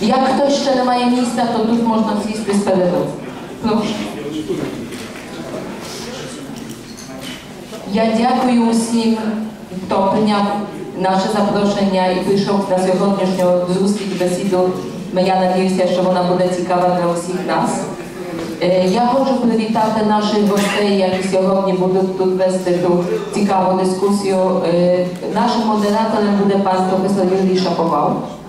Як хтось ще не має місця, то тут можна сісти спереду. Прошу. Я дякую усім, хто прийняв наше запрошення і прийшов на сьогоднішню зустріч бесіду. Я надіюся, що вона буде цікава для усіх нас. Я хочу привітати наших гостей, які сьогодні будуть тут вести ту цікаву дискусію. Нашим модератором буде пан професор Юрій Шаповал.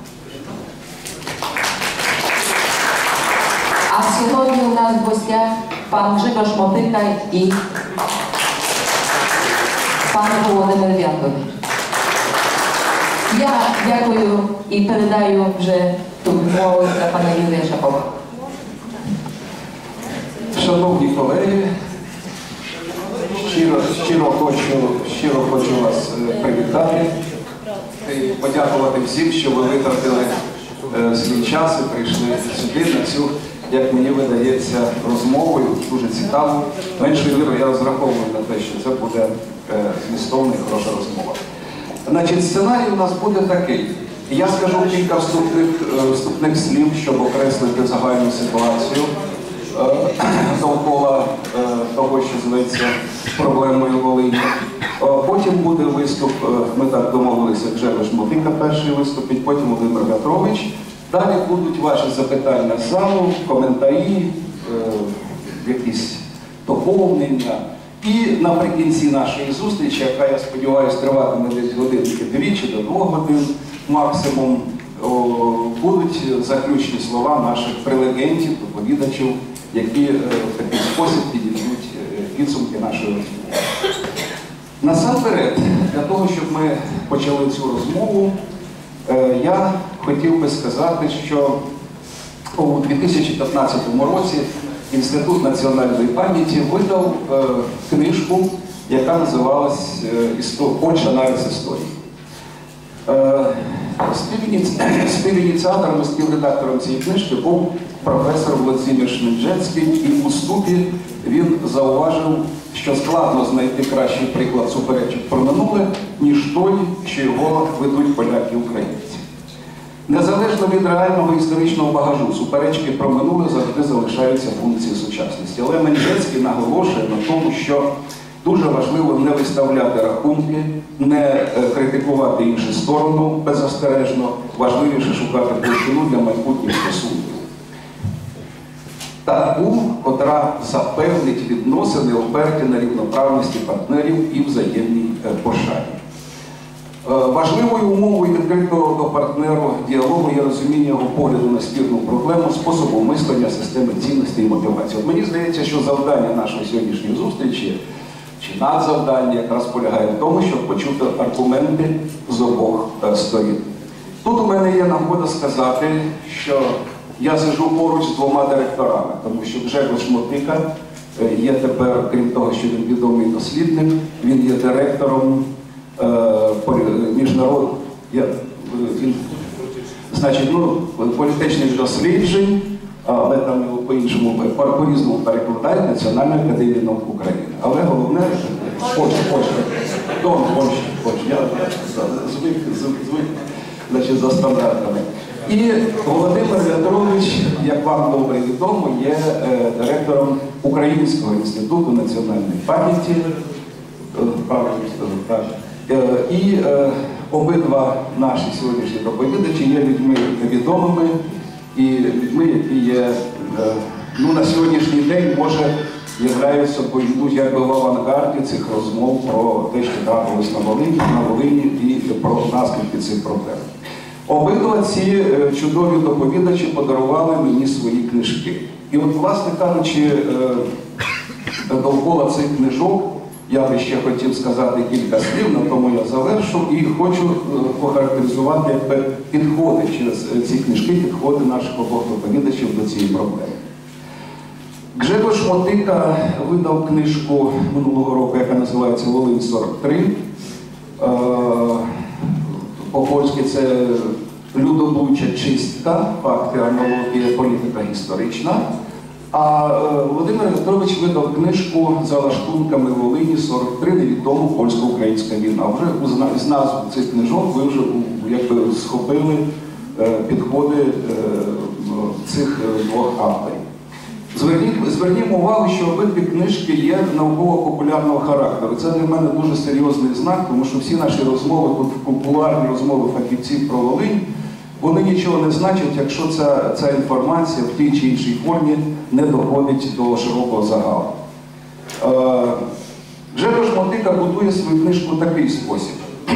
А сьогодні у нас в гостях пан Grzegorz Motyka і пан Володимир В'ятович. Я дякую і передаю вже тут мову для пана Юрія Шаповала. Шановні колеги, щиро хочу вас привітати і подякувати всім, що ви витратили свій час і прийшли сюди на цю, як мені видається, розмову, дуже цікаву. Меншою мірою я розраховую на те, що це буде змістовна і хороша розмова. Значить, сценарій у нас буде такий. Я скажу кілька вступних слів, щоб окреслити загальну ситуацію довкола того, що зветься проблемою Волині. Потім буде виступ, ми так домовилися, Grzegorz Motyka перший виступить, потім Володимир В'ятрович. Далі будуть ваші запитання з залу, коментарі, якісь доповнення. І наприкінці нашої зустрічі, яка, я сподіваюся, триватиме десь годинки-2 чи до 2 годин максимум, будуть заключні слова наших прелегентів, доповідачів, які в такий спосіб підійдуть підсумки нашої розмови. Насамперед, для того, щоб ми почали цю розмову, я хотів би сказати, що у 2015 році Інститут національної пам'яті видав книжку, яка називалась «Польща. Аналіз історії». Співініціатором і співредактором цієї книжки був професор Володимир Шмельжецький, і у вступі він зауважив, що складно знайти кращий приклад суперечок про минуле, ніж той, що його ведуть поляки-українці. Незалежно від реального історичного багажу, суперечки про минуле завжди залишаються функцією сучасності. Але Менжецький наголошує на тому, що дуже важливо не виставляти рахунки, не критикувати іншу сторону беззастережно, важливіше шукати площину для майбутніх стосунків. Таку, котра запевнить відносини, оперті на рівноправності партнерів і взаємній пошані. Важливою умовою відкритого до партнеру діалогу є розуміння його погляду на спірну проблему, способу мислення, системи цінностей і мотивації. От мені здається, що завдання нашої сьогоднішньої зустрічі, чи надзавдання, якраз полягає в тому, щоб почути аргументи з обох сторін. Тут у мене є нагода сказати, що я сиджу поруч з 2 директорами, тому що Grzegorz Motyka є тепер, крім того, що він відомий дослідник, він є директором політичних досліджень, але там його по-іншому, по-різному перекладають Національної академії наук України. Але головне, я звик за стандартами. І Володимир В'ятрович, як вам добре відомо, є директором Українського інституту національної пам'яті. І обидва наші сьогоднішні доповідачі є людьми відомими і людьми, які є, на сьогоднішній день, може, являють собою, якби в авангарді цих розмов про те, що трапилось на Волині і про наслідки цих проблем. Обидва ці чудові доповідачі подарували мені свої книжки. І от, власне кажучи, довкола цих книжок я би ще хотів сказати кілька слів, на тому я завершу, і хочу охарактеризувати підходи через ці книжки, підходи наших обох доповідачів до цієї проблеми. Grzegorz Motyka видав книжку минулого року, яка називається «Волинь 43». По-польськи це «Людобуча чистка. Факти, аналогія, політика історична». А Володимир В'ятрович видав книжку «За лаштунками Волині 43. Невідома польсько-українська війна». Вже з назв цих книжок ви вже якби схопили підходи авторів. Звернімо увагу, що обидві книжки є науково-популярного характеру. Це для мене дуже серйозний знак, тому що всі наші розмови, тут популярні розмови фахівців про Волинь, вони нічого не значать, якщо ця інформація в тій чи іншій формі не доходить до широкого загалу. Гжегош Мотика будує свою книжку в такий спосіб.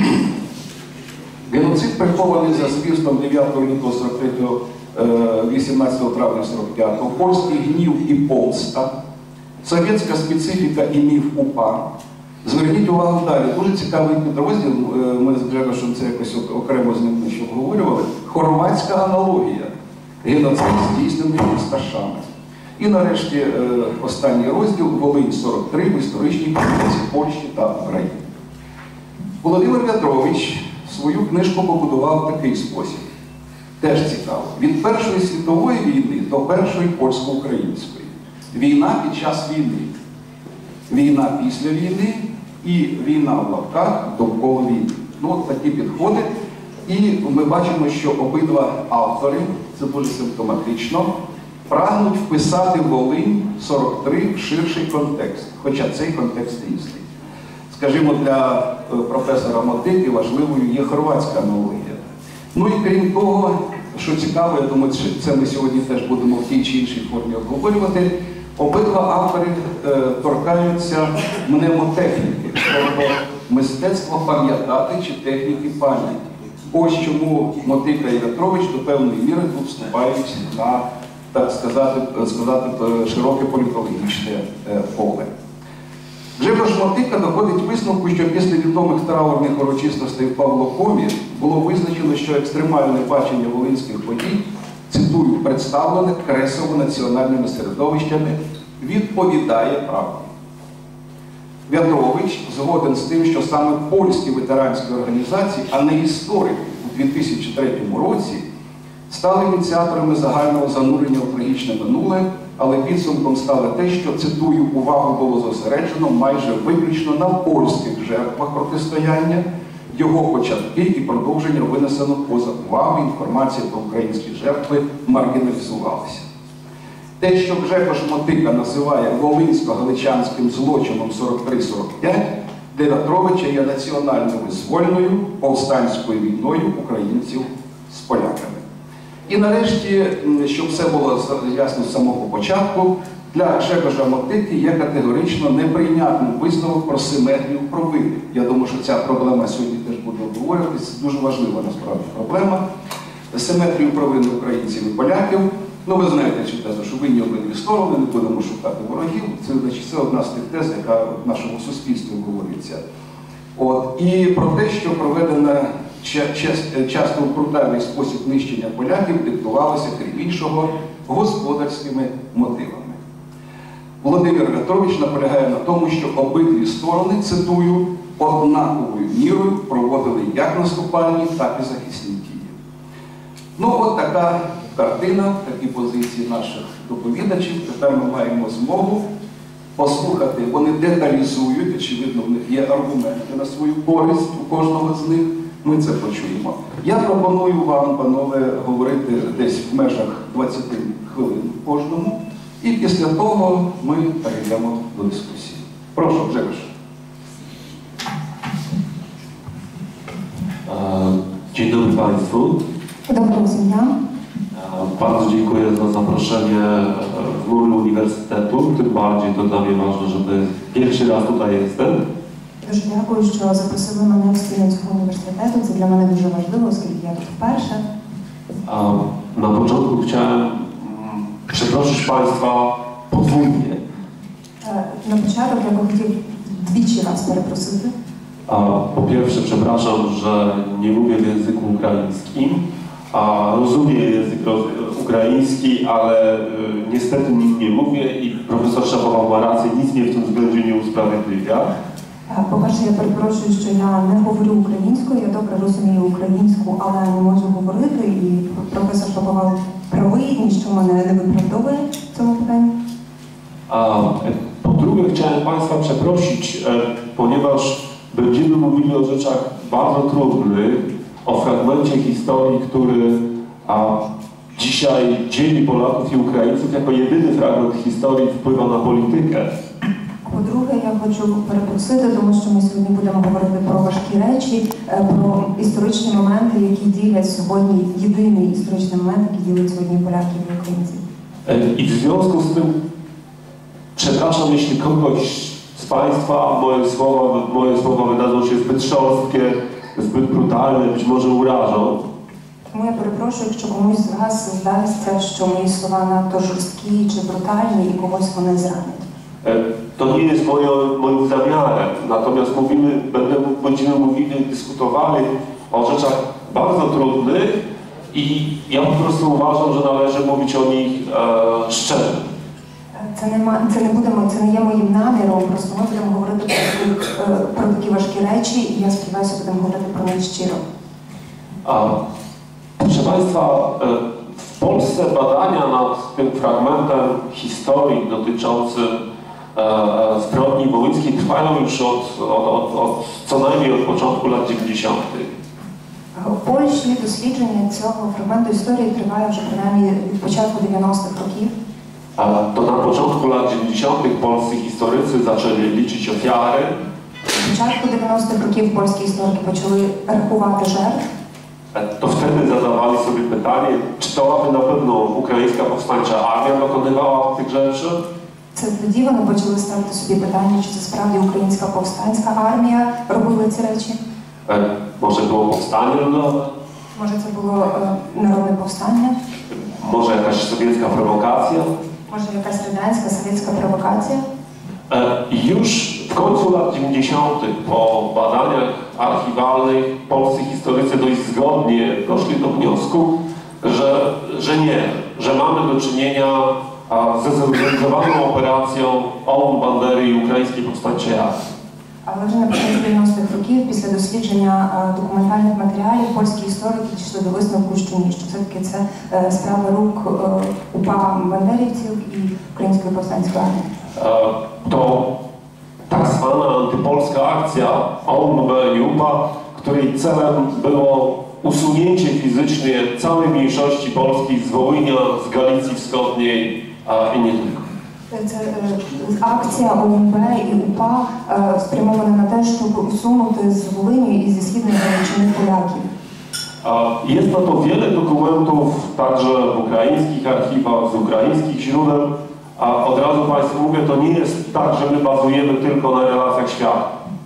Геноцид, прихований за звірством 9 лютого 43-го, 18 травня 45-го, польський гнів і помста, совєтська специфіка і міф УПА. Зверніть увагу далі, дуже цікавий підрозділ, ми з Гжегошем це якось окремо з ним ще обговорювали, хорватська аналогія, геноцид здійснений старшами. І нарешті останній розділ Волинь 43 в історичній політиці Польщі та України. Володимир В'ятрович свою книжку побудував в такий спосіб. Теж цікаво. Від Першої світової війни до Першої польсько-української. Війна під час війни. Війна після війни і війна в лапках довкола війни. Ну, от такі підходи. І ми бачимо, що обидва автори, це дуже симптоматично, прагнуть вписати Волинь 43 в ширший контекст, хоча цей контекст різний. Скажімо, для професора Мотики важливою є хорватська аналогія. Ну і крім того, що цікаво, я думаю, це ми сьогодні теж будемо в тій чи іншій формі обговорювати, обидва автори торкаються мнемотехніки, тобто мистецтва пам'ятати чи техніки пам'яті. Ось чому Мотика і В'ятрович до певної міри тут вступають на, так сказати, широке політологічне поле. Гжегош Мотика доходить висновку, що після відомих траурних урочистостей в Павлокомі було визначено, що екстремальне бачення волинських подій, цитую, представлене кресово-національними середовищами, відповідає правді. В'ятрович згоден з тим, що саме польські ветеранські організації, а не історики у 2003 році стали ініціаторами загального занурення в трагічне минуле, але підсумком стало те, що, цитую, увагу було зосереджено майже виключно на польських жертвах протистояння, його початки і продовження винесено поза увагу, інформація про українські жертви маргіналізувалася. Те, що Гжегош Мотика називає волинсько-галичанським злочином 43-45, для В'ятровича є національно-визвольною повстанською війною українців з поляками. І нарешті, щоб все було ясно з самого початку, для Гжегоша Мотики є категорично неприйнятним висновок про симетрію провини. Я думаю, що ця проблема сьогодні теж буде обговорюватися, дуже важлива насправді проблема. Симетрію провини українців і поляків. Ну, ви знаєте цю тезу, що винні обидві сторони, не будемо шукати ворогів. Це одна з тих тез, яка в нашому суспільстві говориться. І про те, що проведена часто в брутальний спосіб нищення поляків диктувалося, крім іншого, господарськими мотивами. Володимир В'ятрович наполягає на тому, що обидві сторони, цитую, однаковою мірою проводили як наступальні, так і захисні дії. Ну, от така картина, такі позиції наших доповідачів. Тепер ми маємо змогу послухати, вони деталізують, очевидно, в них є аргументи на свою користь у кожного з них, ми це почуємо. Я пропоную вам, панове, говорити десь в межах 20 хвилин кожному, і після того ми перейдемо до дискусії. Прошу, Гжегош. Dzień dobry Państwu. Доброго дня. Bardzo dziękuję za zaproszenie w mury Uniwersytetu. Tym bardziej to dla mnie ważne, że pierwszy raz tutaj jestem. Дуже дякую, що запросили мене в стіну цього університету. Це для мене дуже важливо, оскільки я тут вперше. Na początku chciałem przeprosić Państwa podwójnie. На початок я би хотів двічі вас перепросити. Po pierwsze przepraszam, że nie mówię w języku ukraińskim. Rozumiem język ukraiński, ale niestety nim nie mówię i profesor Szapował ma rację, nic mnie w tym względzie nie usprawiedliwia. По-перше, я перепрошую, що я не говорю українською, я добре розумію українську, ale не можу говорити, і професор Шаповал правий, ніщо мене не виправдовує в цьому питанні. Po drugie chciałem Państwa przeprosić, ponieważ będziemy mówili o rzeczach bardzo trudnych, o fragmencie historii, który dzisiaj dzieli Polaków i Ukraińców jako jedyny fragment historii wpływa na politykę. По-друге, я хочу перепросити, тому що ми сьогодні будемо говорити про важкі речі, про історичні моменти, які ділять сьогодні, єдиний історичний момент, який ділить сьогодні поляків і українців. I w związku z tym, przepraszam, jeśli kogoś z Państwa moje słowa wydadzą się zbyt szorstkie, zbyt brutalne, być może urażą. Тому я перепрошую, якщо комусь з вас здасться, що мої слова надто жорсткі чи брутальні і когось вони зранять. To nie jest moim zamiarem, natomiast będziemy mówili, dyskutowali o rzeczach bardzo trudnych i ja po prostu uważam, że należy mówić o nich szczerze. Це не є моїм наміром, просто ми будемо говорити про такі важкі речі, і я сподіваюся, будемо говорити про них щиро. Proszę Państwa, w Polsce badania nad tym fragmentem historii dotyczącym zbrodni wołyńskiej trwają już co najmniej od początku lat 90. У Польщі дослідження цього фрагменту історії триває вже принаймні від початку 90-х років. To na początku lat 90. polscy historycy zaczęli liczyć ofiary. На початку 90-х років польські історики почали рахувати жертв. To wtedy zadawali sobie pytanie, czy to aby na pewno ukraińska powstańcza armia dokonywała tych rzeczy? Це тоді вони почали ставити собі питання, чи це справді українська повстанська армія робила ці речі. Może było powstanie ludowe? Може це було народне повстання? Może jakaś sowiecka prowokacja? Може якась радянська, совєтська провокація? Już w końcu lat 90. po badaniach archiwalnych polscy historycy dość zgodnie doszli do wniosku, że nie, że mamy do czynienia ze zorganizowaną operacją OUN, Bandery i Ukraińskiej Powstańczej Armii. Але вже наприкінці 90-х років, після дослідження документальних матеріалів, польські історики дійшли до висновку, що ні, що все-таки це справа рук УПА бандерівців і Української повстанської армії. To tak zwana antypolska akcja OUN i UPA, której celem było usunięcie fizycznie całej mniejszości polskiej z Wołynia, z Galicji Wschodniej i nie tylko. Це акція ОУН і УПА спрямована на те, щоб усунути з Волині і зі Східної Галичини поляків. Jest na to wiele dokumentów, także w ukraińskich archiwach, z ukraińskich źródeł. A od razu Państwu mówię, to nie jest tak, że my bazujemy tylko na relacjach świata.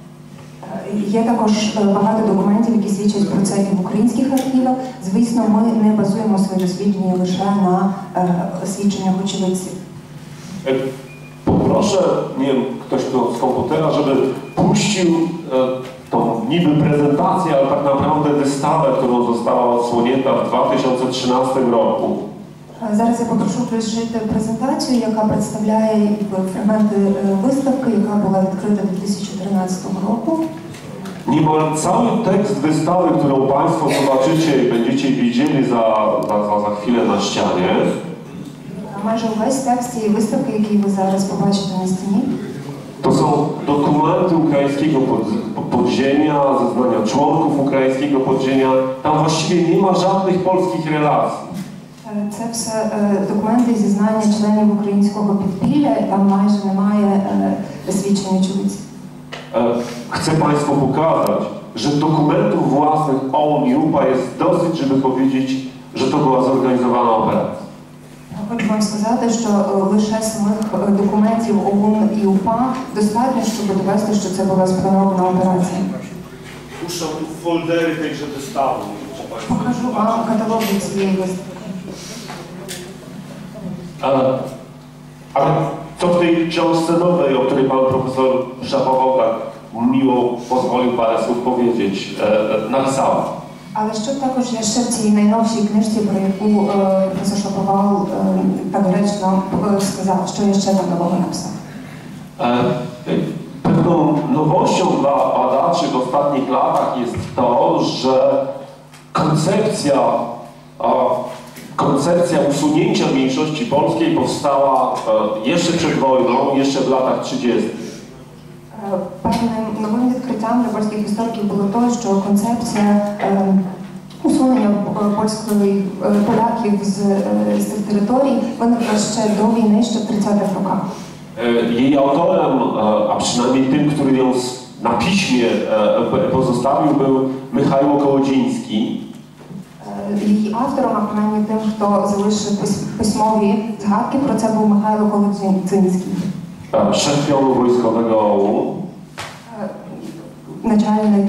Є також багато документів, які свідчать про це і в українських архівах. Звісно, ми не базуємо свої дослідження лише на свідченнях очевидців. Poproszę, nie wiem, ktoś z komputera, żeby puścił tą niby prezentację, ale tak naprawdę wystawę, którą została odsłonięta w 2013 roku. Зараз я попрошу включити презентацію, яка представляє фрагменти виставки, яка була відкрита 2013 року. Niemal cały tekst wystawy, którą Państwo zobaczycie i będziecie widzieli za chwilę na ścianie, майже увесь текст цієї виставки, який ви зараз побачите на стіні, to są dokumenty ukraińskiego podziemia, zeznania członków ukraińskiego podziemia. Tam właściwie nie ma żadnych polskich relacji. Це все документи і зізнання членів українського підпілля, там майже немає свідчень очевидців. Chcę Państwu pokazać, że dokumentów własnych OUN i UPA jest dosyć, żeby powiedzieć, że to była zorganizowana operacja. Хочу вам сказати, що лише самих документів ОУН і УПА достатньо, щоб довести, що це була спланована операція. Puszczam tu foldery tejże wystawy. Покажу вам каталоги цієї виставки. Ale co w tej książce nowej, o której Pan Profesor Szapował tak miło pozwolił parę słów powiedzieć, napisał? Але що також є ще в цій найновшій книжці, про яку професор Шаповал так гречно сказав, що я ще там нового написав? Pewną nowością dla badaczy w ostatnich latach jest to, że koncepcja usunięcia mniejszości polskiej powstała jeszcze przed wojną, jeszcze w latach 30. Певним новим відкриттям для польських істориків було те, що концепція усунення поляків з тих територій виникло ще до війни, ще в 30-х роках. Jej autorem, a przynajmniej tym, który ją na piśmie pozostawił, był Michał Kołodziński. Її автором, а принаймні тим, хто залишив письмові згадки про це, був Михайло Колодзинський. Szef pionu wojskowego OUN. Начальник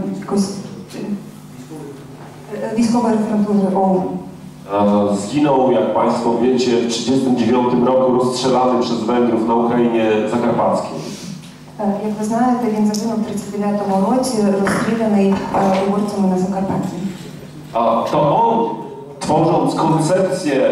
військової референтури ОУН. Zginął, jak Państwo wiecie, w 1939 roku rozstrzelany przez Węgrów na Ukrainie Zakarpackiej. Як ви знаєте, він загинув в 1939 році, розстріляний угорцями на Закарпатті. To on, tworząc koncepcję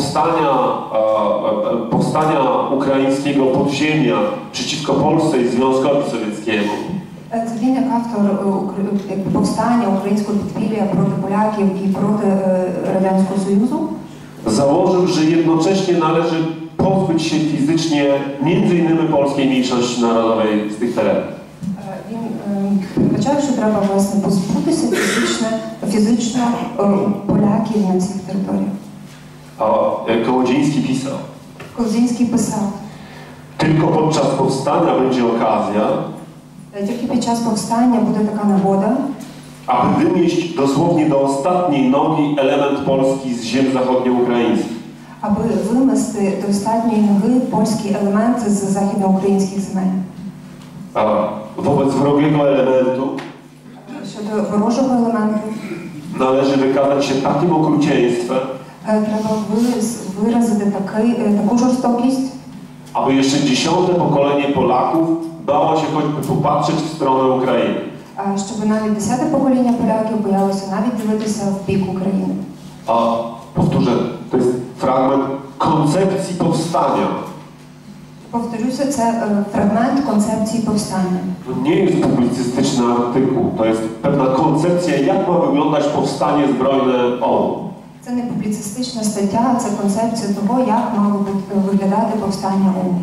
powstania ukraińskiego podziemia przeciwko Polsce i Związkowi Sowieckiemu, Це він як автор повстання українського підпілля проти поляків і проти Радянського Союзу. Założył, że jednocześnie należy pozbyć się fizycznie m.in. polskiej mniejszości narodowej z tych terenów. Він передбачав, що треба власне позбутися фізично поляків на цих територіях. Kołodziński pisał: Колодзинський писав: tylko podczas powstania będzie okazja, тільки під час повстання буде така нагода, aby wymieść dosłownie do ostatniej nogi element Polski z ziem zachodnioukraińskich. аби вимести до останньої ноги польські елементи з західноукраїнських земель. Wobec wrogiego elementu Щодо ворожого елементу należy wykazać się takim okrucieństwem, треба виразити таку жорстокість, aby jeszcze 10. pokolenie Polaków bało się choćby popatrzeć w stronę Ukrainy. щоб навіть 10-те покоління поляків боялося навіть дивитися в бік України. Powtórzę, to jest fragment koncepcji powstania. Повторюся, це фрагмент концепції повстання. To nie jest publicystyczny artykuł, to jest pewna koncepcja, jak ma wyglądać powstanie zbrojne OUN. Це не публіцистична стаття, це концепція того, як мало виглядати повстання ОУН.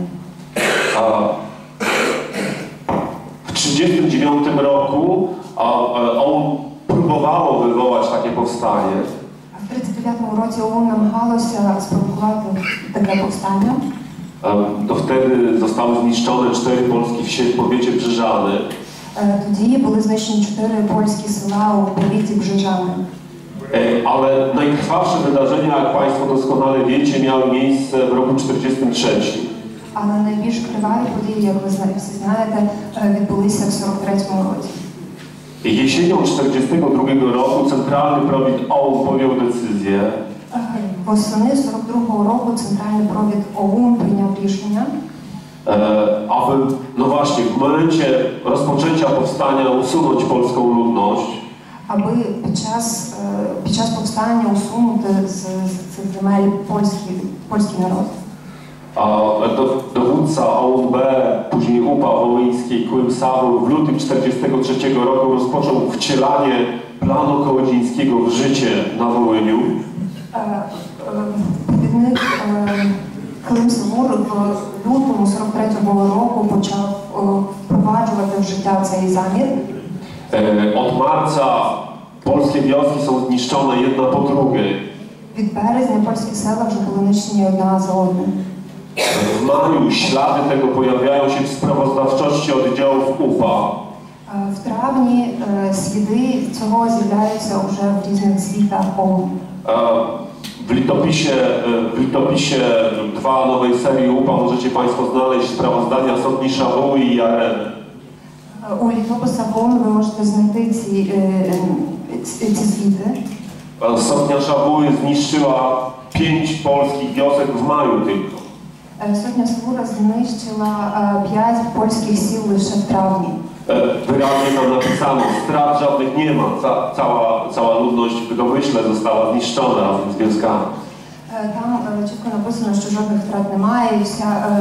W 1939 roku OUN próbowało wywołać takie powstanie. А в 1939 році ОУН намагалося спровокувати таке повстання. To wtedy zostały zniszczone 4 polskie wsie w powiecie Brzeżany. Тоді були знищені 4 польські села у повіті Brzeżany. Ale najkrwawsze wydarzenia, jak Państwo doskonale wiecie, miały miejsce w roku 1943. Але найбільш криваві події, як ви всі знаєте, відбулися в 1943 році. Jesienią 1942 roku Centralny Probit OUN podjął decyzję, Восени 1942 року Центральний провід ОУН прийняв рішення, aby, no właśnie, w momencie rozpoczęcia powstania usunąć polską ludność, аби під час повстання усунути з цих земель польський народ. Dowódca OUN-B, później UPA Wołyńskiej, Kłym-Sawył w lutym 1943 roku rozpoczął wcielanie planu Kołodzińskiego w życie na Wołyniu. Провідник Килим-Савур в лютому 43-го року почав впроваджувати в життя цей замір. Od marca polskie wioski są zniszczone jedna po drugiej. Від березня польські села вже були знищені одна за одним. W maju ślady tego pojawiają się w sprawozdawczości oddziałów UPA. В травні сліди цього з'являються вже в різних звітах ОУН. W litopisie 2 nowej serii UPA możecie Państwo znaleźć sprawozdania Sotni Szawuły i Areny. У літописах ОУН ви можете знайти ці звіти. Sotnia Szawuły zniszczyła 5 polskich wiosek w maju tylko. Сотня Савура знищила 5 польських сіл лише в травні. Wyraźnie tam napisano, strat żadnych nie ma, cała ludność w Domyśle została zniszczona razem z wioskami. Там чітко написано, що жодних втрат немає, і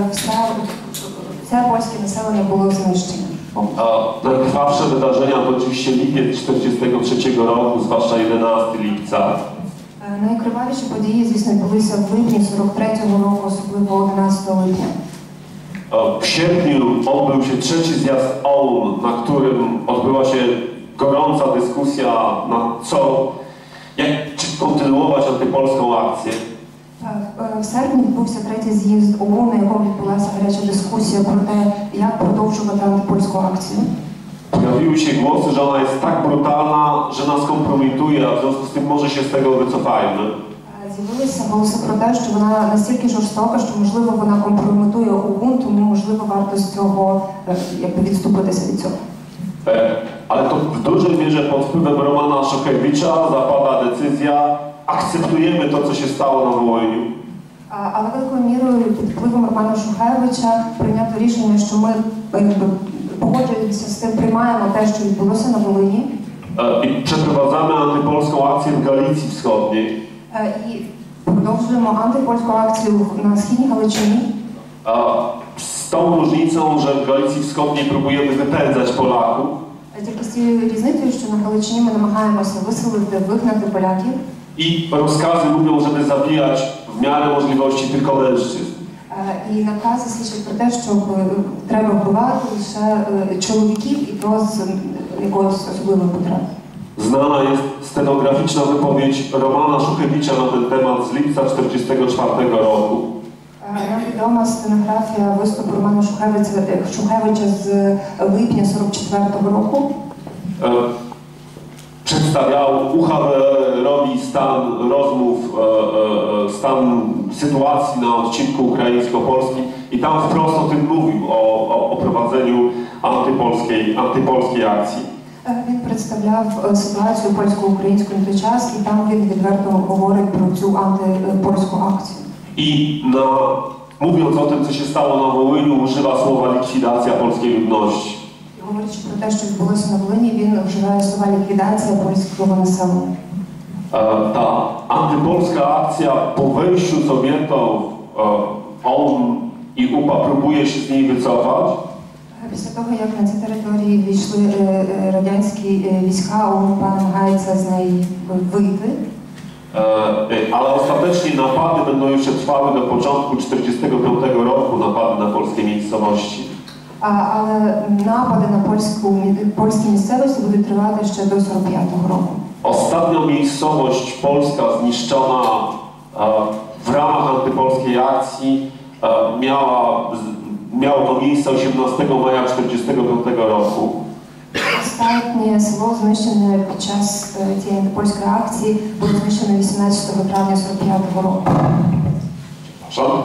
все польське населення було знищено. Najkrwawsze wydarzenia to oczywiście lipiec 1943 roku, zwłaszcza 11 lipca. Найкривавіші події, звісно, відбулися в липні 43-го року, особливо 11 липня. W sierpniu odbył się 3. zjazd OUN, na którym odbyła się gorąca dyskusja, na co Czy kontynuować antypolską akcję? В серпні відбувся третій з'їзд ООН, на якому відбулася гаряча дискусія про те, як продовжувати антипольську акцію. Pojawiły się głosy, że ona jest tak brutalna, że nas kompromituje, a w związku z tym może się z tego wycofajmy. З'явилися голоси про те, що вона настільки жорстока, що, можливо, вона компрометує ОУН, тому, можливо, варто з цього відступитися від цього. Ale to w dużej mierze pod wpływem Romana Szuchewicza zapada decyzja, akceptujemy to, co się stało na Wołyniu. Але великою мірою під впливом Романа Шухевича прийнято рішення, що ми погоджуємося з тим, приймаємо те, що відбулося на Волині. I przeprowadzamy antypolską akcję w Galicji Wschodniej. І продовжуємо антипольську акцію на Східній Галичині. Z tą różnicą, że w Galicji Wschodniej próbujemy wypędzać Polaków. Тільки з цією різницею, що на Галичині ми намагаємося виселити, вигнати поляків. I rozkazy mówią, żeby zabijać w miarę możliwości tylko mężczyzn. І накази свідчать про те, що треба вбивати лише чоловіків, і то з якоюсь особливою потребою. Znana jest stenograficzna wypowiedź Romana Szuchewicza na ten temat z lipca 1944 roku. Нам відома стенографія виступу Романа Шухевича з липня 1944 року. Przedstawiał UHWR-owi stan rozmów, stan sytuacji na odcinku ukraińsko-polskim i tam wprost o tym mówił, o prowadzeniu antypolskiej akcji. Він представляв ситуацію польсько-українську на той час, і там він відверто говорить про цю антипольську акцію. I mówiąc o tym, co się stało na Wołyniu, używa słowa likwidacja polskiej ludności. Говорячи про те, що відбулося на Волині, він вживає слова ліквідація польського населення. Ta antypolska akcja po wejściu Sowietów, on i UPA próbuje się z niej wycofać. Після того, як на ці території війшли радянські війська, УНПА намагається з неї вийти. Ale ostatecznie napady będą jeszcze trwały do początku 1945 roku, napady na polskie miejscowości. Але напади на польські місцевості будуть тривати ще до 45-го року. Ostatnia miejscowość polska zniszczona w ramach antypolskiej akcji miało to miejsce 18 maja 1945 roku. Останнє село, знищене під час цієї антипольської акції, було знищено 18 травня 45-го року. Przepraszam.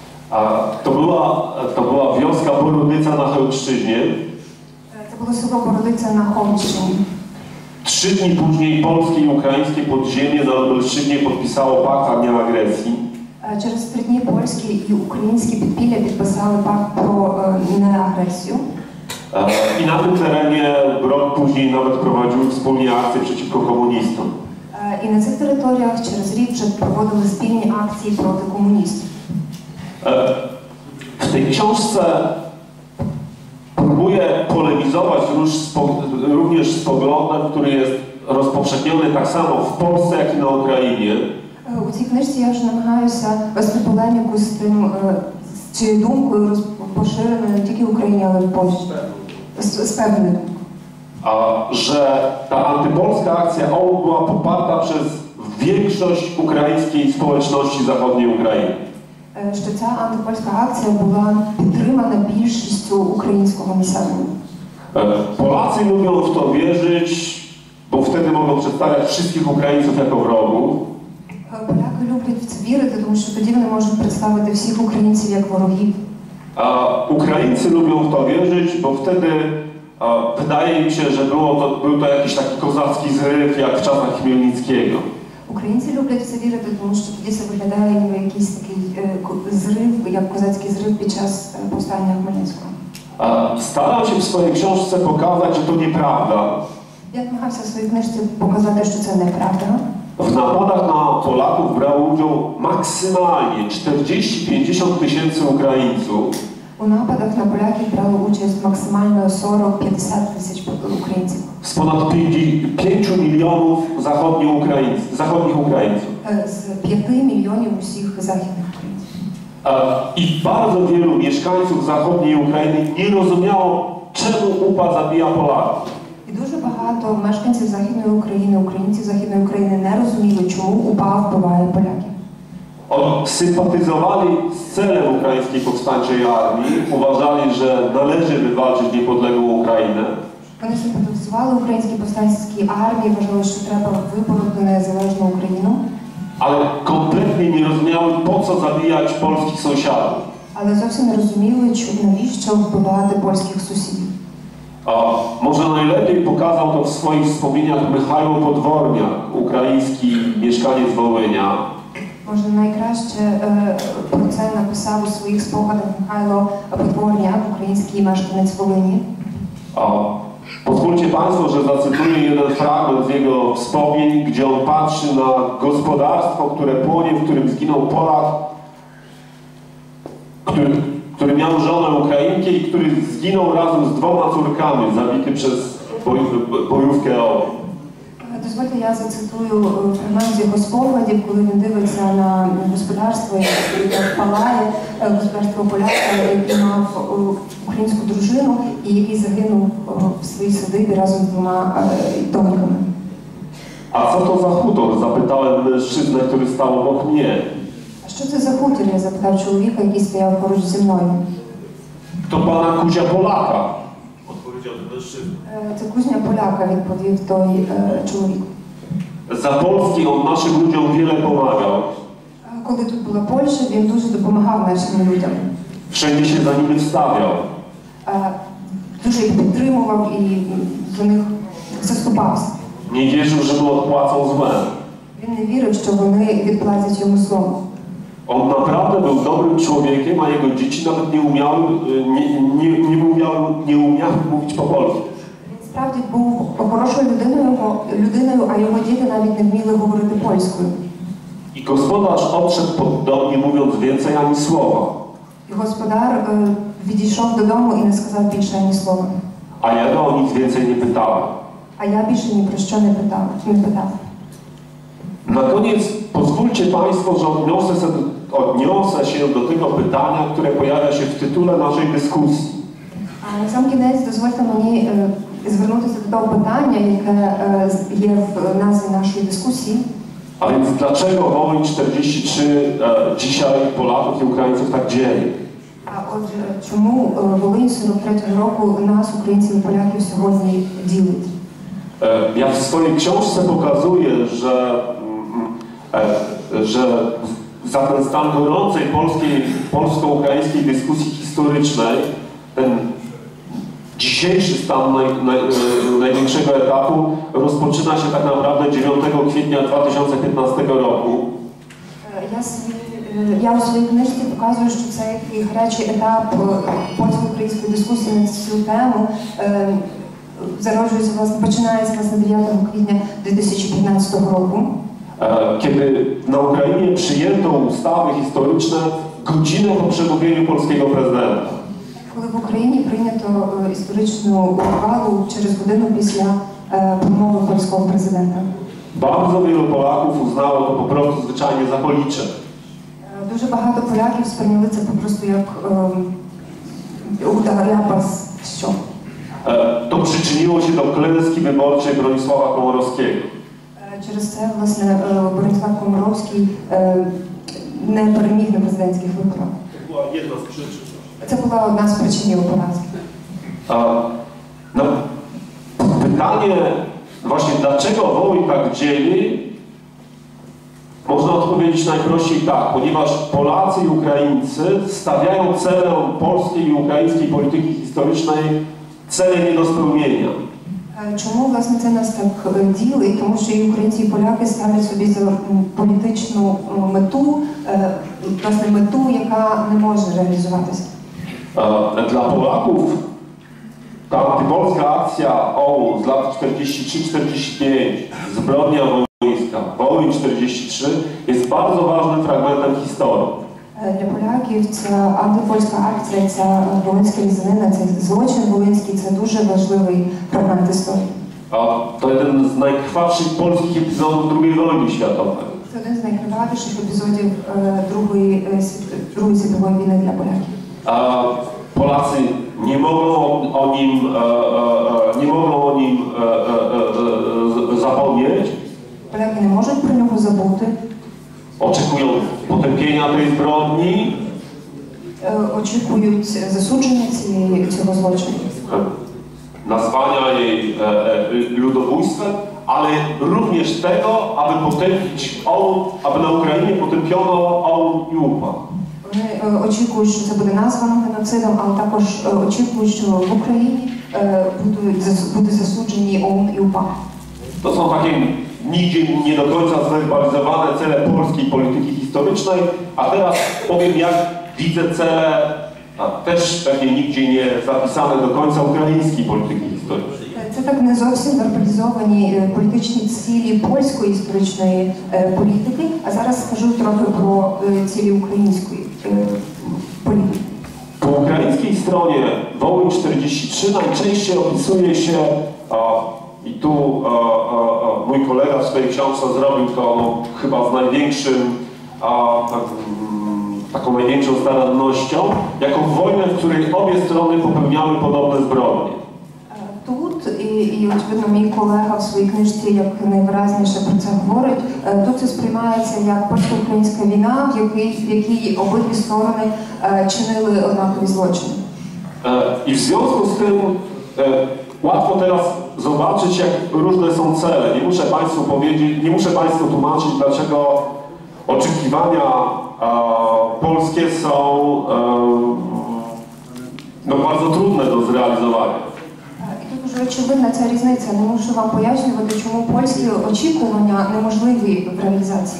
To była wioska Borudyca na Chełmszczyźnie. Це було село Бородиця на Холмщині. 3 dni później polskie i ukraińskie podziemie na Lubelszczyźnie podpisało pakt o nieagresji. Через 3 дні польські і українські підпілля підписали пакт про неагресію. I na tym terenie rok później nawet prowadziły wspólnie akcje przeciwko komunistom. І на цих територіях через рік вже проводили спільні акції проти комуністів. W tej książce próbuję polemizować również z poglądem, który jest rozpowszechniony tak samo w Polsce, jak i na Ukrainie. У цій книжці я вже намагаюся вести полеміку з тим, з цією думкою поширеною не тільки в Україні, але й в Польщі. З певною думкою. Że ta antypolska akcja OUN była poparta przez większość ukraińskiej społeczności zachodniej Ukrainy. Що ця антипольська акція була підтримана більшістю українського населення. Polacy lubią w to wierzyć, bo wtedy mogą przedstawiać wszystkich Ukraińców jako wrogów. Поляки люблять в це вірити, тому що тоді вони можуть представити всіх українців як ворогів. A Ukraińcy lubią w to wierzyć, bo wtedy wydaje mi się, że był to jakiś taki kozacki zryw, jak w czasach Chmielnickiego. Українці люблять в це вірити, тому що тоді це виглядає ніби якийсь такий зрив, як козацький зрив під час повстання Хмельницького. Staram się w swojej książce pokazać, że to nieprawda. Я намагався в своїй книжці показати, що це неправда. W napadach na Polaków brało udział maksymalnie 40-50 tysięcy Ukraińców. У нападах на поляків брали участь максимально 40-50 тисяч українців. Z ponad 5 milionów zachodnich Ukraińców. З 5 мільйонів усіх західних українців. I bardzo wielu mieszkańców zachodniej Ukrainy nie rozumiało, czemu UPA zabija Polaków. І дуже багато багато мешканців Західної України, українців Західної України не розуміли, чому УПА вбиває поляків. Sympatyzowali z celem ukraińskiej powstańczej armii, uważali, że należy wywalczyć niepodległą Ukrainę. Вони симпатизували українській повстанській армії, вважали, що треба вибороти незалежну Україну. Ale kompletnie nie rozumiały, po co zabijać polskich sąsiadów. Але зовсім не розуміли, навіщо вбивати польських сусідів. Może najlepiej pokazał to w swoich wspomnieniach Michał Podworniak, ukraiński mieszkaniec Wołynia. Може, найкраще про це написав у своїх спогадах Михайло Подворняк, український мешканець Волині. Pozwólcie Państwo, że zacytuję jeden fragment z jego wspomnień, gdzie on patrzy na gospodarstwo, które płonie, w którym zginął Polak, który miał żonę Ukrainkę i który zginął razem z 2 córkami, zabity przez bojówkę OUN. Дозвольте, я зацитую фрагмент з його спогадів, коли він дивиться на господарство, яке палає, господарство поляка, який мав українську дружину і який загинув в своїй садибі разом з 2 доньками. A co to za hutor? Zapytałem mężczyznę, który stał obok mnie. А що це за хутір? Я запитав чоловіка, який стояв поруч зі мною. To pana Kuzia Polaka. Odpowiedział ten mężczyzna. Це кузня поляка, відповів той чоловік. Za Polski on naszym ludziom wiele pomagał. Коли тут була Польща, він дуже допомагав нашим людям. Wszędzie się za nimi wstawiał. Дуже їх підтримував і за них заступався. Nie wierzył, że mu odpłacą złem. Він не вірив, що вони відплатять йому злом. On naprawdę był dobrym człowiekiem, a jego dzieci nawet nie umiały mówić po polsku. Він справді був хорошою людиною, а його діти навіть не вміли говорити польською. I gospodarz odszedł pod dom, nie mówiąc więcej ani słowa. І господар відійшов додому і не сказав більше ані слова. A ja go o nic więcej nie pytałem. А я більше ні про що не питав. Na koniec pozwólcie Państwo, że odniosę się do tego pytania, które pojawia się w tytule naszej dyskusji. А на сам кінець дозвольте мені звернутися до того питання, яке є в назві нашої дискусії. A więc dlaczego Wołyń 43 dzisiaj Polaków i Ukraińców tak dzieli? А отже, чому Волинь 43-го року нас, українців і поляків, сьогодні ділить? Ja w swojej książce pokazuję, że za ten stan gorącej polsko-ukraińskiej dyskusji historycznej, ten dzisiejszy stan największego etapu rozpoczyna się tak naprawdę 9 kwietnia 2015 roku. Я у своїй книжці показую, що цей гарячий етап польсько-української дискусії на цю тему починається власне 9 квітня 2015 року. Kiedy na Ukrainie przyjęto ustawy historyczne godzinę po przemówieniu polskiego prezydenta. Коли в Україні прийнято історичну ухвалу через годину після промови польського президента. Bardzo wielu Polaków uznało to po prostu zwyczajnie za policzek. Дуже багато поляків сприйняли це просто як удар ляпас, що. To przyczyniło się do klęski wyborczej Bronisława Komorowskiego. Через це, власне, Броніслав Комаровський не переміг на президентських виборах. To była jedna z przyczyn. Це була одна з причин його поразки. Pytanie właśnie, dlaczego Wołyń tak dzieli, można odpowiedzieć najprościej tak, ponieważ Polacy i Ukraińcy stawiają celem polskiej i ukraińskiej polityki historycznej cele nie do spełnienia. Чому, власне, це нас так ділить? Тому що і українці, і поляки ставлять собі за політичну мету, власне, мету, яка не може реалізуватися. Dla Polaków ta antypolska akcja OUN z lat 43-45, zbrodnia wołyńska, Wołyń 43 jest bardzo ważnym fragmentem historii. Для поляків ця антипольська акція, ця волинська різанина, цей злочин волинський – це дуже важливий фрагмент історії. To jeden z najkrwawszych polskich epizodów II wojny światowej. Це один з найкривавіших епізодів Другої світової війни для поляків. Polacy nie mogą o nim zapomnieć. Поляки не можуть про нього забути. Oczekują potępienia tej zbrodni. Очікують засудження цього злочину. Nazwania jej ludobójstwem, ale również tego, aby potępić OUN, aby na Ukrainie potępiono OUN i UPA. Вони очікують, що це буде названо геноцидом, але також очікують, що в Україні будуть засуджені ОУН і УПА. To są takie nigdzie nie do końca zwerbalizowane cele polskiej polityki historycznej, a teraz powiem, jak widzę cele, a też pewnie nigdzie nie zapisane do końca ukraińskiej polityki historycznej. Це так не зовсім вербалізовані політичні цілі польської історичної політики, а зараз скажу трохи про цілі української політики. Po ukraińskiej stronie Wołyń 43 najczęściej opisuje się, i tu mój kolega w swojej książce zrobił to chyba z taką największą starannością, jako wojnę, w której obie strony popełniały podobne zbrodnie. Тут, і очевидно, мій колега в своїй книжці як найвиразніше про це говорить, тут це сприймається як польсько-українська війна, в якій обидві сторони чинили однакові злочини. I w związku z tym łatwo teraz zobaczyć, jak różne są cele. Nie muszę Państwu tłumaczyć, dlaczego oczekiwania polskie są bardzo trudne do zrealizowania. І тут вже очевидна ця різниця. Не мушу вам пояснювати, чому польські очікування неможливі в реалізації.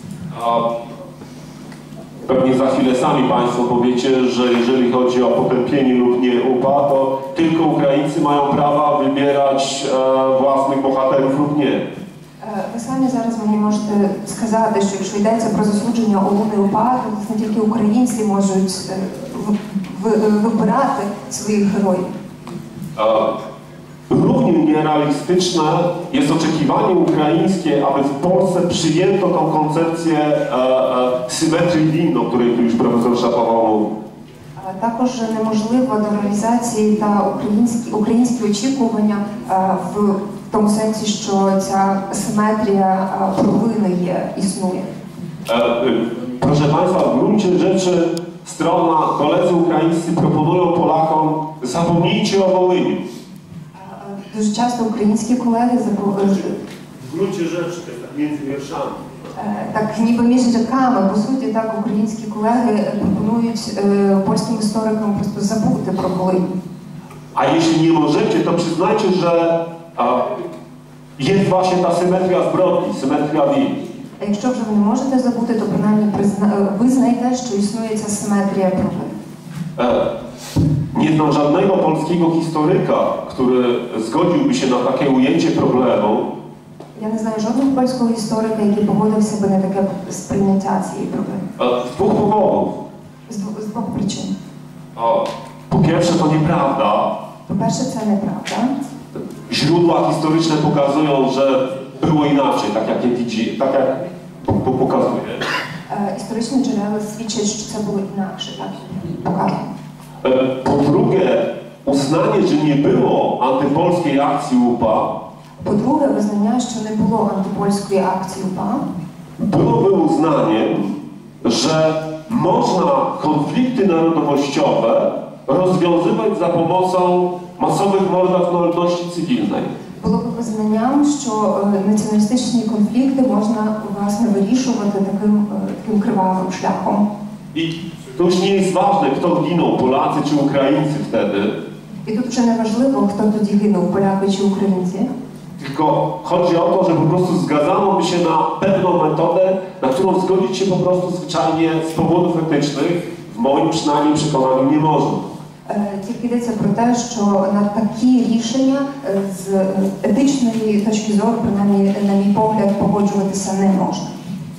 Pewnie za chwilę sami Państwo powiecie, że jeżeli chodzi o potępienie lub nie UPA, to tylko Ukraińcy mają prawa wybierać własnych bohaterów lub nie. Ви самі зараз мені можете сказати, що якщо йдеться про засудження ОУН і УПА, то не тільки українці можуть вибирати своїх героїв. Równie nierealistyczne jest oczekiwanie ukraińskie, aby w Polsce przyjęto tą koncepcję symetrii win, o której tu już profesor Szapował mówił. Також неможливо до реалізації та українські очікування в тому сенсі, що ця симетрія провини існує. Proszę Państwa, w gruncie rzeczy koledzy ukraińscy proponują Polakom, zapomnijcie o Wołyniu. Дуже часто українські колеги W gruncie rzeczy, to jest tak między wierszami. Так ніби між рядками, по суті, так українські колеги пропонують польським історикам просто забути про Волинь. A jeśli nie możecie, to przyznajcie, że jest właśnie ta symetria zbrodni, symetria win. А якщо вже ви не можете забути, то принаймні визнайте, що існує ця симетрія провин. Nie znam żadnego polskiego historyka, który zgodziłby się na takie ujęcie problemu. Я не знаю жодного польського історика, який погодився би на таке сприйняття цієї проблеми. Z dwóch powodów. З двох причин. Po pierwsze, to nieprawda. По-перше, це неправда. Źródła historyczne pokazują, że było inaczej, tak jak pokazuje. Історичні джерела свідчать, що це було інакше, так показано. Po drugie, uznanie, że nie było antypolskiej akcji UPA, По-друге, визнання, що не було антипольської акції УПА, byłoby uznaniem, że można konflikty narodowościowe rozwiązywać za pomocą masowych mordów na ludności cywilnej. було б визнанням, що націоналістичні конфлікти можна, власне, вирішувати таким кривавим шляхом. I to już nie jest ważne, kto ginął, Polacy czy Ukraińcy wtedy. І тут вже не важливо, хто тоді гинув, поляки чи українці. Tylko chodzi o to, że po prostu zgadzano by się na pewną metodę, na którą zgodzić się po prostu zwyczajnie z powodów etycznych, w moim przynajmniej przekonaniu nie można. Тільки йдеться про те, що на такі рішення з етичної точки зору, принаймні, на мій погляд, погоджуватися не можна.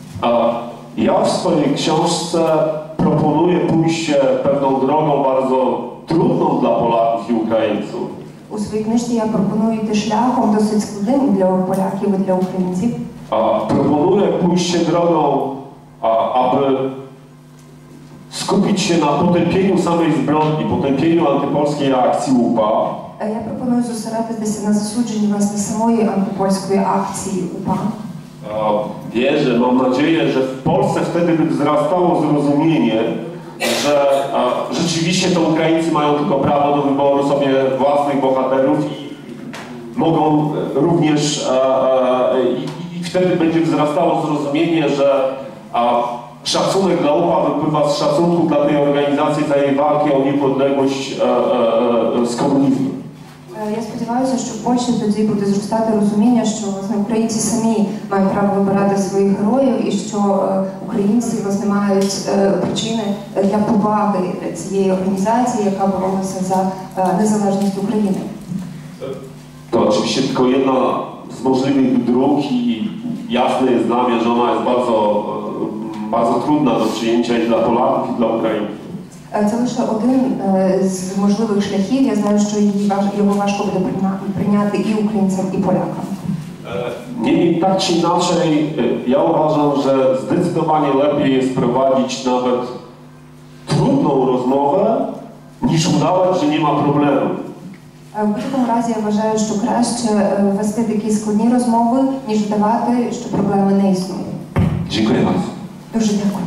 Ja w swojej książce proponuję pójście pewną drogą bardzo trudną dla Polaków i Ukraińców. У своїй книжці я пропоную йти шляхом досить складним для поляків і для українців. Proponuję pójście drogą, aby skupić się na potępieniu samej zbrodni, potępieniu antypolskiej akcji UPA. Я пропоную зосередитися на засудженні власне самої антипольської акції УПА. Wierzę, mam nadzieję, że w Polsce wtedy by wzrastało zrozumienie, że rzeczywiście to Ukraińcy mają tylko prawo do wyboru sobie własnych bohaterów i mogą również i wtedy będzie wzrastało zrozumienie, że szacunek dla UPA wypływa z szacunku dla tej organizacji za jej walkę o niepodległość z komunizmu. Я сподіваюся, що в Польщі тоді буде зростати розуміння, що власне українці самі мають право вибирати своїх героїв і що українці власне мають причини для поваги цієї організації, яка боролася за незалежність України. To oczywiście tylko jedna z możliwych dróg i jasne jest dla mnie, że ona jest bardzo trudna do przyjęcia i dla Polaków, i dla Ukraińców. Це лише один з можливих шляхів. Я знаю, що його важко буде прийняти і українцям, і полякам. Niemniej tak czy inaczej, ja uważam, że zdecydowanie lepiej jest prowadzić nawet trudną rozmowę, niż udawać, że nie ma problemu. В будь-якому разі я вважаю, що краще вести такі складні розмови, ніж вдавати, що проблеми не існує. Dziękuję bardzo. Дуже дякую.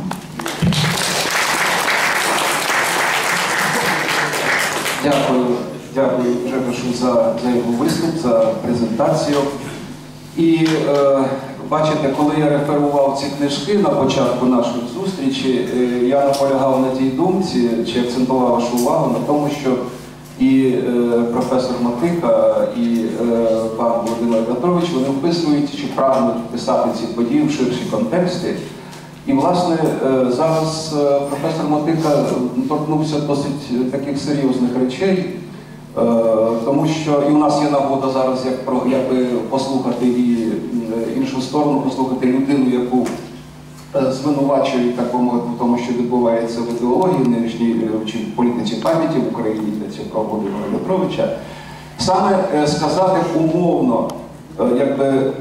Дякую Жекошу за його виступ, за презентацію. І бачите, коли я реферував ці книжки на початку нашої зустрічі, я наполягав на тій думці, чи акцентував вашу увагу на тому, що і професор Мотика, і пан Володимир Петрович, вони вписують, чи прагнуть вписати ці події в ширші контексти. І, власне, зараз професор Мотика торкнувся досить таких серйозних речей, тому що і у нас є нагода зараз якби послухати і іншу сторону, послухати людину, яку звинувачують, так би мовити, в тому, що відбувається в ідеології нинішній чи в політиці пам'яті в Україні, для цього Володимира Петровича. Саме сказати умовно, якби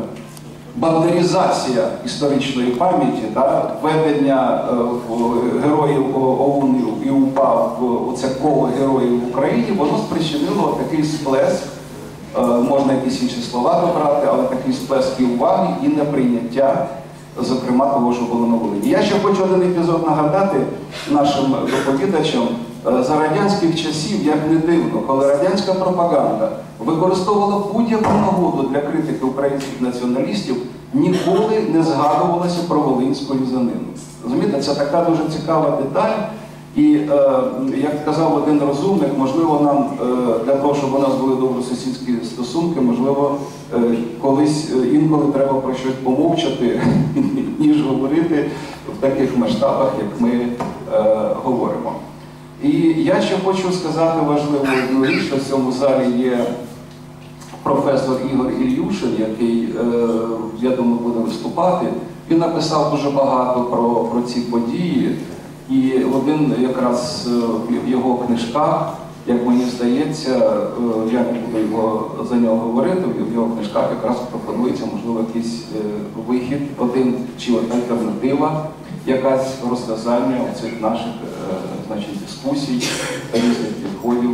бандеризація історичної пам'яті, введення героїв ОУН і УПА в оце коло героїв в Україні, воно спричинило такий сплеск, можна якісь інші слова добрати, але такий сплеск і уваги, і неприйняття, зокрема того, що було на Волині. Я ще хочу один епізод нагадати нашим доповідачам. За радянських часів, як не дивно, коли радянська пропаганда використовувала будь-яку нагоду для критики українських націоналістів, ніколи не згадувалося про волинську різанину. Розумієте, це така дуже цікава деталь. І, як казав один розумник, можливо, нам для того, щоб у нас були добросусідські стосунки, можливо, колись інколи треба про щось помовчати, ніж говорити в таких масштабах, як ми говоримо. І я ще хочу сказати важливу одну річ, що в цьому залі є професор Ігор Ільюшин, який, я думаю, буде виступати. Він написав дуже багато про ці події. І один якраз в його книжках, як мені здається, я не буду за нього говорити, в його книжках якраз пропонується, можливо, якийсь вихід, один чи альтернатива, якась розв'язання цих наших дискусій, різних підходів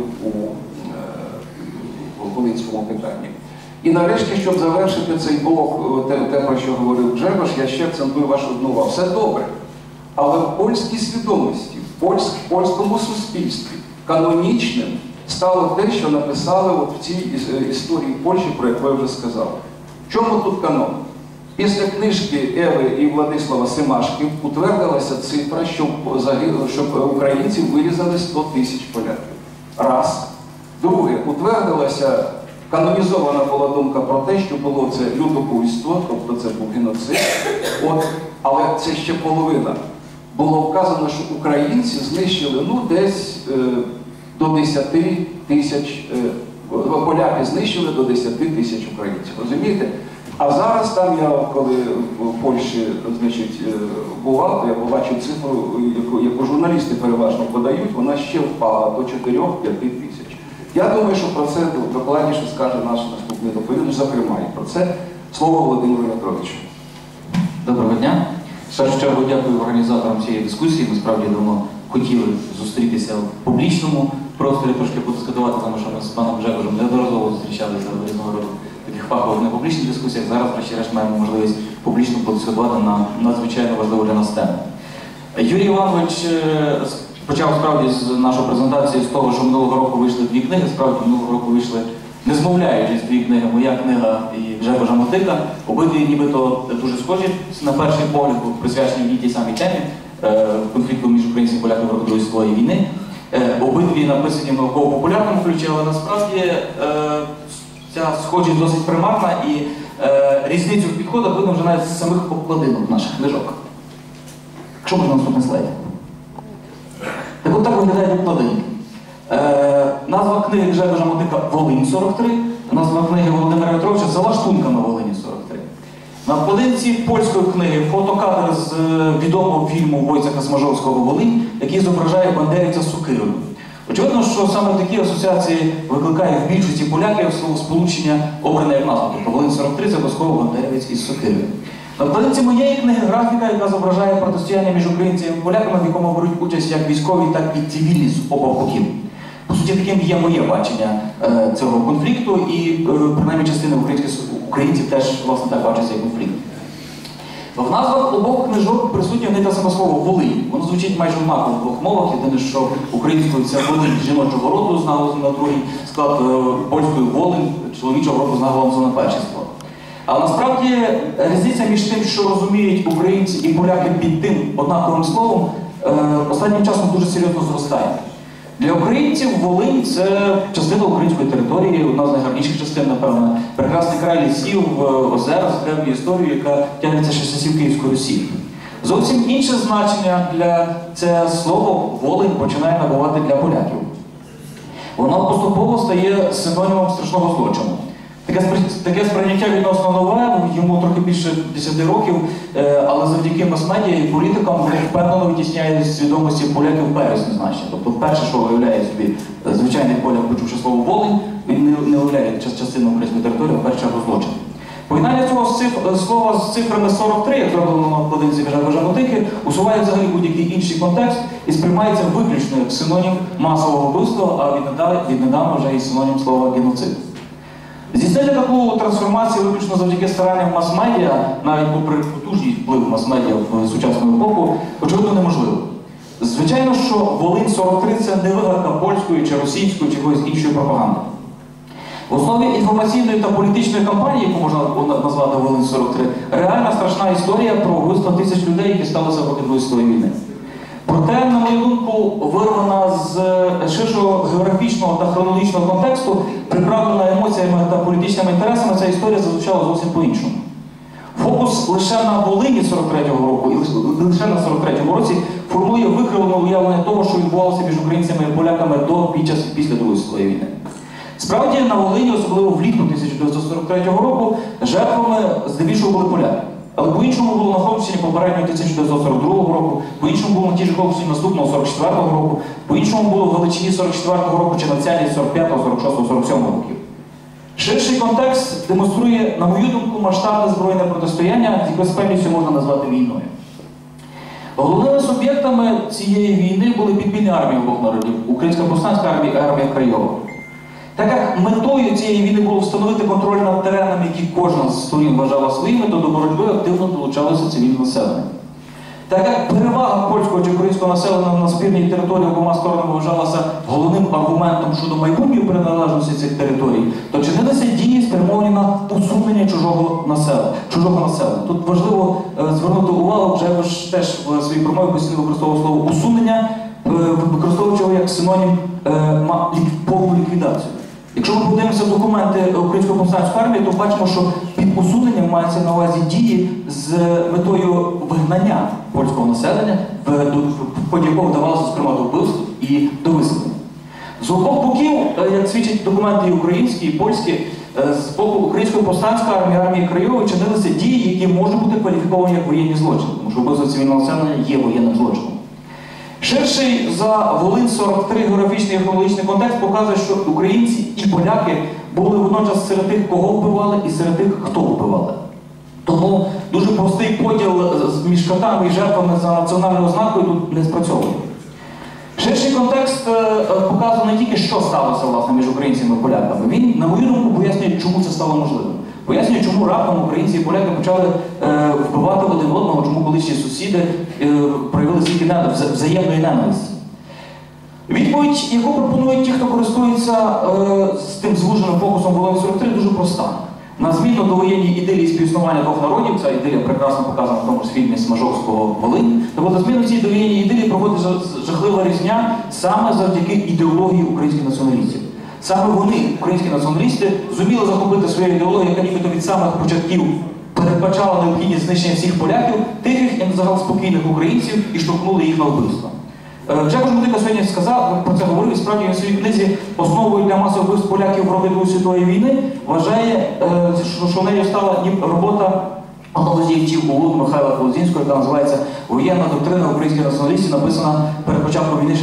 у волинському питанні. І нарешті, щоб завершити цей блок, те, про що говорив Джебаш, я ще акцентую вашу увагу. Все добре. Але в польській свідомості, в польському суспільстві канонічним стало те, що написали в цій історії Польщі, про яку я вже сказав. В чому тут канон? Після книжки Еви і Владислава Семашків утвердилася цифра, щоб українців вирізали 100 тисяч поляків. Раз. Друге, утвердилася, канонізована була думка про те, що було це людобуйство, тобто це був геноцид. Але це ще половина. Було вказано, що українці знищили десь до 10 тисяч, поляки знищили до 10 тисяч українців. Розумієте? А зараз там я, коли в Польщі, бував, то я побачив цифру, яку журналісти переважно подають, вона ще впала до 4-5 тисяч. Я думаю, що про це докладніше скаже наш наступний доповідач, зокрема і про це слово Володимиру Петровичу. Доброго дня. В першу чергу дякую організаторам цієї дискусії. Ми справді давно хотіли зустрітися в публічному просторі, трошки подискутувати, тому що ми з паном Жегорем неодноразово зустрічалися в різного роду таких фахових непублічних дискусіях. Зараз, врешті-решт, маємо можливість публічно подискутувати на надзвичайно важливу для нас тему. Юрій Іванович почав справді з нашої презентації з того, що минулого року вийшли дві книги. Справді минулого року вийшли, не змовляючись, дві книги, моя книга і Жегожа Мотика. Обидві нібито дуже схожі, на перший погляд, присвячені тій самій темі конфлікту між українцями і поляками в роки Другої світової війни. Обидві написані в науково-популярному ключі, але насправді ця схожість досить примарна і різницю в підходах видно вже навіть з самих обкладинок наших книжок. Якщо можна наступний слайд. Так от так виглядають обкладинки. Назва книги Жегожа Мотика «Волинь-43», назва книги Володимира Петровича «За лаштунками Волині-43». На обкладинці польської книги фотокадр з відомого фільму Войцеха Смажовського «Волинь», який зображає бандерівця з сокирою. Очевидно, що саме такі асоціації викликає в більшості поляків словосполучення обране як назва. Тобто Волинь-43 – це обов'язково бандерівець із сокирою. На обкладинці моєї книги графіка, яка зображає протистояння між українцями і поляками, в якому беруть участь як військові, так і цивільні з обох боків. По суті, таким є моє бачення цього конфлікту, і принаймні частина українців теж, власне, так бачить цей конфлікт. В назвах обох книжок присутнє одне те саме слово «Волинь». Воно звучить майже однаково в двох мовах, єдине, що українською це «Волинь» жіночого роду з наголосом на другий склад, польською «Волинь» чоловічого роду з наголосом на перший склад. Але насправді різниця між тим, що розуміють українці і поляки під тим однаковим словом, останнім часом дуже серйозно зростає. Для українців Волинь – це частина української території, одна з найгарніших частин, напевно. Прекрасний край лісів, озер з древньою історією, яка тягнеться ще з часів Київської Русі. Зовсім інше значення для це слово «Волинь» починає набувати для поляків. Воно поступово стає синонімом страшного злочину. Таке сприйняття відносно нове, йому трохи більше 10 років, але завдяки мас-медіа і політикам вони впевнено витісняють з свідомості поляків первісне значення. Тобто перше, що виявляє собі звичайний поляк, почувши слово «Волинь», він не виявляє частину української території, а перше злочин. Поєднання цього слова з цифрами 43, як зроблено на обкладинці Жегожа Мотики, усуває взагалі будь-який інший контекст і сприймається виключно як синонім масового вбивства, а віднедавна вже і синонім слова «геноцид». Здійснити таку трансформацію виключно завдяки старанням мас-медіа, навіть попри потужний вплив мас-медіа в сучасну епоху, очевидно неможливо. Звичайно, що Волинь-43 – це не вигарка польської чи російської чи якоїсь іншої пропаганди. В основі інформаційної та політичної кампанії, яку можна назвати Волинь-43, реальна страшна історія про вбивство тисяч людей, які сталися в роки Другої світової війни. Проте, на мою думку, вирвана з ширшого географічного та хронологічного контексту, приправлена емоціями та політичними інтересами, ця історія зазвучала зовсім по-іншому. Фокус лише на Волині 43-го року і лише на 43-му році формує викривлене уявлення того, що відбувалося між українцями і поляками до, під час і після Другої світової війни. Справді, на Волині, особливо влітку 1943 року, жертвами здебільшого були поляки. Але по-іншому було на Холмщині попереднього 1942 року, по-іншому було на тій же Холмщині наступного 44-го року, по-іншому було в Галичині 44-го року чи на Цялі 45-го, 46-го, 47-го років. Ширший контекст демонструє, на мою думку, масштабне збройне протистояння, яке з певністю можна назвати війною. Головними суб'єктами цієї війни були підпільні армії обох народів – Українська повстанська армія і армія Краєва. Так як метою цієї війни було встановити контроль над теренами, які кожна з сторін вважала своїми, то до боротьби активно долучалося цивільне населення. Так як перевага польського чи українського населення на спірній території обома сторонами вважалася головним аргументом щодо майбутньої приналежності цих територій, то чинилися дії, спрямовані на усунення чужого населення. Тут важливо звернути увагу, вже ж теж в своїй промові постійно використовував слово «усунення», використовуючи його як синонім повну ліквідацію. Якщо ми подивимося документи Української повстанської армії, то бачимо, що під усуненням мається на увазі дії з метою вигнання польського населення, в ході якого вдавалося, зокрема, до вбивств і до виселення. З обох боків, як свідчать документи і українські, і польські, з боку Української повстанської армії, армії Краєвої чинилися дії, які можуть бути кваліфіковані як воєнні злочини, тому що вбивство цивільного населення є воєнним злочином. Ширший за Волинь-43 географічний і хронологічний контекст показує, що українці і поляки були водночас серед тих, кого вбивали, і серед тих, хто вбивали. Тому дуже простий поділ між катами і жертвами за національною ознакою тут не спрацьовує. Ширший контекст показує не тільки, що сталося власне між українцями і поляками. Він, на мою думку, пояснює, чому це стало можливим. Пояснює, чому раптом українці і поляки почали вбивати один одного, чому колишні сусіди проявили стільки взаємної ненависті. Відповідь, яку пропонують ті, хто користується з тим звуженим фокусом Волині 43, дуже проста. На зміну до воєнній ідилії співіснування двох народів, ця ідилія прекрасно показана в тому ж фільмі Смажовського «Волинь», так от на зміну цій довоєнній ідилії проводить жахлива різня саме завдяки ідеології українських націоналістів. Саме вони, українські націоналісти, зуміли захопити свою ідеологію, яка нібито від самих початків передбачала необхідність знищення всіх поляків, тихих і загалом спокійних українців, і штовхнули їх на вбивство. Джекош Мотика сьогодні сказав, про це говорив, і справді він в своїй книзі «Основою для масових вбивств поляків в роки Другої світової війни» вважає, що нею стала робота одного з діячів ОУН Михайла Полозінського, яка називається «Воєнна доктрина українських націоналістів», написана перед початком війни ще в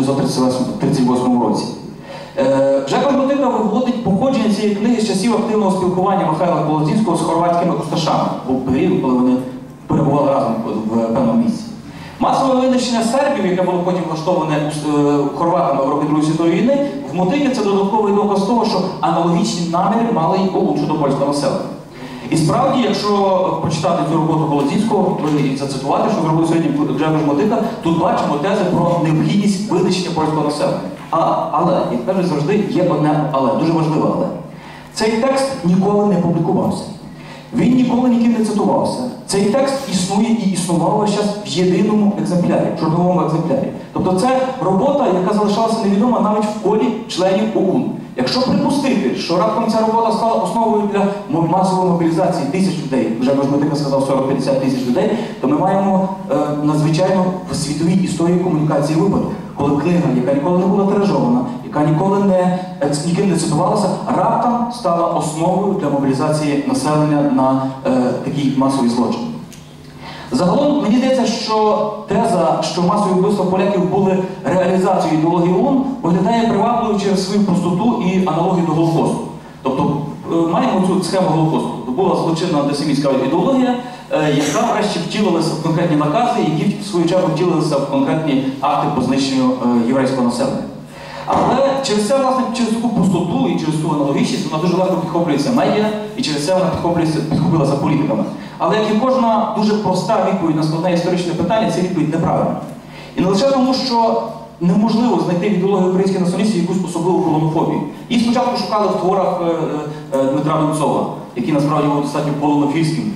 1938 році. Джекош Мотика виводить походження цієї книги з часів активного спілкування Михайла Полозінського з хорватськими косташами, був період, коли вони перебували разом в певному місці. Масове винищення сербів, яке було потім влаштоване хорватами в роки Другої світової війни, в Мотиці це додатковий доказ того, що аналогічні наміри мали й ОУН щодо польського населення. І справді, якщо прочитати цю роботу Полозінського і зацитувати, що зробив сьогодні Джекош Мотика, тут бачимо тези про необхідність винищення польського населення. Але, як кажуть, завжди є одне але, дуже важливе але. Цей текст ніколи не публікувався. Він ніколи ніким не цитувався. Цей текст існує і існував весь час в єдиному екземплярі, в чорновому екземплярі. Тобто це робота, яка залишалася невідома навіть в колі членів ОУН. Якщо припустити, що раптом ця робота стала основою для масової мобілізації тисяч людей, вже Мотика сказав 40-50 тисяч людей, то ми маємо надзвичайно в світовій історії комунікації випадок, коли книга, яка ніколи не була тиражована, яка ніколи ніким не цитувалася, раптом стала основою для мобілізації населення на такий масовий злочин. Загалом, мені здається, що теза, що масові вбивства поляків були реалізацією ідеології ОУН, виглядає привабливо через свою простоту і аналогію до Голокосту. Тобто, маємо цю схему Голокосту. Була злочинна антисемітська ідеологія, яка врешті втілилася в конкретні накази, які в свою чергу втілилися в конкретні акти по знищенню єврейського населення. Але через це, власне, через таку простоту і через ту аналогічність вона дуже легко підхоплюється медіа, і через це вона підхопилася політиками. Але як і кожна дуже проста відповідь на складне історичне питання, ця відповідь неправильна. І не лише тому, що неможливо знайти в ідеології українських націоналістів якусь особливу полонофобію. Її спочатку шукали в творах Дмитра Донцова, який насправді був достатньо полонофільським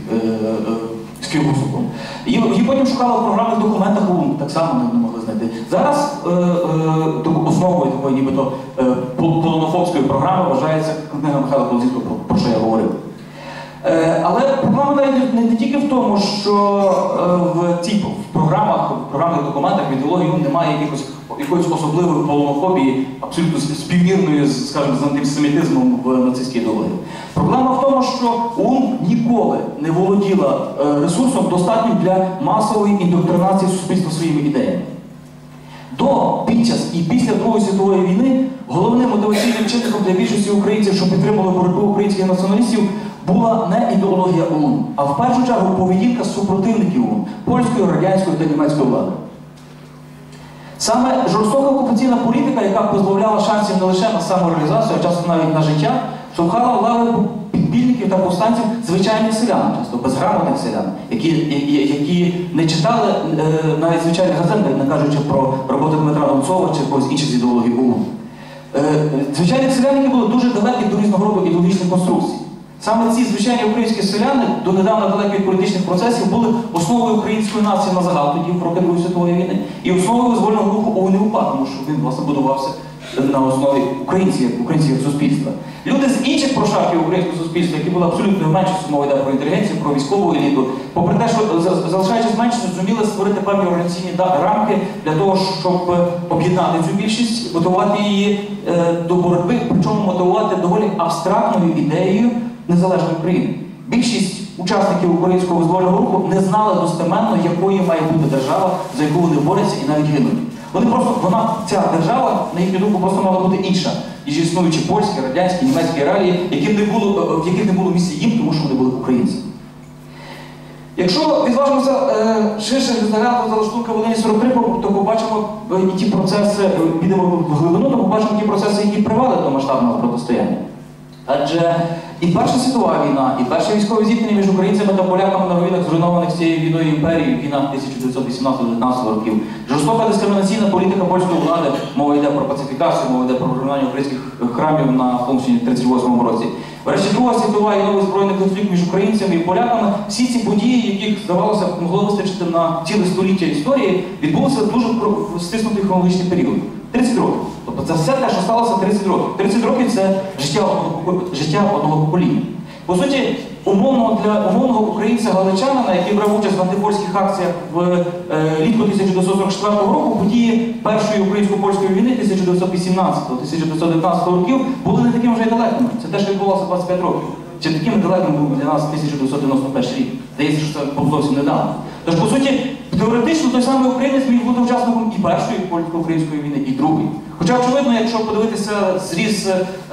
філософом. Її потім шукали в програмних документах ОУН, так само не могли знайти. Зараз основою такої нібито полонофобської програми вважається книга Михайла Полозінського, про що я говорив. Але проблема навіть не тільки в тому, що в програмних документах в ідеології немає якоїсь особливої полонофобії, абсолютно співмірної, скажімо, з антисемітизмом в нацистській ідеології. Проблема в тому, що ОУН ніколи не володіла ресурсом достатнім для масової індоктринації суспільства своїми ідеями. Під час і після Другої світової війни головним мотиваційним чинником для більшості українців, що підтримували боротьбу українських націоналістів, була не ідеологія ОУН, а в першу чергу поведінка супротивників ОУН, польської, радянської та німецької влади. Саме жорстока окупаційна політика, яка позбавляла шансів не лише на самореалізацію, а часом навіть на життя, штовхала в лави підпільників та повстанців звичайних селян, часто безграмотних селян, які не читали навіть звичайних газет, не кажучи про роботи Дмитра Донцова чи когось інших з ідеології ОУН. Звичайних селян, які були дуже далекі до різного роду ідеологічних конструкцій. Саме ці звичайні українські селяни, донедавна далекі від політичних процесів, були основою української нації на загал тоді, в роки Другої світової війни, і основою визвольного руху ОУН-УПА, тому що він, власне, будувався на основі українців як суспільства. Люди з інших прошарків українського суспільства, які були абсолютно меншістю, мова йде про інтелігенцію, про військову еліту, попри те, що залишаючись меншістю, зуміли створити певні організаційні рамки для того, щоб об'єднати цю більшість, мотивувати її до боротьби, причому мотивувати доволі абстрактною ідеєю незалежної України. Більшість учасників українського визвольного руху не знали достеменно, якою має бути держава, за яку вони борються і навіть гинуть. Ця держава, на їхню думку, просто мала бути інша, ніж існуючі польські, радянські, німецькі реалії, в яких не було місця їм, тому що вони були українцями. Якщо відважимося ширше розглянути залаштунка Волині 43, то побачимо і ті процеси, підемо в глибину, то побачимо ті процеси, які привели до масштабного протистояння. Адже і Перша світова війна, і перше військове зіткнення між українцями та поляками на руїнах зруйнованих цією війною імперії, війна 1918-19 років, жорстока дискримінаційна політика польської влади, мова йде про пацифікацію, мова йде про руйнування українських храмів на Холмщині в 1938 році. Врешті Друга світова і новий збройний конфлікт між українцями і поляками, всі ці події, яких, здавалося, могло вистачити на ціле століття історії, відбулися в дуже стиснутий хронологічний період. 30 років. Тобто це все те, що сталося 30 років. 30 років – це життя одного покоління. По суті, умовного українця-галичанина, який брав участь в антипольських акціях влітку 1944 року, події Першої українсько-польської війни 1918-1919 років були не такими вже й далекими. Це те, що відбулося 25 років. Чи таким далеким був для нас 1991 рік. Здається, що це було зовсім недавно. Тож, по суті, теоретично той самий українець міг бути учасником і Першої польсько-української війни, і Другої. Хоча, очевидно, якщо подивитися зріз,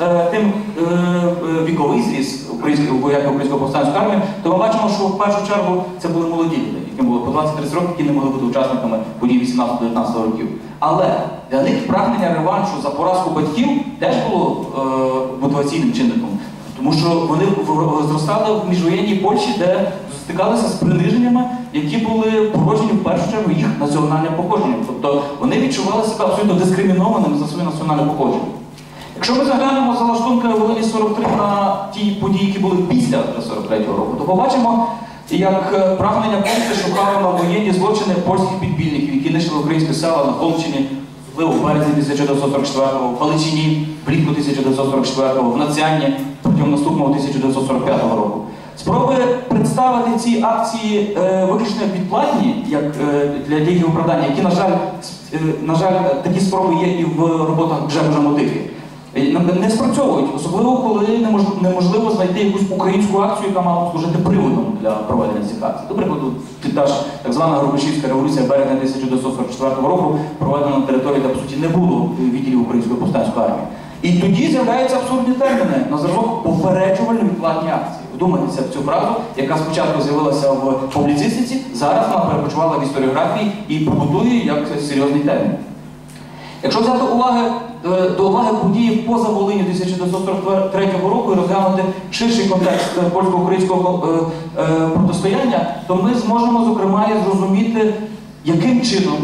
віковий зріз українського повстанської армії, то ми бачимо, що в першу чергу це були молоді люди, яким було по 20-30 років, які не могли бути учасниками подій 18-19 років. Але для них прагнення реваншу за поразку батьків теж було мотиваційним чинником. Тому що вони зростали в міжвоєнній Польщі, де стикалися з приниженнями, які були породжені в першу чергу їх національним походженням. Тобто вони відчували себе абсолютно дискримінованими за своє національне походження. Якщо ми заглянемо залаштунки Волині 43 на ті події, які були після 43-го року, то побачимо, як прагнення помсти шукали на воєнні злочини польських підбільників, які нищили українські села на Холмщині, в березні 1944-го, в Галичині влітку 1944-го, в Нацянні протягом наступного 1945 року. Спроби представити ці акції виключно як відплатні, як для їх оправдання, які, на жаль, такі спроби є і в роботах Гжегожа Мотики, не спрацьовують, особливо коли неможливо знайти якусь українську акцію, яка мала служити приводом для проведення цих акцій. До прикладу, та ж так звана Грубишівська революція березня 1944 року проведена на території, де, по суті, не було відділів Української повстанської армії. І тоді з'являються абсурдні терміни на зразок попереджувально-відплатні акції. Вдумайтеся в цю фразу, яка спочатку з'явилася в публіцистиці, зараз вона перепочувала в історіографії і побутує як серйозний термін. Якщо взяти до уваги події поза Волиню 1943 року і розглянути ширший контекст польсько-українського протистояння, то ми зможемо, зокрема, і зрозуміти, яким чином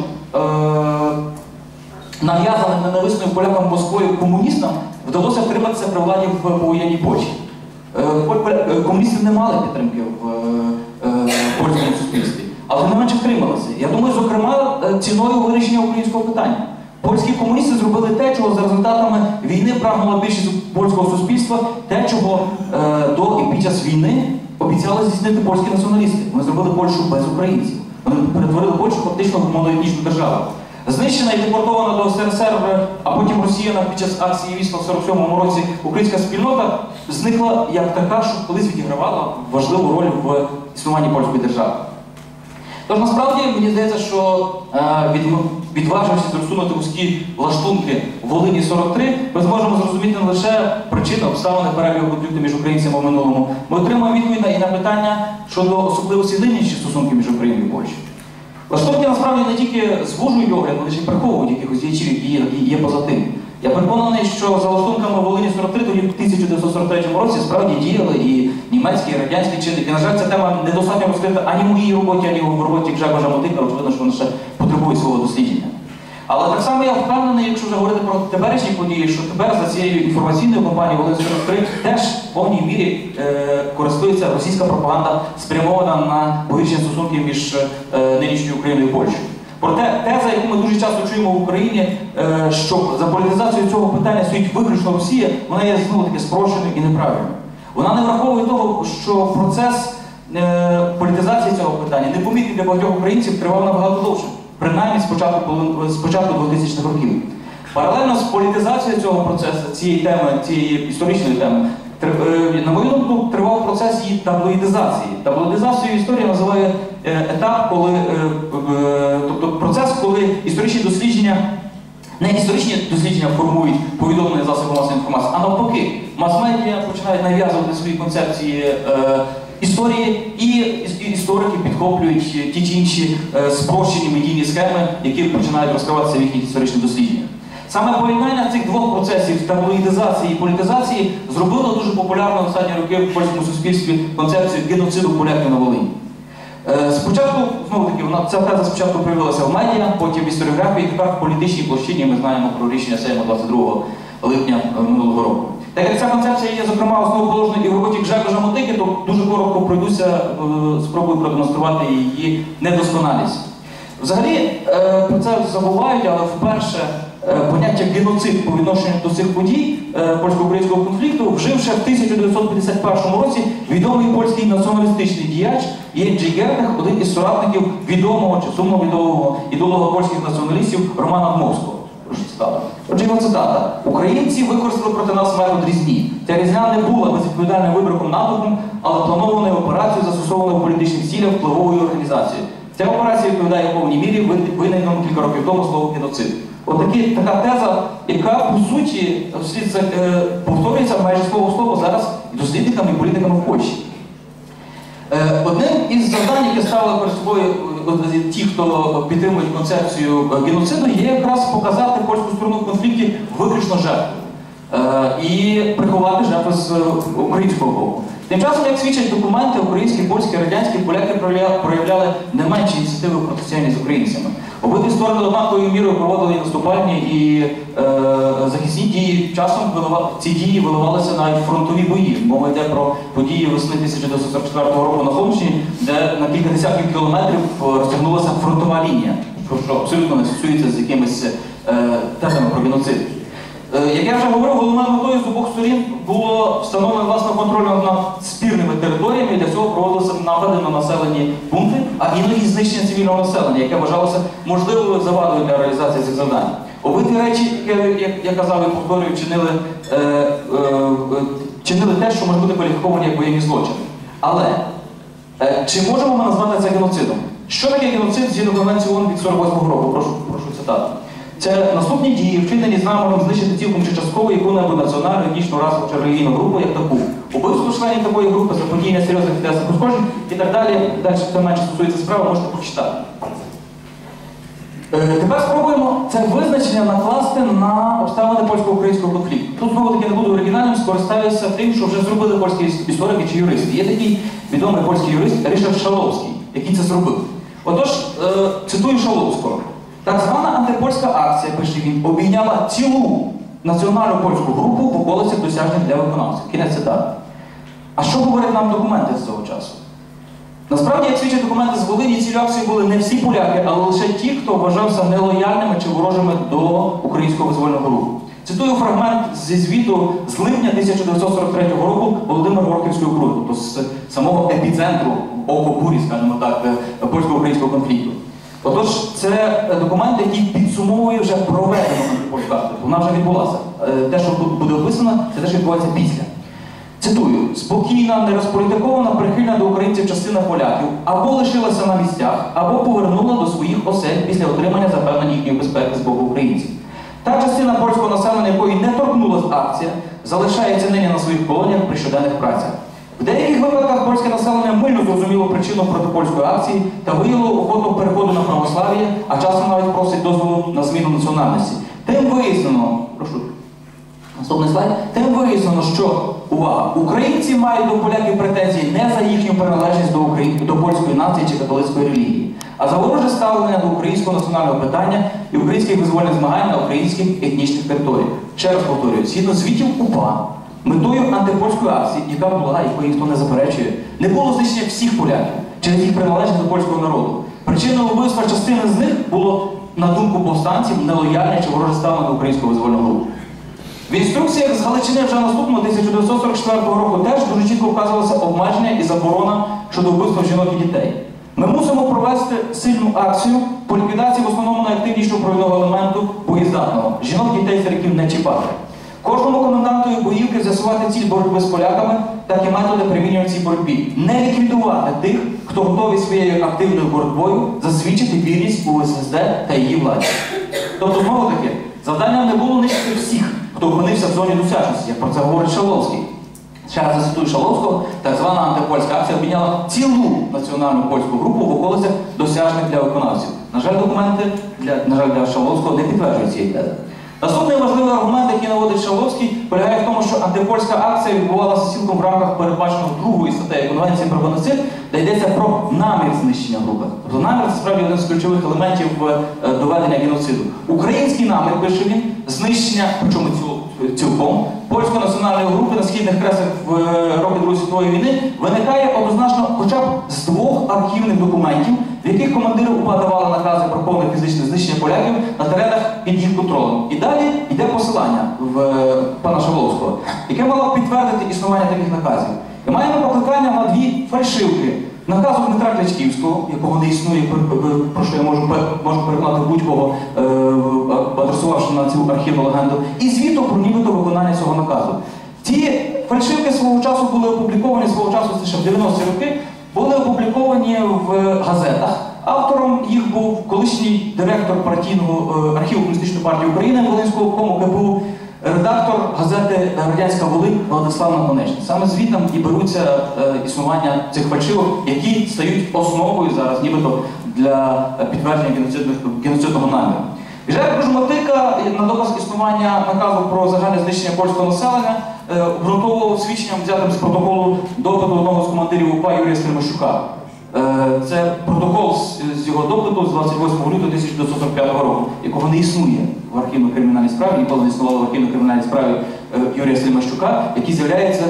нав'язаним ненависною полякам Москвою комуністам вдалося втриматися при владі в повоєнній Польщі. Комуністи не мали підтримки в польському суспільстві, але не менше втрималися. Я думаю, зокрема, ціною вирішення українського питання. Польські комуністи зробили те, чого за результатами війни прагнула більшість польського суспільства, те, чого до і під час війни обіцяли здійснити польські націоналісти. Вони зробили Польщу без українців. Вони перетворили Польщу фактично в монолітнічну державу. Знищена і депортована до СРСР, а потім розсіяна під час акції «Вісла» в 47-му році українська спільнота зникла як така, що колись відігравала важливу роль в існуванні польської держави. Тож насправді, мені здається, що відважившись розсунути вузькі лаштунки Волині 43, ми зможемо зрозуміти не лише причини, обставини перебігу конфлікту між українцями в минулому. Ми отримаємо відповідь і на питання щодо особливості нинішніх стосунків між Україною і Польщею. Лаштунки насправді не тільки звужують огляд, вони ще й приховують якихось діячів, які є поза тим. Я переконаний, що за лаштунками Волині 43 тоді в 1943 році справді діяли і німецькі, і радянські чинники. На жаль, ця тема недостатньо розкрита ані в моїй роботі, ані в роботі Гжегожа Мотика, очевидно, що вона ще потребує свого дослідження. Але так само я впевнений, якщо вже говорити про теперішні події, що тепер за цією інформаційною кампанією Волинь 43 теж в повній мірі користується російська пропаганда, спрямована на погіршення стосунків між нинішньою Україною і Польщею. Проте теза, яку ми дуже часто чуємо в Україні, що за політизацією цього питання стоїть виключно Росія, вона є знову-таки спрощеною і неправильною. Вона не враховує того, що процес політизації цього питання, непомітний для багатьох українців, тривав набагато довше. Принаймні з початку 2000-х років. Паралельно з політизацією цього процесу, цієї історичної теми, на мою думку, тривав процес її таблоїдизації. Таблоїдизацією історія називає етап, тобто процес, коли історичні дослідження, не історичні дослідження формують повідомлення засоби масової інформації, а навпаки, мас-медіа починають нав'язувати свої концепції історії, і історики підхоплюють ті чи інші спрощені медійні схеми, які починають розкриватися в їхніх історичних дослідженнях. Саме поєднання цих двох процесів таблоїдизації і політизації зробило дуже популярну в останні роки в польському суспільстві концепцію геноциду поляків на Волині. Спочатку, знову-таки, ця теза спочатку проявилася в медіа, потім в історіографії, тепер в політичній площині ми знаємо про рішення Сейму 22 липня минулого року. Так як ця концепція є, зокрема, основоположною і в роботі Гжегожа Мотики, то дуже коротко пройдуся, спробую продемонструвати її недосконалість. Взагалі, про це забувають, але вперше поняття геноцид по відношенню до цих подій польсько-українського конфлікту вжив ще в 1951 році відомий польський націоналістичний діяч Єнджій Герних, один із соратників відомого чи сумновідомого ідеолога польських націоналістів Романа Дмовського. Прошу цитата. Отже, його цитата. «Українці використали проти нас метод різні. Ця різня не була безвідповідальним вибриком натовпом, але планованою операцією, застосованою в політичних цілях впливовою організацією. Ця операція відповідає в повній мірі винайденому кілька років тому слово геноцид». Така теза, яка, по суті, повторюється майже слово в слово зараз дослідниками і політиками в Польщі. Одним із завдань, яке ставили перед собою ті, хто підтримують концепцію геноциду, є якраз показати польську сторону в конфлікті виключно жертву і приховати жертви з українського боку. Тим часом, як свідчать документи, українські, польські, радянські, поляки проявляли не менші ініціативи в протистоянні з українцями. Обидві сторони однаковою мірою проводили і наступальні, і захисні дії. Часом ці дії виливалися навіть в фронтові бої. Мова йде про події весни 1944 року на Холмщині, де на кілька десятків кілометрів розтягнулася фронтова лінія, що абсолютно не стосується з якимись тезами про геноцид. Як я вже говорив, головною метою з обох сторін було встановлено власне контроль над спірними територіями, і для цього проводилися напади на населені пункти, а іноді знищення цивільного населення, яке вважалося можливою завадою для реалізації цих завдань. Обидві речі, як я казав і повторюю, чинили те, що може бути кваліфіковані як воєнні злочини. Але чи можемо ми назвати це геноцидом? Що таке геноцид згідно Конвенції ООН від 48-го року? Прошу цитату. Це наступні дії, вчинені з наміром знищити цілком чи частково яку-небудь національну, етнічну, расову чи релігійну групу як таку. Убивство членів такої групи, заподіяння серйозних тілесних ушкоджень і так далі. Далі, хто менше стосується справи, можете почитати. Тепер спробуємо це визначення накласти на обставини польсько-українського конфлікту. Тут, знову-таки, не буду оригінальним, скористаюся тим, що вже зробили польські історики чи юристи. Є такий відомий польський юрист Ришард Шаловський, який це зробив. Отож, цитую Шаловського. Так звана антипольська акція, пише він, обійняла цілу національну польську групу в околицях досяжних для виконавців. Кінець цитати. А що говорять нам документи з цього часу? Насправді, як свідчать документи з Волині, цілю акції були не всі поляки, але лише ті, хто вважався нелояльними чи ворожими до українського визвольного руху. Цитую фрагмент зі звіту з липня 1943 року Володимира Горківської округи, тобто з самого епіцентру око бурі, скажімо так, польсько-українського конфлікту. Отож, це документ, який підсумовує вже проведену антипольську акцію. Вона вже відбулася. Те, що тут буде описано, це те, що відбувається після. Цитую. «Спокійна, нерозполітикована, прихильна до українців частина поляків або лишилася на місцях, або повернула до своїх осель після отримання запевнення їхньої безпеки з боку українців. Та частина польського населення, якої не торкнулася акція, залишається нині на своїх колоніях при щоденних працях. В деяких випадках польське населення мильно зрозуміло причину протипольської акції та виявило охоту переходу на православ'я, а часом навіть просить дозволу на зміну національності. Тим вияснено, наступний слайд, тим вияснено, що, увага, українці мають до поляків претензії не за їхню приналежність до польської нації чи католицької релігії, а за вороже ставлення до українського національного питання і українських визвольних змагань на українських етнічних територіях. Ще раз повторюю, згідно звітів УПА, метою антипольської акції, яка була, якої ніхто не заперечує, не було знищення всіх поляків через їх приналежність до польського народу. Причиною вбивства частини з них було, на думку повстанців, нелояльне чи вороже ставлення до українського визвольного руху. В інструкціях з Галичини вже наступного 1944 року теж дуже чітко вказувалося обмеження і заборона щодо вбивства жінок і дітей. Ми мусимо провести сильну акцію по ліквідації в основному найактивнішого провідного елементу боєздатного – жінок, дітей, стариків не чіпати. Кожному комендантові боївки з'ясувати ціль боротьби з поляками, так і методи примінювання в цій боротьбі. Не ліквідувати тих, хто готовий своєю активною боротьбою засвідчити вірність УССР та її владі. Тобто, знову таки, завданням не було нищити всіх, хто опинився в зоні досяжності, як про це говорить Шаловський. Ще раз зацитую Шаловського, так звана антипольська акція обійняла цілу національну польську групу в околицях досяжних для виконавців. На жаль, документи для Шаловського не підтверджують цієї тези. Наступний важливий аргумент, який наводить Шаловський, полягає в тому, що антипольська акція відбувалася цілком в рамках передбаченого 2 статтею Конвенції про геноцид, де йдеться про намір знищення групи. Тобто намір – це справді один з ключових елементів доведення геноциду. Український намір, пише він, знищення, причому цілком, польської національної групи на східних кресах в роки Другої світової війни виникає однозначно хоча б з 2 архівних документів, в яких командири УПА давали накази про повне фізичне знищення поляків на теренах під їх контролем. І далі йде посилання в пана Шавловського, яке мало підтвердити існування таких наказів. І маємо покликання на 2 фальшивки. Наказу Дмитра Клячківського, якого не існує, про що я можу переконати будь-кого, адресувавши на цю архівну легенду, і звіту про нібито виконання цього наказу. Ті фальшивки свого часу були опубліковані, це ще в 90-ті роки, були опубліковані в газетах. Автором їх був колишній директор партійного архіву Комуністичної партії України, Волинського обкому КПУ, редактор газети «Радянська Волинь» Владислав Наконечний. Саме звідти і беруться існування цих фальшивок, які стають основою зараз нібито для підтвердження геноцидного наміру. Віжая Кружмотика на доказ існування наказу про загальне знищення польського населення обґрунтовував свідченням, взятим з протоколу допиту одного з командирів УПА Юрія Стримащука. Це протокол з його допиту з 28 лютого 1945 року, якого не існує в архівно-кримінальній справі, ніколи не існувало в архівно-кримінальній справі Юрія Стримащука, який з'являється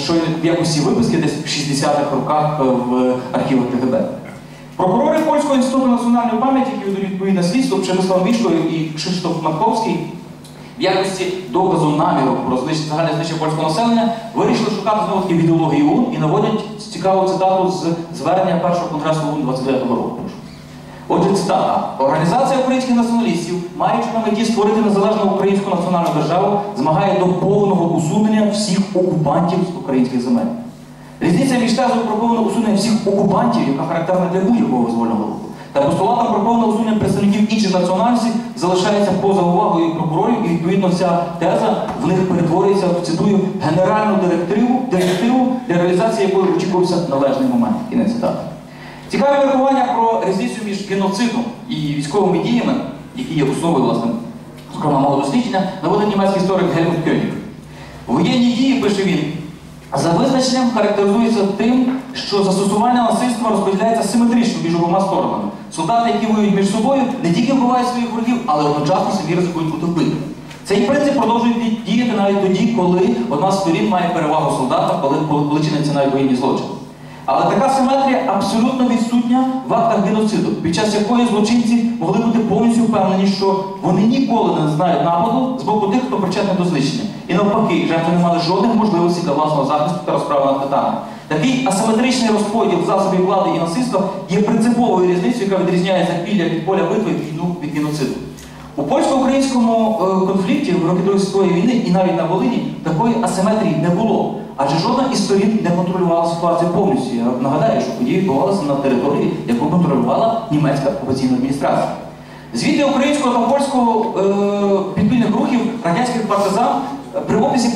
в якості виписки десь в 60-х роках в архівах КГБ. Прокурори Польського інституту національної пам'яті, які ведуть відповідне слідство, Przemysław Мішко і Krzysztof Маткowski, в якості доказу наміру про загальне знищення польського населення вирішили шукати знову-таки в ідеології ОУН і наводять цікаву цитату з звернення першого конгресу ОУН 29-го року. Отже, цитата. «Організація українських націоналістів, маючи на меті створити незалежну українську національну державу, змагає до повного усунення всіх окупантів з українських земель». Різниця між тезою про повне усунення всіх окупантів, яка характерна для будь-якого визвольного руху, та постулатом про повне усунення представників інших національностей залишається поза увагою прокурорів, і відповідно ця теза в них перетворюється в, цитую, генеральну директиву, для реалізації якої очікувався належний момент. Кінець цитати. Цікаві міркування про різницю між геноцидом і військовими діями, які є основою, власне, зокрема мого дослідження, наводить німецький історик Гельмут Кьоніг. Воєнні дії, пише він, за визначенням характеризується тим, що застосування насильства розподіляється симетрично між обома сторонами. Солдати, які воюють між собою, не тільки вбивають своїх ворогів, але одночасно самі ризикують бути вбитими. Цей принцип продовжує діяти навіть тоді, коли одна з сторін має перевагу солдата, коли чиняться навіть воєнні злочини. Але така симетрія абсолютно відсутня в актах геноциду, під час якої злочинці могли бути повністю впевнені, що вони ніколи не знають нападу з боку тих, хто причетний до знищення. І навпаки, жертви не мали жодних можливостей для власного захисту та розправи над катами. Такий асиметричний розподіл засобів влади і насильства є принциповою різницею, яка відрізняє запілля від поля битви війну від геноциду. У польсько-українському конфлікті в роки Другої світової війни і навіть на Волині такої асиметрії не було. Адже жодна із сторін не контролювала ситуацію повністю. Я нагадаю, що події відбувалися на території, яку контролювала німецька окупаційна адміністрація. Звідти українського та польського підпільних рухів радянських партизан при описі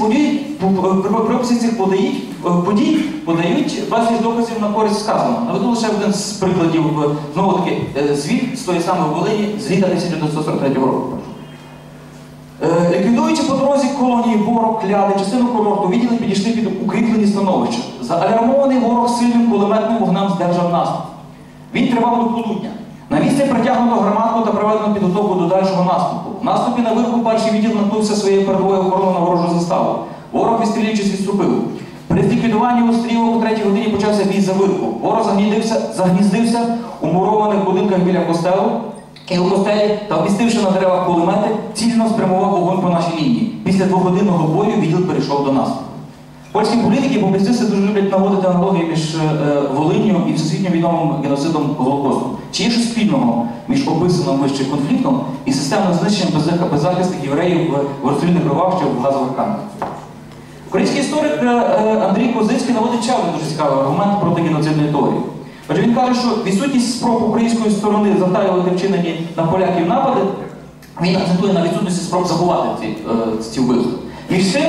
цих подій подають безліч доказів на користь сказаного. Наведу лише один з прикладів, знову-таки, звіт з тої самої Волині з літа 1943 року. Ліквідуючи по дорозі колонії Борок, Кляди, частину курорту, відділи підійшли під укріплені становища. Заармований ворог сильним кулеметним вогнем здержав наступ. Він тривав до полудня. На місці притягнуто громадку та проведено підготовку до дальшого наступу. В наступі на вирку перший відділ наткнувся своєю передовою охороною на ворожу заставу. Ворог, відстрілюючись, відступив. При ліквідуванні острілок о 3-й годині почався бій за вирку. Ворог загніздився у мурованих будинках біля костелу і у костелі та, обмістивши на деревах кулемети, цільно спрямував вогонь по нашій лінії. Після 2-годинного бою відділ перейшов до наступу. Польські політики і публіцисти дуже люблять наводити аналогії між Волинню і всесвітньо відомим геноцидом Голокосту. Чи є щось спільного між описаним вище конфліктом і системним знищенням беззахисних євреїв в розстрільних ровах чи в газових камерах? Український історик Андрій Козицький наводить ще один дуже цікавий аргумент проти геноцидної теорії. Отже, він каже, що відсутність спроб української сторони затаювати вчинені на поляків напади, він акцентує на відсутності спроб заховати ці вбивства. Між цим,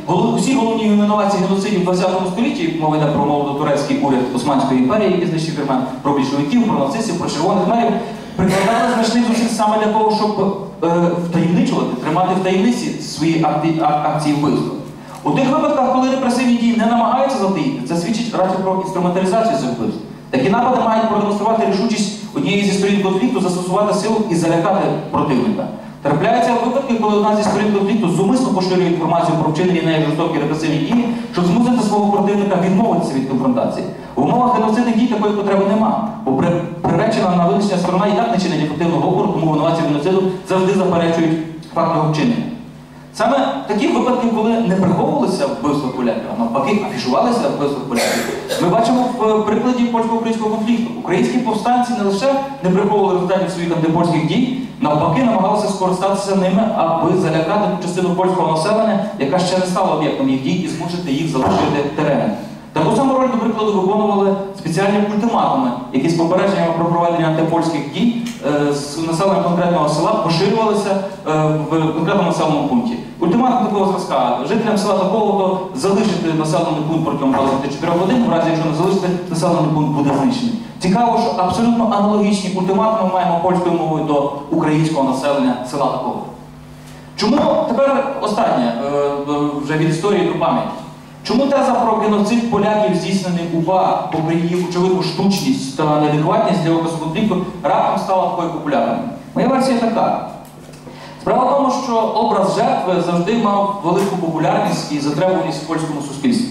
Усі головні інновації геноцидів в 20 столітті, мова йде про молодотурецький уряд Османської імперії, який знищив вірмен, про більшовиків, про нацистів, про червоних мерів, прикладали значних зусиль саме для того, щоб втаємничувати, тримати в таємниці свої акції вбивства. У тих випадках, коли репресивні дії не намагаються затаїти, це свідчить радше про інструменталізацію цих вбивств. Такі напади мають продемонструвати рішучість однієї зі сторін конфлікту застосувати силу і залякати противника. Трапляються випадки, коли одна зі сторін конфлікту зумисно поширює інформацію про вчинені нею жорстокі репресивні дії, щоб змусити свого противника відмовитися від конфронтації. В умовах геноцидних дій такої потреби нема, бо приречена на винищення сторона і так не чинить ефективного опору, тому винуватці геноциду завжди заперечують факт його вчинення. Саме такі випадки, коли не приховувалися вбивства поляків, а навпаки афішувалися вбивства поляків, ми бачимо в прикладі польсько-українського конфлікту. Українські повстанці не лише не приховували результатів своїх антипольських дій, навпаки намагалися скористатися ними, аби залякати ту частину польського населення, яка ще не стала об'єктом їх дій, і змусити їх залишити терени. Таку саму роль, до прикладу, виконували спеціальні ультиматуми, які з попередженням про проведення антипольських дій з населенням конкретного села поширювалися в конкретному населеному пункті. Ультиматум такого зразка: жителям села такого-то залишити населений пункт протягом 24 годин, в разі якщо не залишити, населений пункт буде знищений. Цікаво, що абсолютно аналогічні ультиматуми маємо польською мовою до українського населення села такого. Чому тепер останнє, вже від історії до пам'яті? Чому теза про геноцид поляків, здійснений УПА, попри її очевидну штучність та неадекватність для опису конфлікту, раптом стала такою популярною? Моя версія така. Справа в тому, що образ жертви завжди мав велику популярність і затребуваність в польському суспільстві.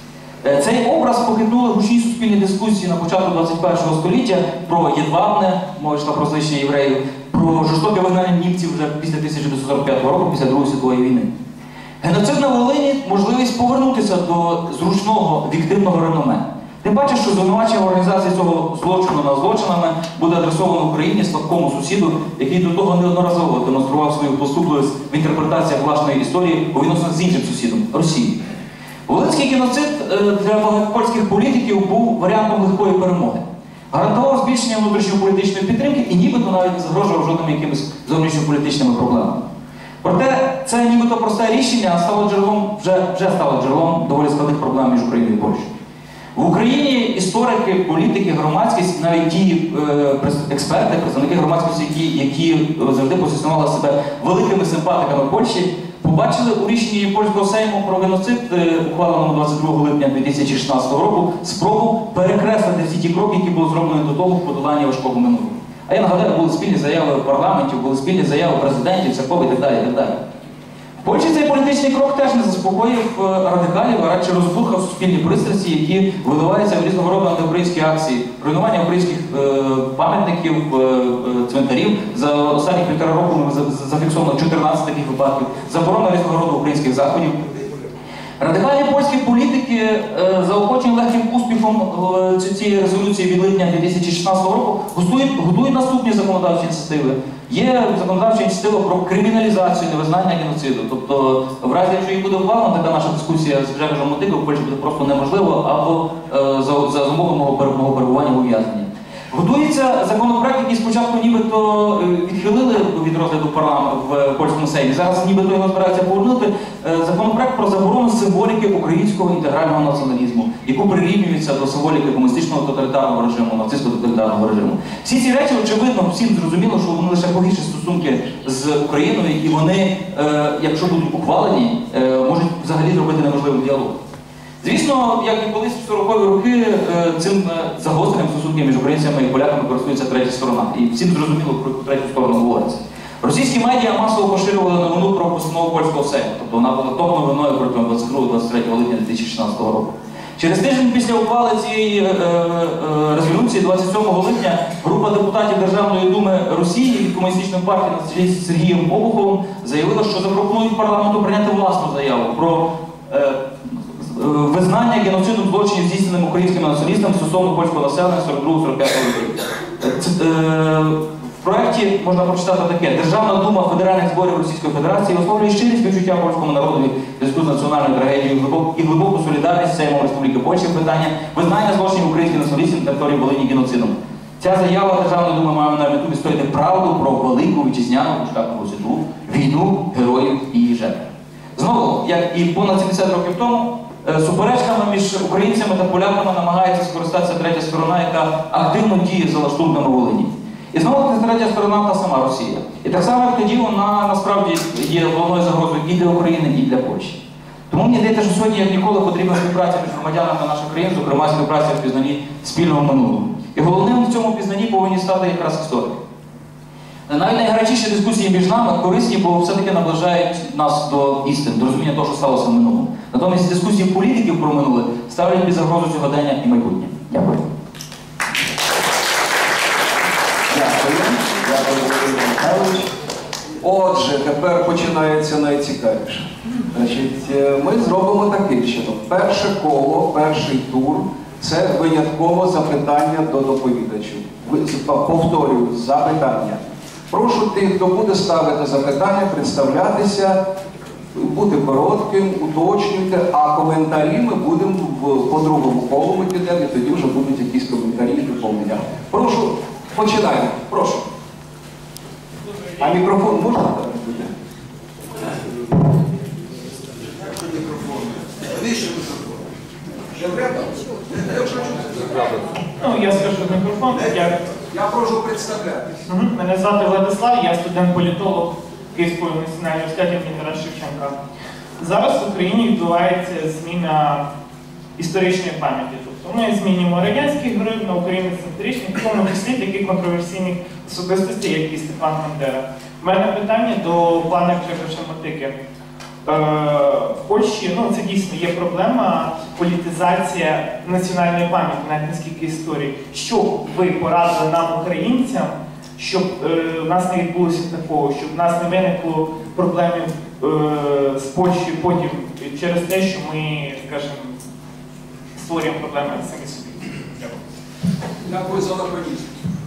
Цей образ похитнули гучні суспільні дискусії на початку 21 століття про Єдвабне, мова йшла про знищення євреїв, про жорстоке вигнання німців вже після 1945 року, після Другої світової війни. Геноцид на Волині – можливість повернутися до зручного віктивного реноме. Тим паче, що звинувачення в організації цього злочину над злочинами буде адресовано Україні, слабкому сусіду, який до того неодноразово демонстрував свою поступливість в інтерпретаціях власної історії у відносинах з іншим сусідом – Росією. Волинський геноцид для польських політиків був варіантом легкої перемоги. Гарантував збільшення внутрішньополітичної підтримки і нібито навіть не загрожував жодними якимись зовнішньополітичними проблемами. Проте це нібито просте рішення вже стало джерелом доволі складних проблем між Україною і Польщею. В Україні історики, політики, громадськість, навіть ті експерти, представники громадськості, які завжди позиціонували себе великими симпатиками Польщі, побачили у рішенні польського Сейму про геноцид, ухваленому 22 липня 2016 року, спробу перекреслити всі ті кроки, які були зроблені до того в подоланні важкого минулого. А я нагадаю, були спільні заяви парламентів, були спільні заяви президентів, церков і так далі, і так далі. В Польщі цей політичний крок теж не заспокоїв радикалів, а радше розбурхав суспільні пристрасті, які виливаються в різного роду антиукраїнські акції, руйнування українських пам'ятників, цвинтарів. За останні кілька років ми зафіксовано 14 таких випадків, заборона різного роду українських заходів. Радикальні польські політики, заохочені легким успіхом цієї резолюції від липня 2016 року, готують наступні законодавчі ініціативи. Є законодавча ініціатива про криміналізацію невизнання геноциду. Тобто, в разі, якщо її буде ухвалена, така наша дискусія з Гжегожем Мотикою в Польщі буде просто неможливо, або за умови мого перебування в ув'язненні. Готується законопроект, який спочатку нібито відхилили від розгляду в польському Сеймі. Зараз нібито його збираються повернути. Законопроект про заборону символіки українського інтегрального націоналізму, яку прирівнюється до символіки комуністичного тоталітарного режиму, нацистського тоталітарного режиму. Всі ці речі, очевидно, всім зрозуміло, що вони лише погіршать стосунки з Україною, і вони, якщо будуть ухвалені, можуть взагалі зробити неможливий діалог. Звісно, як і колись в 40-ві роки, цим загостренням стосунків між українцями і поляками користується третя сторона. І всім зрозуміло, про яку третю сторону говориться. Російські медіа масово поширювали новину про постанову польського Сейму, тобто вона була топ-новиною протягом 22-23 липня 2016 року. Через тиждень після ухвали цієї резолюції, 27 липня, група депутатів Державної думи Росії від комуністичної партії на чолі з Сергієм Обуховим заявила, що запропонують парламенту прийняти власну заяву про визнання геноцидом злочинів, здійсненим українськими націоналістами стосовно польського населення 42-45 років. В проєкті можна прочитати таке: Державна дума Федеральних зборів Російської Федерації висловлює щирі співчуття польському народу в зв'язку з національною трагедією і глибоку солідарність з Сеймом Республіки Польща в питанні визнання злочинів українських націоналістів на території Волині геноцидом. Ця заява Державної думи має на мету відстояти правду про велику вітчизняну війну, героїв і жертв. Знову, як і понад 70 років тому суперечками між українцями та поляками намагається скористатися третя сторона, яка активно діє за лаштунками Волині. І знову третя сторона та сама Росія. І так само, як тоді, вона насправді є головною загрозою і для України, і для Польщі. Тому мені здається, що сьогодні, як ніколи, потрібна співпраця між громадянами наших країн, зокрема співпраця в пізнанні спільного минулого. І головним в цьому пізнанні повинні стати якраз історики. Навіть найгарячіші дискусії між нами корисні, бо все-таки наближають нас до істин, до розуміння того, що сталося в минулому. Натомість дискусії політиків про минуле ставлять під загрозу сьогодення і майбутнє. Дякую. Дякую, Володимир Михайлович. Отже, тепер починається найцікавіше. Значить, ми зробимо таким чином. Перше коло, перший тур – це винятково запитання до доповідачів. Повторюю, запитання. Прошу тих, хто буде ставити запитання, представлятися, бути коротким, уточнюйте, а коментарі ми будемо по другому колу ми підемо, і тоді вже будуть якісь коментарі і доповнення. Прошу, починаємо. Прошу. А мікрофон можна так бути? Ну, я скажу мікрофон. Я прошу представлятися. Мене звати Владислав, я студент-політолог Київського національного університету імені Тараса Шевченка. Зараз в Україні відбувається зміна історичної пам'яті. Тобто ми змінюємо радянський герой на україно-центричний, в тому числі таких контроверсійних особистостей, як і Степан Бандера. У мене питання до пана Гжегоша Мотики. В Польщі, ну це дійсно є проблема, політизація національної пам'яті, навіть наскільки історії. Що б ви порадили нам, українцям, щоб в нас не відбулося такого, щоб в нас не виникло проблеми з Польщею потім через те, що ми, скажімо, створюємо проблеми самі собі. Дякую. Дякую за лаконізм.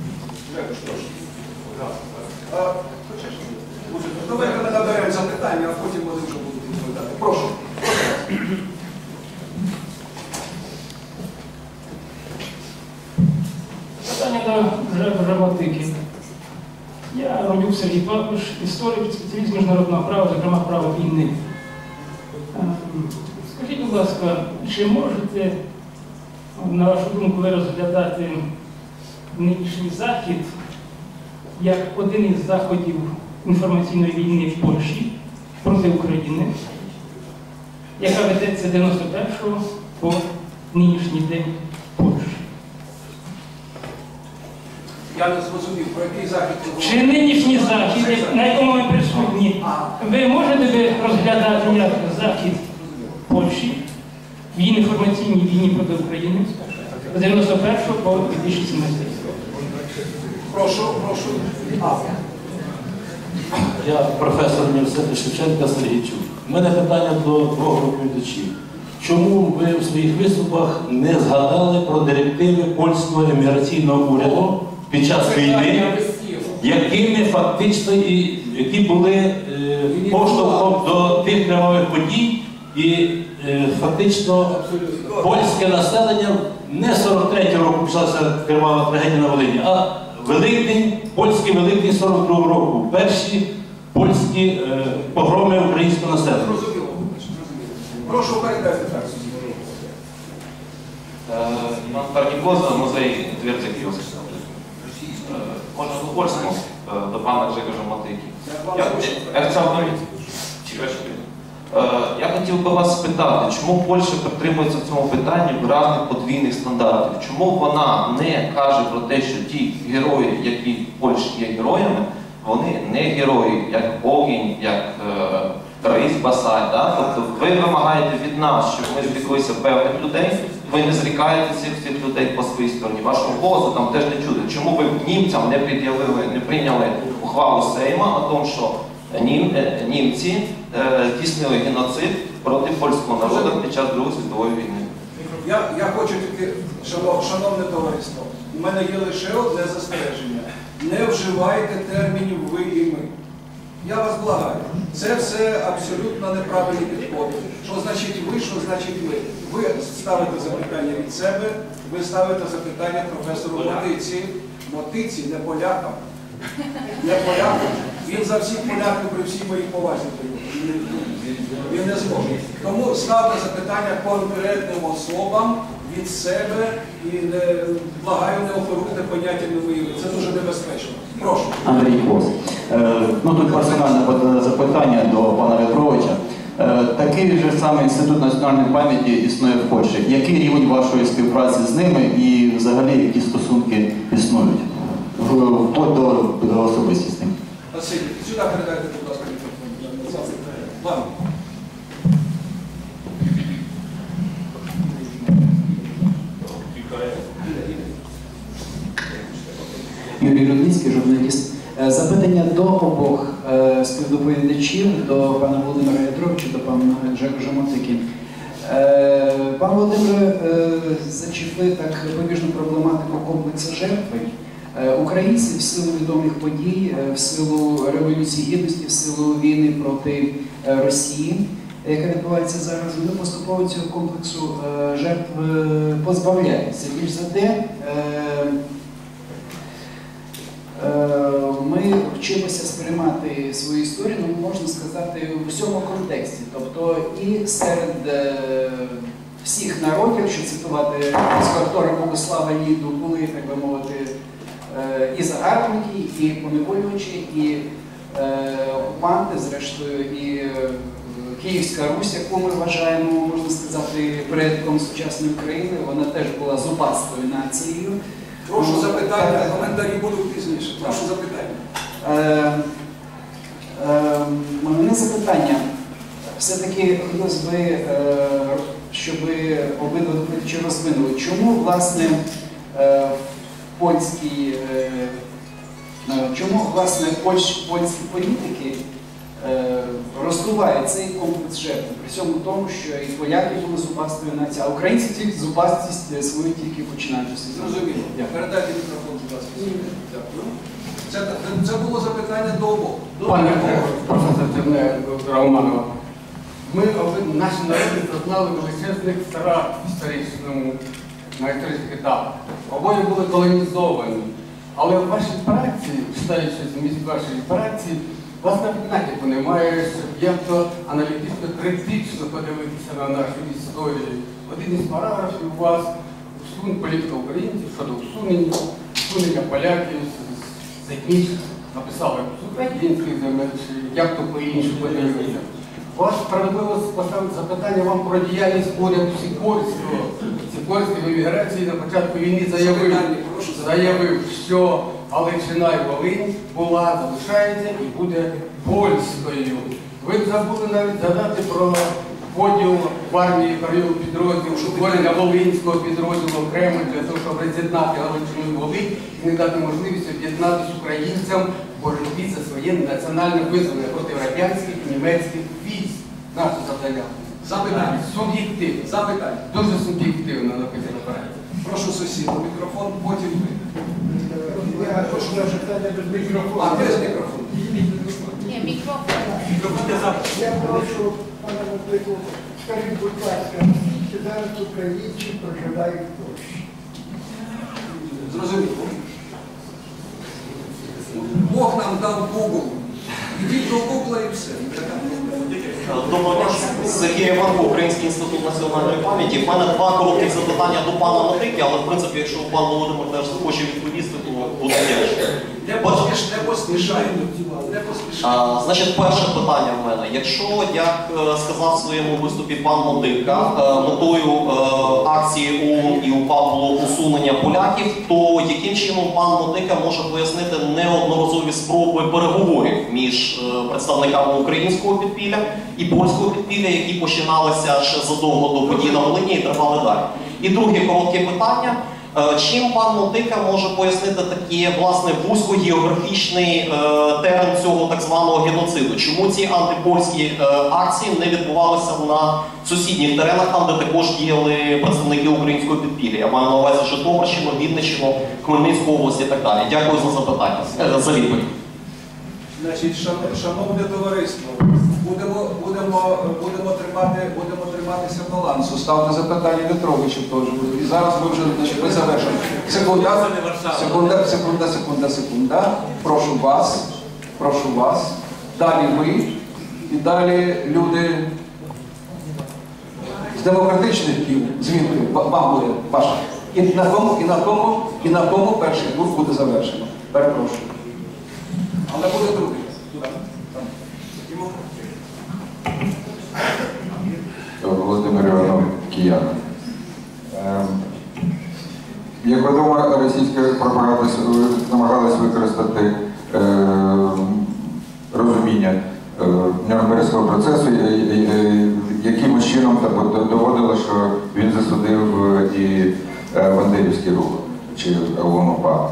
Давайте ми наберемо запитання, а потім вони вже будуть відповідати. Прошу. Питання до Гжегоша Мотики. Я Родюк Сергій Павлович, історик, спеціаліст міжнародного права, зокрема права війни. Скажіть, будь ласка, чи можете, на вашу думку, ви розглядати нинішній захід як один із заходів інформаційної війни в Польщі проти України, яка ведеться 91-го по нинішній день в Польщі? Я не зрозумів, про який захід ви говорите. Чи нинішній захід, на якому ми присутні, ви можете розглядати як захід Польщі в її інформаційній війні проти України з 91 по 2017 рік? Прошу. Я професор університету Шевченка Сергійчук. У мене питання до двох доповідачів. Чому ви в своїх виступах не згадали про директиви польського еміграційного уряду під час війни, якими фактично які були поштовхом до тих кривавих подій, і фактично польське населення не 43-го року почалася кривава трагедія на Волині, а Великдень, польський Великдень 42-го року, перші польські погроми українського населення. Зрозуміло. Прошу передати так. Іван Парнікоза, музей Твердзя Київська. Можна по польському до пана Гжегожа Мотики. Я хотів би вас спитати, чому Польща притримується в цьому питанні виразних подвійних стандартів? Чому вона не каже про те, що ті герої, які в Польщі є героями, вони не герої, як Огінь, як Раїс Басаль. Да? Тобто ви вимагаєте від нас, щоб ми зріклися певних людей, ви не зрікаєте цих людей по своїй стороні. Вашого голосу там теж не чути. Чому ви німцям не прийняли ухвалу Сейма о тому, що німці здійснили геноцид проти польського народу під час Другої світової війни? Я хочу тільки, шановне товариство, у мене є лише одне застереження. Не вживайте термінів «ви» і «ми». Я вас благаю. Це все абсолютно неправильні підходи. Що значить «ви», що значить «ми». Ви ставите запитання від себе, ви ставите запитання професору Мотиці. Мотиці, не полякам. Не полякам. Він за всіх поляків при всій моїй повазі прийняв. Він не зможе. Тому ставте запитання конкретним особам від себе і благаю, не оперуйте поняття не виявити. Це дуже небезпечно. Прошу. Андрій Кос. Ну тут персональне запитання до пана В'ятровича. Такий же самий інститут національної пам'яті існує в Польщі. Який рівень вашої співпраці з ними і взагалі які стосунки існують? Вплоть до особистості. Василь, сюди передайте, будь ласка, мікрофон. Вам. Юрій Рудницький, журналіст. Запитання до обох співдоповідачів, до пана Володимира В'ятровича, до пана Жекожа Мотики. Пан Володимир зачепив так побіжну проблематику комплексу жертви. Українці в силу відомих подій, в силу Революції Гідності, в силу війни проти Росії, яка відбувається зараз, вони поступово цього комплексу жертв позбавляються. Більш за те, ми вчимося сприймати свою історію, ну, можна сказати, в усьому контексті. Тобто і серед всіх народів, що цитувати актора Богослава Ліду, були, так би мовити, і загарбники, і поневолювачі, і окупанти, зрештою, і Київська Русь, яку ми вважаємо, можна сказати, предком сучасної України, вона теж була зубастою нацією. Прошу запитання, коментарі будуть пізніше. Прошу запитання. Мене запитання. Все-таки хотілося б, щоб обидва доповідачі розвинули. Чому, власне, польські політики роздувають цей комплекс жертв, при цьому тому, що і поляки були зубастою нацією, а українці тільки зубастість свою тільки починають. Зрозуміло. Передайте мікрофон, будь ласка. Це було запитання до обох. Пане професор Романова, наші народи зазнали величезних втрат на історичних етапах. Обоє були колонізовані. Але в вашій праці, читаючи зміст вашої праці, у вас навіть натяку немає, щоб як-то аналітично, критично подивитися на нашу історію. Один із параграфів у вас політика українців щодо усунення поляків з етнічних, написали з українських земель, як то по-іншому подивитися. Вас справедливо поставити запитання вам про діяльність уряду Сікорського. Сікорський в еміграції на початку війни заявив, що Галичина і Волинь була, залишається і буде польською. Ви забули навіть згадати про поділ в армії періоду підрозділу, створення Волинського підрозділу окремо для того, щоб роз'єднати Галичину і Волинь і не дати можливість об'єднатися українцям в боротьбі за своє національне визволення проти радянських і німецьких військ. Наше завдання. Запитання. Суб'єктивно. Запитання. Дуже суб'єктивно написано проект. Прошу сусіда, мікрофон, потім ви. Я прошу наше питання без мікрофону. А, без мікрофону. Ні, мікрофон. Я прошу, пане Матвійку, скажіть, будь ласка, чи зараз українці проживають в Польщі? Зрозуміло. Бог нам дав Google. Ідіть до Google і все. Доброго дня, Сергій Іванко, Український інститут національної пам'яті. У мене два короткі запитання до пана Мотики, але в принципі, якщо пан Володимир теж захоче відповісти, то буде вдячний. Не поспішайте. Значить, перше питання в мене. Якщо, як сказав в своєму виступі пан Мотика, метою акції ОУН і УПА було усунення поляків, то яким чином пан Мотика може пояснити неодноразові спроби переговорів між представниками українського підпілля і польського підпілля, які починалися ще задовго до подій на Волині і тривали далі? І друге коротке питання. Чим пан Мотика може пояснити такий, власне, вузькогеографічний термін цього так званого геноциду? Чому ці антипольські акції не відбувалися на сусідніх теренах, там, де також діяли представники українського підпілля? Я маю на увазі Житомирщину, Вінниччину, Хмельницьку область і так далі. Дякую за запитання, за відповідь. Значить, шановне товариство, будемо триматися балансу. Ставте запитання В'ятровичу теж. І зараз ми вже ми завершимо. Секунда. Прошу вас. прошу вас, далі ви, і далі люди з демократичних кіл, звідки вам буде ваша. І на тому перший тур буде завершено. Перепрошую. Але буде другий. Володимир Іванов, Киян. Як відомо, російська пропаганда намагалась використати розуміння Нюрнберзького процесу, якимось чином доводило, що він засудив і бандерівський рух, чи ОУН-УПА.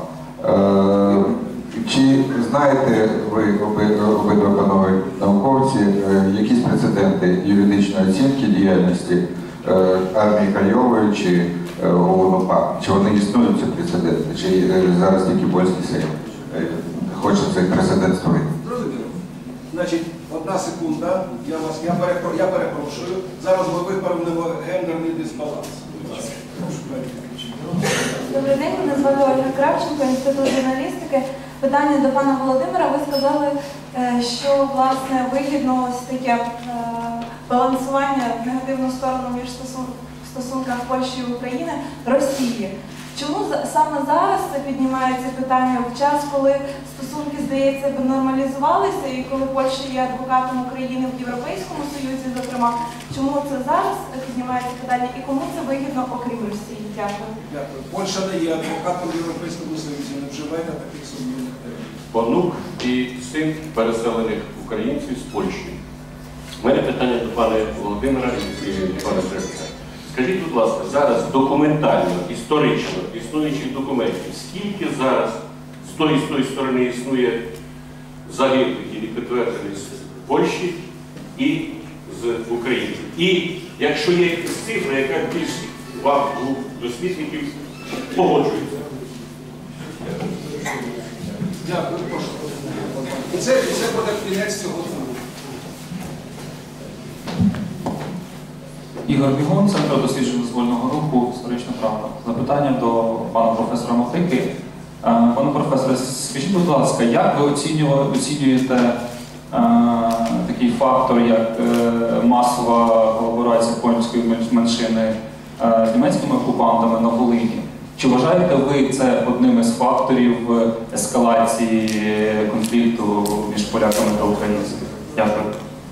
Чи знаєте ви, обидва панове науковці, якісь прецеденти юридичної оцінки діяльності армії Краєвої чи ОУН-УПА? Чи вони існують, ці прецеденти? Чи зараз тільки польський Сейм хоче цей прецедент створити? Зрозуміло. Значить, одна секунда, я перепрошую. Зараз ми виправимо гендерний дисбаланс. Добрий день, мене звати Ольга Кравченко, Інститут журналістики. Питання до пана Володимира. Ви сказали, що власне вигідно ось таке балансування в негативну сторону між стосунках Польщі і України Росії. Чому саме зараз це піднімається питання в час, коли стосунки, здається, нормалізувалися і коли Польща є адвокатом України в Європейському Союзі, зокрема, чому це зараз піднімається питання і кому це вигідно, окрім Росії? Дякую. Дякую. Польща не є адвокатом в Європейському Союзі, не вживайте таких сумнівних термінів. Онук і син переселених українців з Польщі. У мене питання до пана Володимира і пана Жегоря. Скажіть, будь ласка, зараз документально, історично, існуючих документів, скільки зараз з тої сторони існує загиблих і підтверджених з Польщі і з України? І якщо є якісь цифри, яка більш вам, дослідників, погоджується? Дякую, прошу. І це буде кінець цього туру. Ігор Бігун, Центр досліджень визвольного руху «Історична правда». Запитання до пана професора Мотики. Пане професоре, скажіть, будь ласка, як ви оцінюєте такий фактор, як масова колаборація польської меншини з німецькими окупантами на Волині? Чи вважаєте ви це одним із факторів ескалації конфлікту між поляками та українцями? Дякую.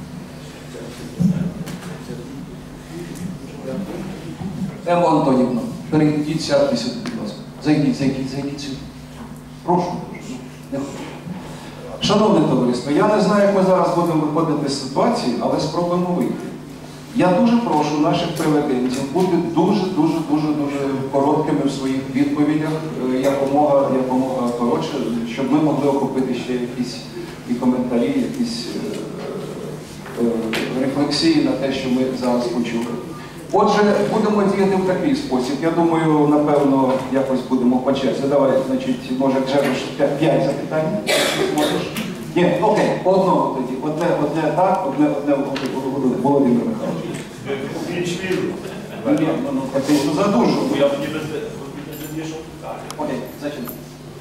Емо Антонівна, перейдіть, сядьте сюди, будь ласка. Зайдіть сюди. Прошу. Шановне товариство, я не знаю, як ми зараз будемо виходити з ситуації, але спробуємо вийти. Я дуже прошу наших прелегентів бути дуже короткими в своїх відповідях, якомога коротше, щоб ми могли охопити ще якісь і коментарі, якісь рефлексії на те, що ми зараз почули. Отже, будемо діяти в такий спосіб. Я думаю, напевно, якось будемо по черзі. Давай, значить, може, Гжегош, 5 запитань, якщо зможеш. Ні, окей, по одному тоді. Одне так, одне Володимир Михайлович. Фактично задужу. Окей, зачинай.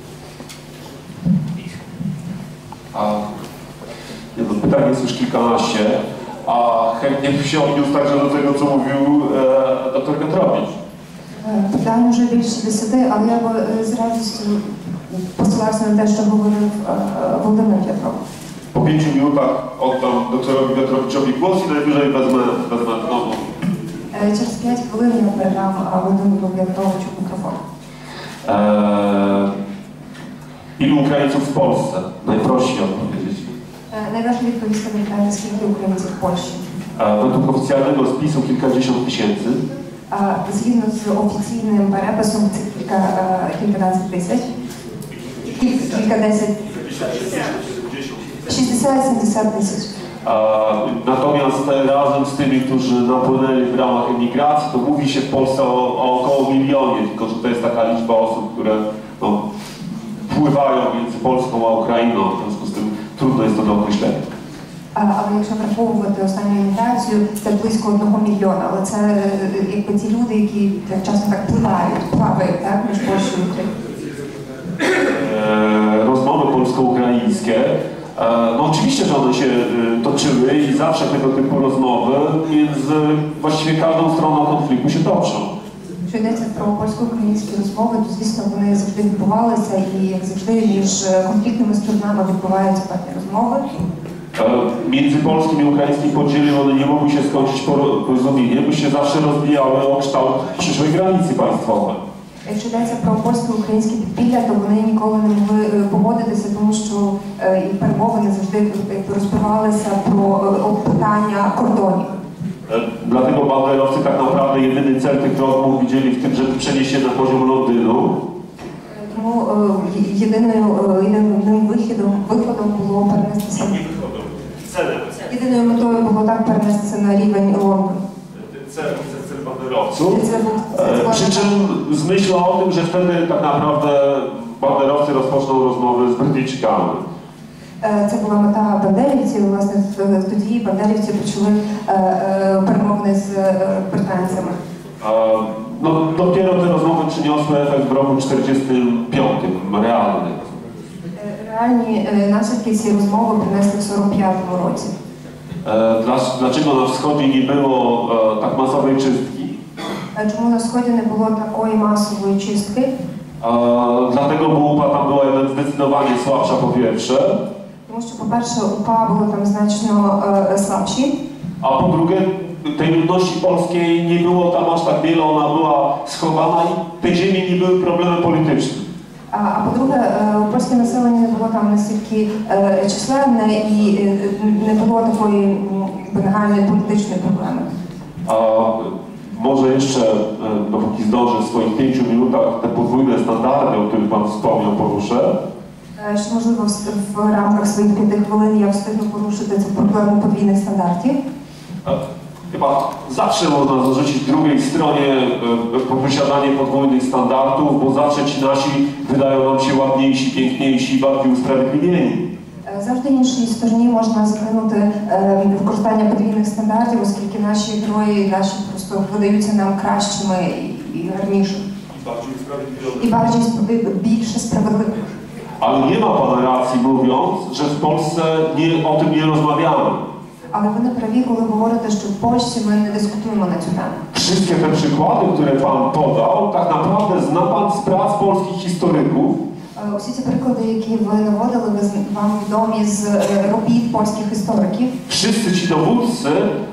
Pytanie jest już kilkanaście, a chętnie bym się odniósł także do tego, co mówił dr Gętrowicz. Питань вже більше 10, але я б з радістю посилався на те, що говорив Володимир Петров. Po 5 minutach oddam doktorowi Piotrowiczowi głos i najwyżej wezmę znowu. Через 5 хвилин я передам Володимиру Петровичу мікрофон. Ilu Ukraińców w Polsce? Najprościej odpowiedzieć. Najważniejsze відповісти на питання, скільки українців в Польщі. Według oficjalnego spisu kilkadziesiąt tysięcy. Згідно з офіційним переписом, це кільканадцять тисяч. Кількадесять. 60-70 тисяч. Natomiast razem z tymi, którzy napłynęli w ramach emigracji, to mówi się w Polsce o około 1 milionie, tylko że to jest taka liczba osób, które pływają między Polską a Ukrainą, w związku z tym trudno jest to do określenia. Але якщо враховувати останню імміграцію, це близько 1 мільйона. Але це якби ті люди, які часом так плавають, так, між Польщею і Україною. Rozmowy polsko-ukraińskie No oczywiście, że one się toczyły i zawsze tego typu rozmowy między właściwie każdą stroną konfliktu się toczą. Якщо йдеться про польсько-українські розмови, то, звісно, вони завжди відбувалися, і, як завжди, між конфліктними сторонами відбуваються певні розмови. Między polskim i ukraińskim podzieliem one nie mogły się skończyć porozumieniem, bo się zawsze rozbijały o kształt przyszłej granicy państwowej. Якщо йдеться про польсько-українські підпілля, то вони ніколи не могли погодитися, тому що перемовини завжди розбивалися про питання кордонів. Dlatego banderowcy tak naprawdę jedyny cel tych rozmów widzieli w tym, żeby przenieść się na poziom Londynu. Тому єдиним виходом було перенестися. Єдиною метою було так перенестися на рівень Лондону. Cel banderowców. Przy czym z myślą o tym, że wtedy tak naprawdę banderowcy rozpoczną rozmowy z Brytyjczykami. Це була мета бандерівців, власне, тоді бандерівці почали перемовини з британцями. No, dopiero te rozmowy przyniosły efekt w roku 1945, realny. Реальні наслідки цієї розмови принесли в 45-му році. Dlaczego na wschodzie nie było tak masowej czystki? Чому на сході не було такої масової чистки? Dlatego, bo UPA tam była jednak zdecydowanie słabsza po pierwsze. Тому що, по-перше, УПА були там значно слабші. A po drugie, tej ludności polskiej nie było tam aż tak wiele, ona była schowana i te ziemie nie były problemem politycznym. А по-друге, польське населення не було там настільки численне і не було такої нагальної політичної проблеми. Może jeszcze, dopóki zdążę w swoich 5 minutach, te podwójne standardy, o których Pan wspomniał, poruszę. Що, можливо, в рамках своїх 5 хвилин я встигну порушити цю проблему подвійних стандартів. Chyba zawsze można zarzucić drugiej stronie posiadanie podwójnych standardów, bo zawsze ci nasi wydają nam się ładniejsi, piękniejsi i bardziej usprawiedliwieni. Завжди іншій стороні можна закинути використання подвійних стандартів, оскільки наші герої, наші просто видаються нам кращими і гарнішими. І більше справедливих. Ale nie ma Pan racji mówiąc, że w Polsce o tym nie rozmawiamy. Але ви не праві, коли говорите, що в Польщі ми не дискутуємо на цю тему. Wszystkie te przykłady, które Pan podał, tak naprawdę zna Pan z prac polskich historyków. Усі ці приклади, які ви наводили, вам відомі з робіт польських істориків. Wszyscy ci dowódcy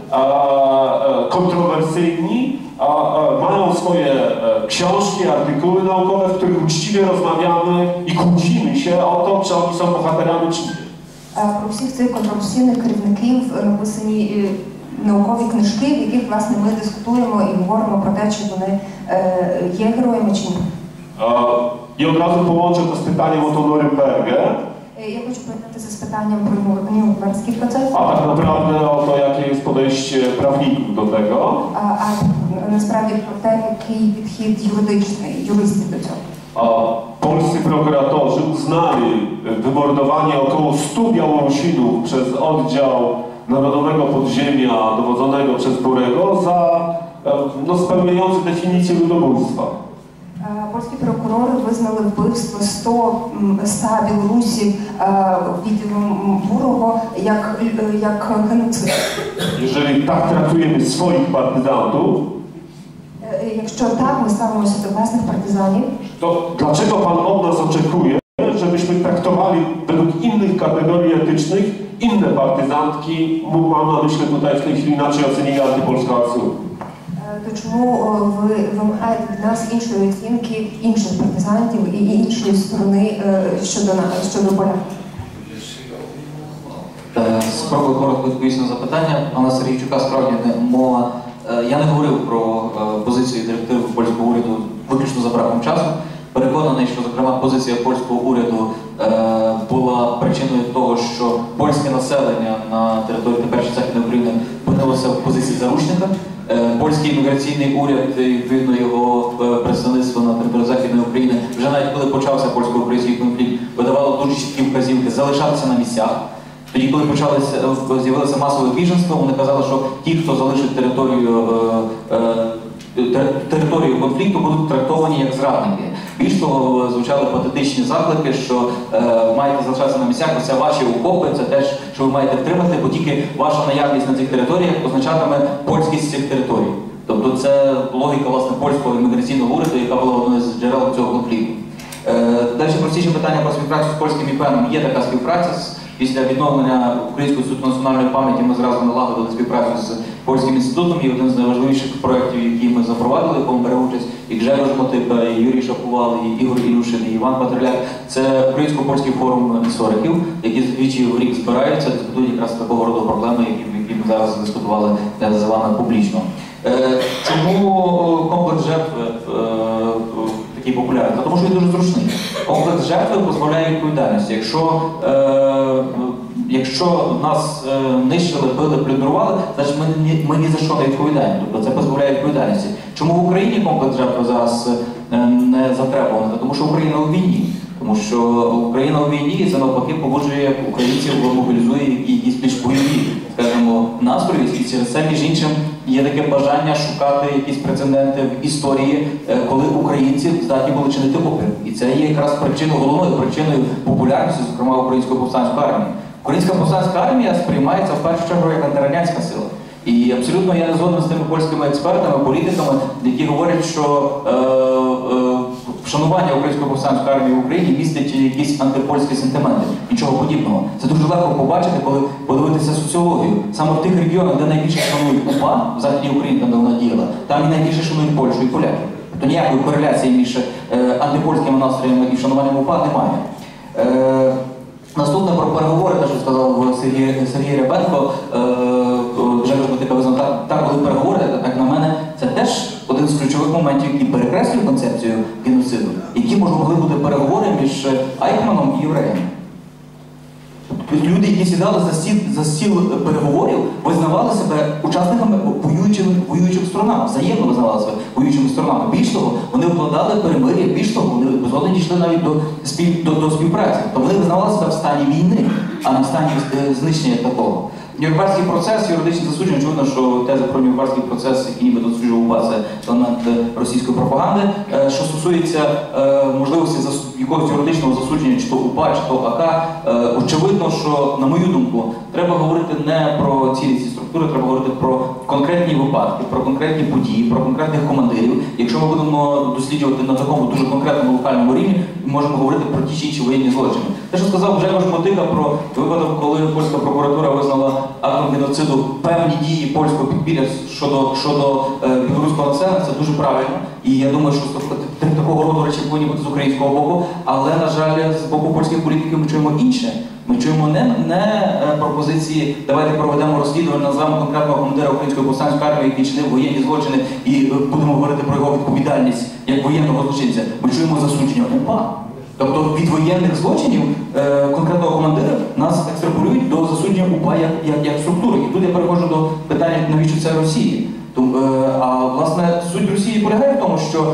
kontrowersyjni mają swoje książki, artykuły naukowe, w których uczciwie rozmawiamy i kłócimy się o to, czy oni są bohaterami, czy nie. Про всіх цих контроверсійних керівників написані наукові книжки, в яких, власне, ми дискутуємо і говоримо про те, чи вони є героями, чи ні. I od razu połączę to z pytaniem o to Norymbergę. Я хочу поєднатися з питанням про Нюрнберзький процес. A tak naprawdę o to, jakie jest podejście prawników do tego. А насправді про те, який підхід юристів до цього. Polscy prokuratorzy uznali wymordowanie około 100 Białorusinów przez oddział Narodowego Podziemia dowodzonego przez Borego za spełniający definicję ludobójstwa. Польські прокурори визнали вбивство 100 білорусів відділом Бурого як геноцид. Jeżeli tak traktujemy swoich partyzantów, якщо так ми ставимося до власних партизанів, to dlaczego Pan od nas oczekuje, żebyśmy traktowali według innych kategorii etycznych inne partyzantki? Mam na myśli tutaj w tej chwili inaczej ocenili antypolską akcję. То чому ви вимагаєте від нас іншої оцінки інших партизантів і іншої сторони щодо поля? Спробую коротко відповісти на запитання. Пана Сергійчука справді мова. Я не говорив про позицію директиви польського уряду виключно за браком часу. Переконаний, що, зокрема, позиція польського уряду була причиною того, що польське населення на території теперішньої Західної України опинилося в позиції заручника. Польський імміграційний уряд, відповідно його представництво на території Західної України, вже навіть коли почався польсько-український конфлікт, видавало дуже чіткі вказівки залишатися на місцях. Тоді, коли з'явилося масове біженство, вони казали, що ті, хто залишить територію конфлікту, будуть трактовані як зрадники. Більш того, звучали патетичні заклики, що маєте залишатися на місцях, це ваші окопи, це те, що ви маєте втримати, бо тільки ваша наявність на цих територіях означатиме польськість цих територій. Тобто це логіка, власне, польського імміграційного уряду, яка була одним з джерел цього конфлікту. Далі простіше питання про співпрацю з польським ІПНом. Є така співпраця. Після відновлення Українського інституту національної пам'яті ми зразу налагодили співпрацю з польським інститутом, і один з найважливіших проєктів, які ми запровадили, в якому бере участь і Гжегош Мотика, і Юрій Шаповал, і Ігор Ілюшин, і Іван Патриляк, це Українсько-польський форум істориків, які двічі в рік збираються, дискутують якраз такого роду проблеми, які ми зараз дискутували з вами публічно. Чому комплекс жертв такий популярний? Тому що він дуже зручний. Комплекс жертви позбавляє відповідальності. Якщо нас нищили, били, плюндрували, значить ми ні за що не відповідаємо. Тобто це позбавляє відповідальності. Чому в Україні комплекс жертви зараз не затребуваний? Тому що Україна у війні. Тому що Україна у війні, і це навпаки побуджує українців, мобілізує якісь більш бойові, скажімо, настрої. І через це, між іншим, є таке бажання шукати якісь прецеденти в історії, коли українці здатні були чинити опір. І це є якраз головною причиною популярності, зокрема, Української повстанської армії. Українська повстанська армія сприймається в першу чергу як антирадянська сила. І абсолютно я не згоден з тими польськими експертами, політиками, які говорять, що вшанування Української повстанської армії в Україні містить якісь антипольські сентименти. Нічого подібного. Це дуже легко побачити, коли подивитися соціологію. Саме в тих регіонах, де найбільше шанують УПА, в Західній Україні, там де вона діяла, там і найбільше шанують Польщу і поляків. Тобто ніякої кореляції між антипольськими настроями і вшануванням УПА немає. Наступне про переговори, те, що сказав Сергій Рябенко, Гжегош Мотика визнав, так, коли переговори, так на мене, це теж один з ключових моментів, який перекреслює концепцію геноциду, які могли бути переговори між Айхманом і євреями. Люди, які сідали за стіл переговорів, визнавали себе учасниками воюючих сторонами, взаємно визнавали себе воюючими сторонами. Більш того, вони вкладали перемир'я, більш того, вони згодом дійшли навіть до співпраці. Тобто вони визнавали себе в стані війни, а не в стані знищення такого. Нюрнберзький процес, юридичне засудження, очевидно, що теза про Нюрнберзький процес, який ніби досліджував УПА, це елемент російської пропаганди. Що стосується можливості якогось юридичного засудження, чи то УПА, чи то АК, очевидно, що, на мою думку, треба говорити не про цілі ці структури, треба говорити про конкретні випадки, про конкретні події, про конкретних командирів. Якщо ми будемо досліджувати на такому дуже конкретному локальному рівні, ми можемо говорити про ті чи інші воєнні злочини. Те, що сказав Гжегош Мотика про випадок, коли польська прокуратура визнала актом геноциду певні дії польського підпілля щодо білоруського населення, це дуже правильно. І я думаю, що такого роду речі повинні бути з українського боку, але, на жаль, з боку польських політиків ми чуємо інше. Ми чуємо не пропозиції, давайте проведемо розслідування, назвемо конкретного командира Української повстанської армії, який чинив воєнні злочини, і будемо говорити про його відповідальність як воєнного злочинця. Ми чуємо засудження УПА. Тобто від воєнних злочинів конкретного командира нас екстраполюють до засудження УПА як структури. І тут я переходжу до питання, навіщо це Росії. А власне суть Росії полягає в тому, що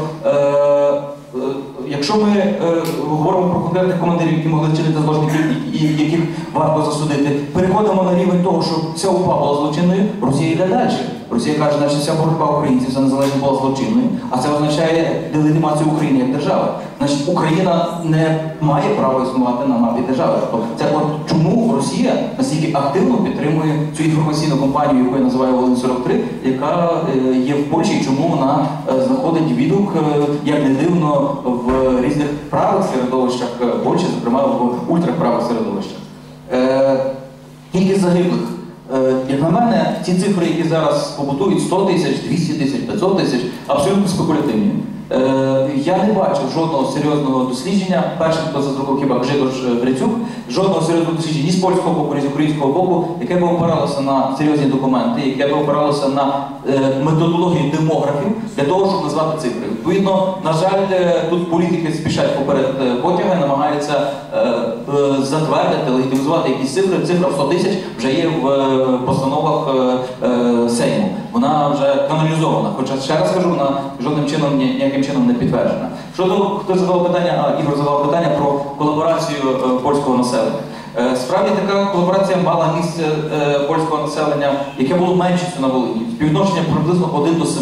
якщо ми говоримо про конкретних командирів, які могли вчинити злочини, яких варто засудити, переходимо на рівень того, що вся УПА була злочинною, Росія йде далі. Росія каже, що вся боротьба українців за незалежність була злочинною, а це означає делегітимацію України як держави. Значить, Україна не має права існувати на мапі держави. Це от чому Росія настільки активно підтримує цю інформаційну кампанію, яку я називаю Волинь-43, яка є в Польщі, і чому вона знаходить відгук, як не дивно, в різних правих середовищах Польщі, зокрема в ультраправих середовищах. Кількість загиблих. Як на мене, ці цифри, які зараз побутують, 100 тисяч, 200 тисяч, 500 тисяч, абсолютно спекулятивні. Я не бачив жодного серйозного дослідження, першим, хто це зробив хіба Гжегош Грицюк, жодного серйозного дослідження ні з польського боку, ні з українського боку, яке б опиралося на серйозні документи, яке б опиралося на методологію демографів для того, щоб назвати цифри. Відповідно, на жаль, тут політики спішать поперед потяга, намагаються затвердити, легітимізувати якісь цифри. Цифра в 100 тисяч вже є в постановах Сейму. Вона вже канонізована, хоча, ще раз кажу, вона жодним чином, ніяким чином не підтверджена. Щодо, хто задав питання, Ігор задав питання про колаборацію польського населення. Справді така колаборація мала місце польського населення, яке було меншістю на Волині. Співвідношення приблизно 1 до 7.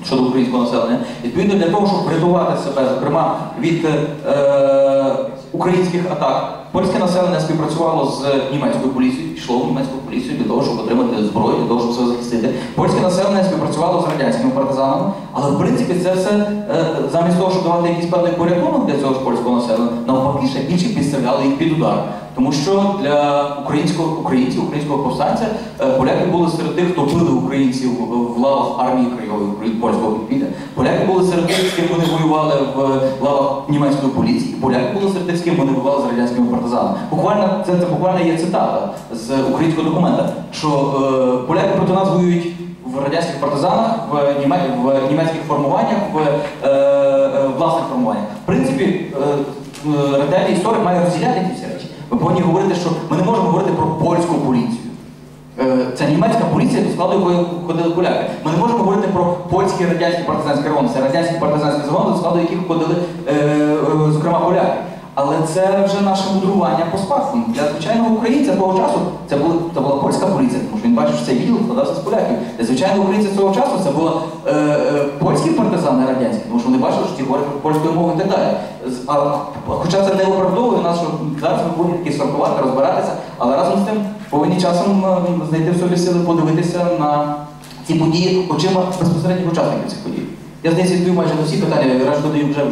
щодо українського населення. Відповідно, для того, щоб врятувати себе, зокрема, від українських атак, польське населення співпрацювало з німецькою поліцією, йшло в німецьку поліцію для того, щоб отримати зброю, для того, щоб себе захистити. Польське населення співпрацювало з радянськими партизанами, але в принципі це все, замість того, щоб давати якийсь певний порятунок для цього ж польського населення, навпаки, ще більше підставляли їх під удар. Тому що для українського повстанця, поляки були серед тих, хто били українців в лавах армії краєвої польського підпілля. Поляки були серед тих, з ким вони воювали в лавах німецької поліції. Поляки були серед тих, з ким вони воювали з радянськими партизанами. Буквально, це буквально є цитата з українського документа, що поляки проти нас воюють в радянських партизанах, в німецьких формуваннях, в власних формуваннях. В принципі, ретельний історик має розділяти ці всі речі. Ми повинні говорити, що ми не можемо говорити про польську поліцію. Це німецька поліція, до складу якої входили поляки. Ми не можемо говорити про польські радянські партизанські загони. Це радянські партизанські загони, до складу яких входили, зокрема, поляки. Але це вже наше мудрування по спадку. Для звичайного українця того часу це була польська поліція, тому що він бачив, що цей відділ складався з поляків. Для звичайного українця того часу це були польські партизани радянські, тому що вони бачили, що ті говорять польською мовою і так далі. Хоча це не оправдовує нас, що зараз ми повинні такі сортувати, розбиратися, але разом з тим повинні часом знайти в собі сили подивитися на ці події очима безпосередніх учасників цих подій. Я, здається, відповів майже на всі питання, я радше додаю вже.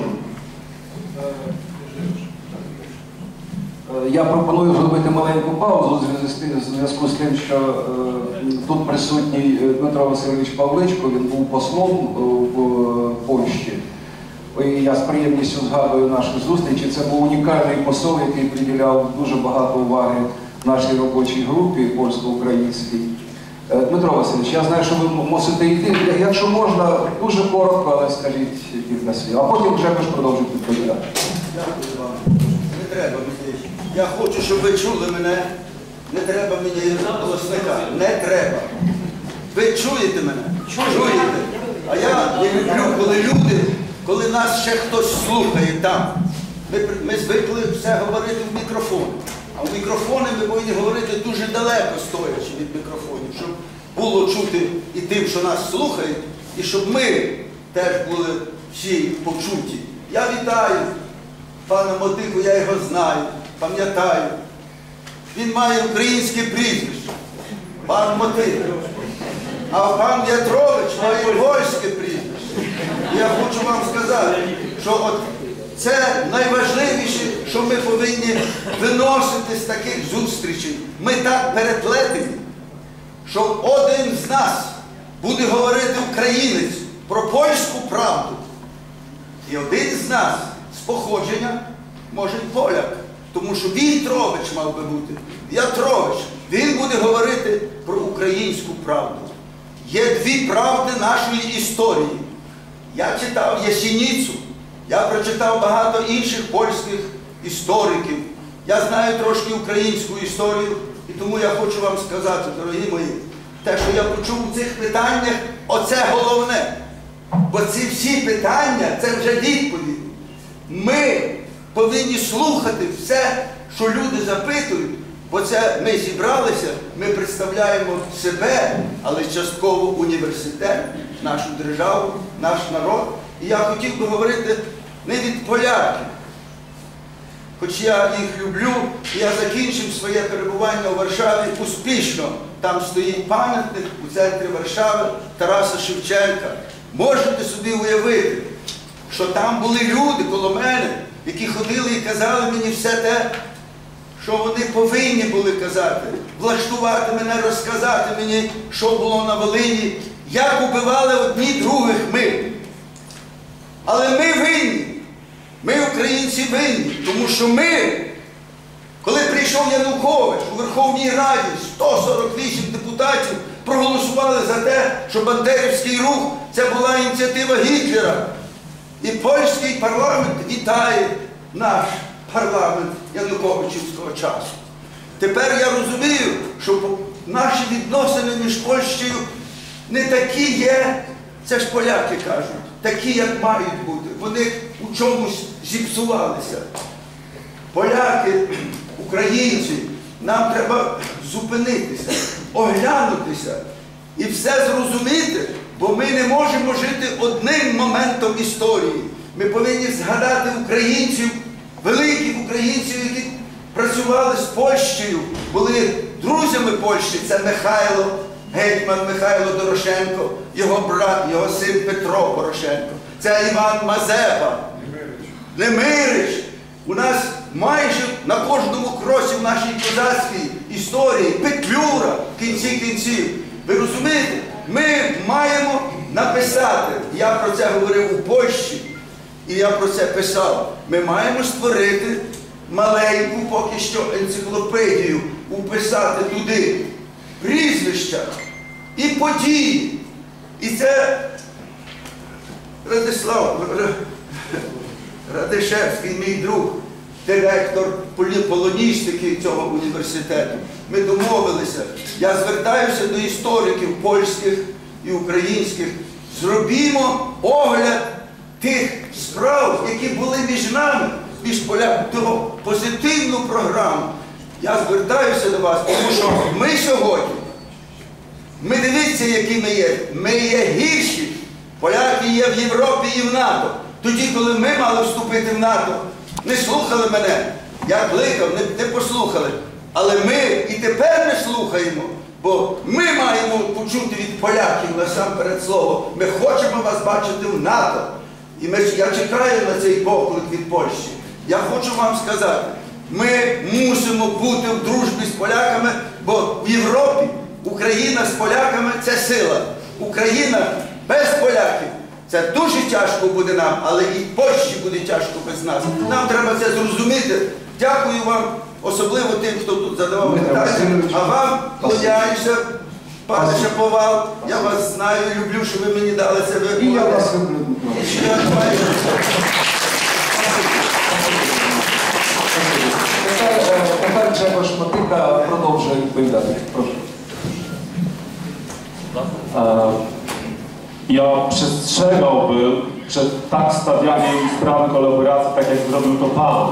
Я пропоную зробити маленьку паузу в зв'язку з тим, що тут присутній Дмитро Васильович Павличко, він був послом в Польщі. І я з приємністю згадую наші зустрічі. Це був унікальний посол, який приділяв дуже багато уваги нашій робочій групі польсько-українській. Дмитро Васильович, я знаю, що ви мусите йти. Якщо можна, дуже коротко, але скажіть кілька слів. А потім вже продовжуйте відповідати. Дякую вам. Не треба мені. Я хочу, щоб ви чули мене. Не треба мені голосника. Не треба. Ви чуєте мене? Чуєте? А я не люблю, коли нас ще хтось слухає там. Ми звикли все говорити в мікрофон. А в мікрофони ми повинні говорити дуже далеко, стоячи від мікрофонів, щоб було чути і тим, що нас слухають, і щоб ми теж були всі почуті. Я вітаю пана Мотику, я його знаю, пам'ятаю. Він має українське прізвище, пан Мотик. А пан В'ятрович має польське прізвище. Я хочу вам сказати, що от це найважливіше, що ми повинні виносити з таких зустрічей. Ми так переплетені, що один з нас буде говорити українець про польську правду. І один з нас з походження може поляк. Тому що В'ятрович мав би бути. В'ятрович. Він буде говорити про українську правду. Є дві правди нашої історії. Я читав Ясініцу. Я прочитав багато інших польських істориків. Я знаю трошки українську історію. І тому я хочу вам сказати, дорогі мої, те, що я почув у цих питаннях, оце головне. Бо ці всі питання, це вже відповідь. Ми повинні слухати все, що люди запитують, бо це ми зібралися, ми представляємо себе, але частково університет, нашу державу, наш народ. І я хотів би говорити не від поляків, хоч я їх люблю, і я закінчив своє перебування у Варшаві успішно. Там стоїть пам'ятник у центрі Варшави Тараса Шевченка. Можете собі уявити, що там були люди коло мене, які ходили і казали мені все те, що вони повинні були казати, влаштувати мене, розказати мені, що було на Волині, як убивали одні других ми. Але ми винні, ми, українці, винні, тому що ми, коли прийшов Янукович у Верховній Раді, 148 депутатів проголосували за те, що Бандерівський рух – це була ініціатива Гітлера. І польський парламент вітає наш парламент Януковичівського часу. Тепер я розумію, що наші відносини між Польщею не такі є, це ж поляки кажуть, такі, як мають бути. Вони у чомусь зіпсувалися. Поляки, українці, нам треба зупинитися, оглянутися і все зрозуміти, Бо ми не можемо жити одним моментом історії. Ми повинні згадати українців, великих українців, які працювали з Польщею, були друзями Польщі. Це Михайло, гетьман Михайло Дорошенко, його брат, його син Петро Порошенко. Це Іван Мазепа, Немирич. У нас майже на кожному кроці в нашій козацькій історії Петлюра в кінці кінців. Ви розумієте? Ми маємо написати, я про це говорив у Польщі, і я про це писав, ми маємо створити маленьку поки що енциклопедію, уписати туди прізвища і події. І це Радишевський, мій друг, директор полоністики цього університету. Ми домовилися. Я звертаюся до істориків польських і українських. Зробімо огляд тих справ, які були між нами, між поляками, позитивну програму. Я звертаюся до вас, тому що ми сьогодні, ми дивіться, які ми є. Ми є гірші. Поляки є в Європі і в НАТО. Тоді, коли ми мали вступити в НАТО, не слухали мене. Я кликав, не послухали. Але ми і тепер не слухаємо, бо ми маємо почути від поляків насамперед слово. Ми хочемо вас бачити в НАТО. І я чекаю на цей поклик від Польщі. Я хочу вам сказати, ми мусимо бути в дружбі з поляками, бо в Європі Україна з поляками – це сила. Україна без поляків – це дуже тяжко буде нам, але і Польщі буде тяжко без нас. Нам треба це зрозуміти. Дякую вам, особливо тим, хто тут задавав питання, а вам клоняюся, пане Шаповал, я вас знаю, люблю, що ви мені дали це вибір. І я вас люблю. Тепер Джего Шматика продовжує відповідати. Прошу. Ja przestrzegałbym przed tak stawianiem sprawy kolaboracji, tak jak zrobił to Pan.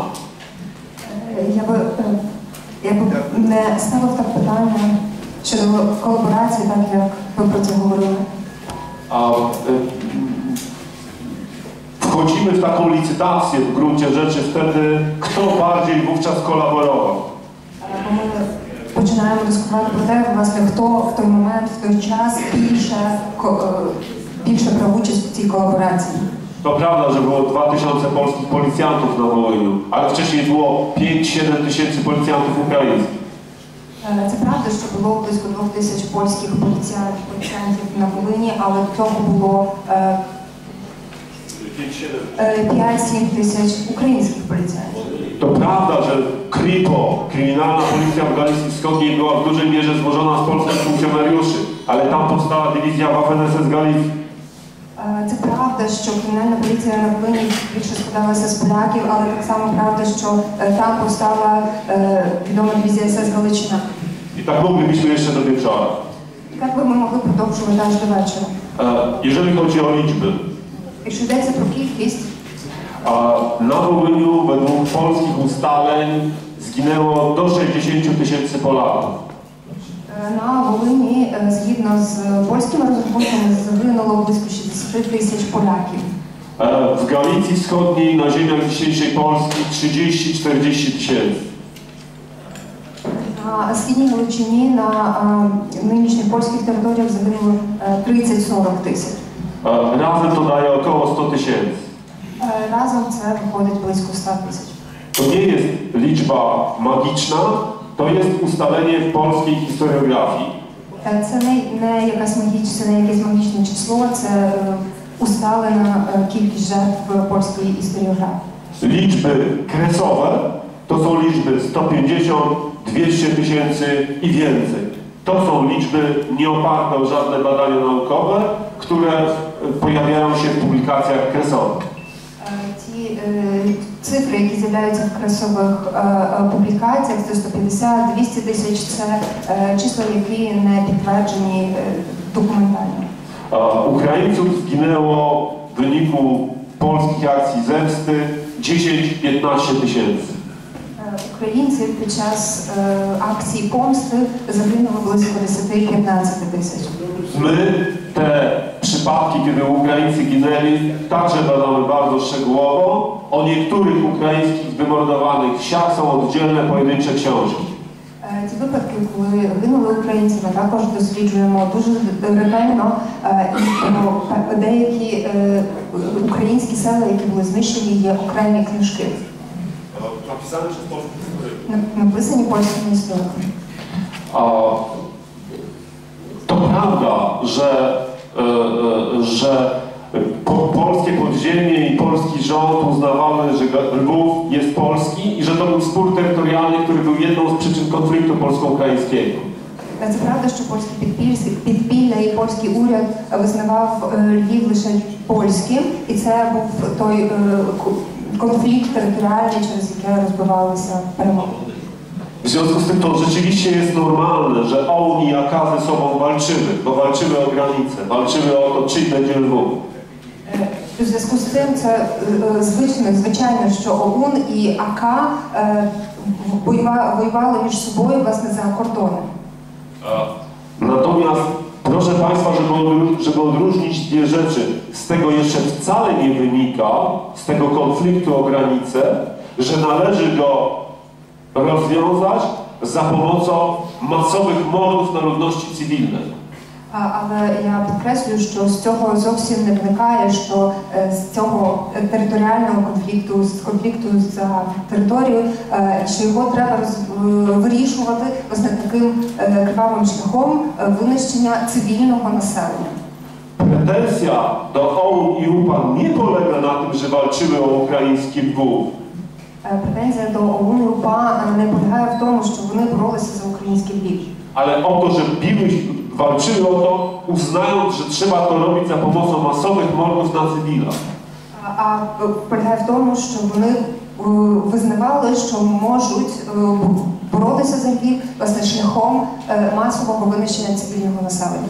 Я б не ставив так питання щодо колаборації, так як ви про це говорили. Wchodzimy w taką licytację w gruncie rzeczy wtedy, kto bardziej wówczas kolaborował. Ми починаємо дискутувати про те, власне, хто в той момент, в той час більше брав участь в цій колаборації. To prawda, że było 2000 polskich policjantów na Wołyniu, ale wcześniej było 5-7 tysięcy policjantów ukraińskich. Це правда, що було близько 2000 польських поліціянтів на Волині, але до того було 5-7 тисяч українських поліціянтів. To prawda, że KRIPO, kryminalna policja w Galicji Wschodniej, była w dużej mierze złożona z polskich funkcjonariuszy, ale tam powstała dywizja Waffen-SS Galicji. Це правда, що кримінальна поліція на Волині більше складалася з поляків, але так само правда, що там повстала відома дивізія СС Галичина. I tak moglibyśmy jeszcze do wieczora. Jak by my mogli продовжувати аж до вечора? Jeżeli chodzi o liczby, Якщо йдеться про кількість, na Wołyniu według polskich ustaleń zginęło do 60 tysięcy Polaków. На Волині, згідно з польськими розрахунками, загинуло близько 60 тисяч поляків. W Galicji Wschodniej, na ziemiach dzisiejszej Polski 30-40 tysięcy. На східній Галичині, на нинішніх польських територіях загинуло 30-40 тисяч. Razem to daje około 100 tysięcy. Разом це виходить близько 100 тисяч. To nie jest liczba magiczna, to jest ustalenie w polskiej historiografii. Це не якесь магічне число, це усталена кількість жертв в польській історіографії. Liczby kresowe to są liczby 150, 200 tysięcy i więcej. To są liczby nieoparte o żadne badania naukowe, które pojawiają się w publikacjach kresowych. Ті цифри, які з'являються в кресових публікаціях, це 150, 200 тисяч, це числа, які не підтверджені документально. Ukraińców zginęło w wyniku polskich akcji zemsty 10-15 tysięcy. Українців під час акції помсти загинуло близько 10-15 тисяч. My te przypadki, kiedy Ukraińcy ginęli, także badamy bardzo szczegółowo. O niektórych ukraińskich wymordowanych wsiach są oddzielne pojedyncze książki. Ті випадки, коли гинули українці, ми також досліджуємо дуже ретельно і про деякі українські села, які були знищені, є окремі книжки. Написані польськими істориками. To prawda, że polskie podziemie i polski rząd uznawały, że Lwów jest polski i że to był spór terytorialny, który był jedną z przyczyn konfliktu polsko-ukraińskiego. Це правда, що польське підпілля і польський уряд визнавав Львів лише польським, і це був той konflikt terytorialny, через яке розбивалися перемоги. W związku z tym to rzeczywiście jest normalne, że OUN i AK ze sobą walczyły, bo walczyły o granice, walczyły o to, czyj będzie Lwów. У зв'язку з цим це звичайно, що ОУН і АК воювали між собою, власне, за кордоnem. Natomiast proszę Państwa, żeby odróżnić dwie rzeczy, z tego jeszcze wcale nie wynika, z tego konfliktu o granicę, że należy go rozwiązać za pomocą masowych mordów na ludności cywilnej. Але я підкреслюю, що з цього зовсім не виникає, що з цього територіального конфлікту, з конфлікту за територію, що його треба вирішувати власне таким кривавим шляхом винищення цивільного населення. Pretensja do OUN i UPA nie polega na tym, że walczyły o ukraiński Lwów. Претензія до ОУН і УПА не полягає в тому, що вони боролися за український Львів. Ale o to, że walczyły o to, uznając, że trzeba to robić za pomocą masowych mordów na cywilach. А полягає в тому, що вони визнавали, що можуть боротися за Львів власне шляхом масового винищення цивільного населення.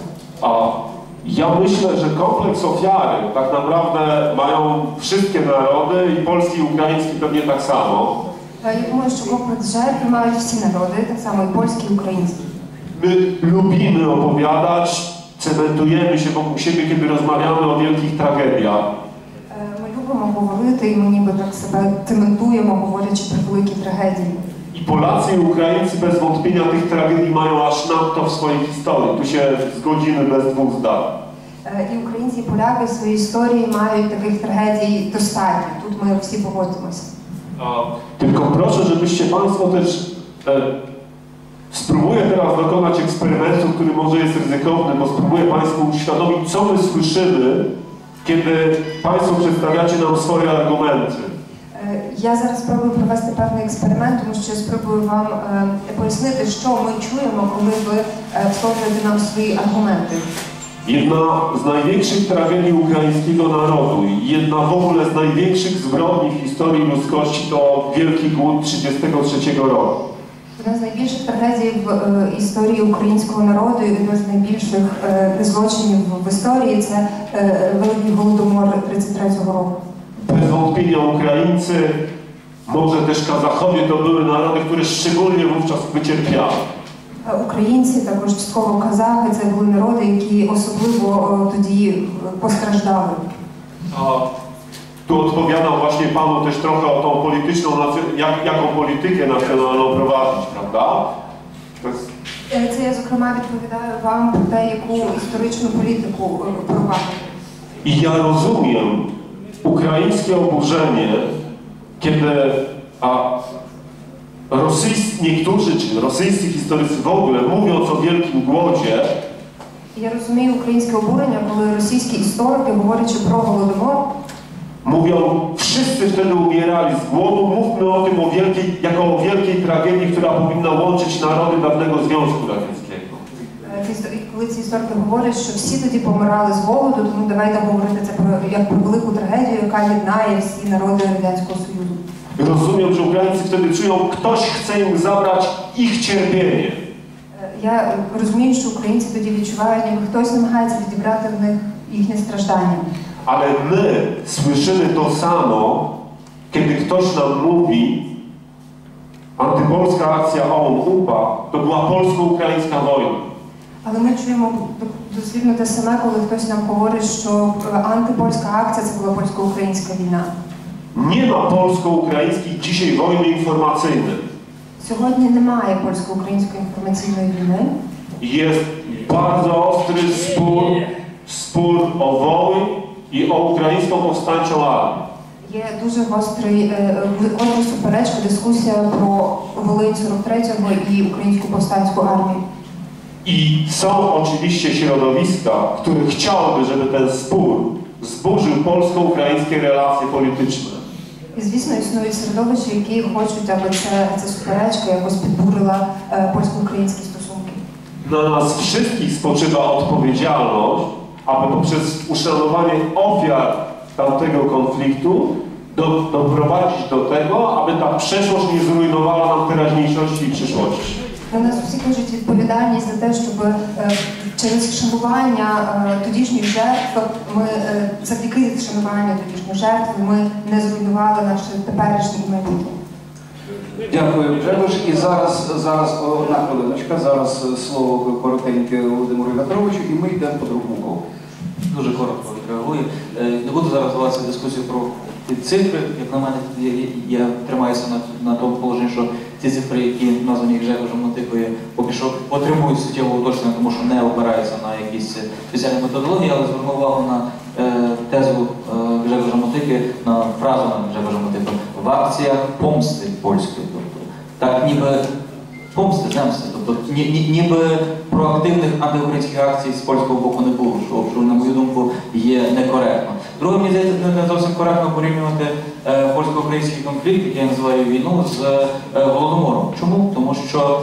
Ja myślę, że kompleks ofiary tak naprawdę mają wszystkie narody i polski i ukraiński pewnie tak samo. Я думаю, що комплекс жертв мають всі народи, так само і польські, і українські. My lubimy opowiadać, cementujemy się wokół siebie, kiedy rozmawiamy o wielkich tragediach. Ми любимо говорити, і ми ніби так себе цементуємо, говорячи про великі трагедії. I Polacy i Ukraińcy bez wątpienia tych tragedii mają aż nadto w swojej historii. Tu się zgodzimy bez dwóch zdań. І українці, і поляки в своїй історії мають таких трагедій достатньо. Тут ми всі погодимося. Tylko proszę, żebyście Państwo też... Spróbuję teraz dokonać eksperymentu, który może jest ryzykowny, bo spróbuję Państwu uświadomić, co my słyszymy, kiedy Państwo przedstawiacie nam swoje argumenty. Я зараз спробую провести певний експеримент, тому що я спробую вам пояснити, що ми чуємо, коли ви висловлюєте нам свої аргументи. Jedna z największych tragedii ukraińskiego narodu i jedna w ogóle z największych zbrodni w historii ludzkości to Wielki Głód 1933 roku. Одна з найбільших трагедій в історії українського народу і одна з найбільших злочинів в історії – це Великий Голодомор 33-го року. Bez wątpienia Ukraińcy, może też Kazachowie to były narody, które szczególnie wówczas wycierpiały. Українці, також частково казахи, це були народи, які особливо тоді постраждали. Tu odpowiadam właśnie Panu też trochę o tą polityczną, jaką politykę nacjonalną prowadzić, prawda? Це я, зокрема, відповідаю вам про те, яку історичну політику провадити. I ja rozumiem ukraińskie oburzenie, kiedy niektórzy, czy rosyjscy historycy w ogóle, mówiąc o Wielkim Głodzie, Я розумію українське обурення, коли російські історики, говорячи про Голодомор, mówią, wszyscy wtedy umierali z głodu, mówmy o tym jako o wielkiej tragedii, która powinna łączyć narody dawnego Związku Radzieckiego. Коли ці історики говорять, що всі тоді помирали з голоду, тому давайте говорити це як про велику трагедію, яка єднає всі народи Радянського Союзу. Rozumiem, że Ukraińcy wtedy czują, ktoś chce im zabrać ich cierpienie. Я розумію, що українці тоді відчувають, ніби хтось намагається відібрати в них їхнє страждання. Ale my słyszymy to samo, kiedy ktoś nam mówi, antypolska akcja OUN-UPA to była polsko-ukraińska wojna. Але ми чуємо дослівно те саме, коли хтось нам говорить, що антипольська акція – це була польсько-українська війна. Nie ma polsko-ukraińskiej dzisiaj wojny informacyjnej. Sьогодні немає польсько-української інформаційної війни. Jest bardzo ostry spór o Wołyń i o ukraińską powstańczą armię. Є дуже гостра суперечка, дискусія про Волинь 43-го і українську повстанську армію. I są oczywiście środowiska, które chciałyby, żeby ten spór zburzył polsko-ukraińskie relacje polityczne. І, звісно, існують середовища, які хочуть, аби ця суперечка якось підбурила польсько-українські стосунки. Na nas wszystkich spoczywa odpowiedzialność, aby poprzez uszanowanie ofiar tamtego konfliktu doprowadzić do tego, aby ta przeszłość nie zrujnowała nam teraźniejszości i przyszłości. На нас усіх лежить відповідальність за те, щоб через вшанування тодішніх жертв, завдяки вшануванню тодішніх жертв, ми не зруйнували наше теперішнє і майбутнє. Дякую, Григорій. І зараз одна хвилиночка, зараз слово коротеньке Володимиру В'ятровичу, і ми йдемо по другому колу. Дуже коротко відреагую. Не буду зараз вести дискусію про цифри. Як на мене, я тримаюся на тому положенні, що ці цифри, які названі Григорем Мотикою, поки що отримують суттєвого уточнення, тому що не опираються на якісь спеціальні методології, але зверну увагу на тезу Григоря Мотики, на фразу Григоря Мотики в акціях помсти польської. Так ніби помсти, земсти. Тобто ніби проактивних антиукраїнських акцій з польського боку не було, що, на мою думку, є некоректно. Друге, мені здається, не зовсім коректно порівнювати польсько-український конфлікт, який я називаю війну, з Голодомором. Чому? Тому що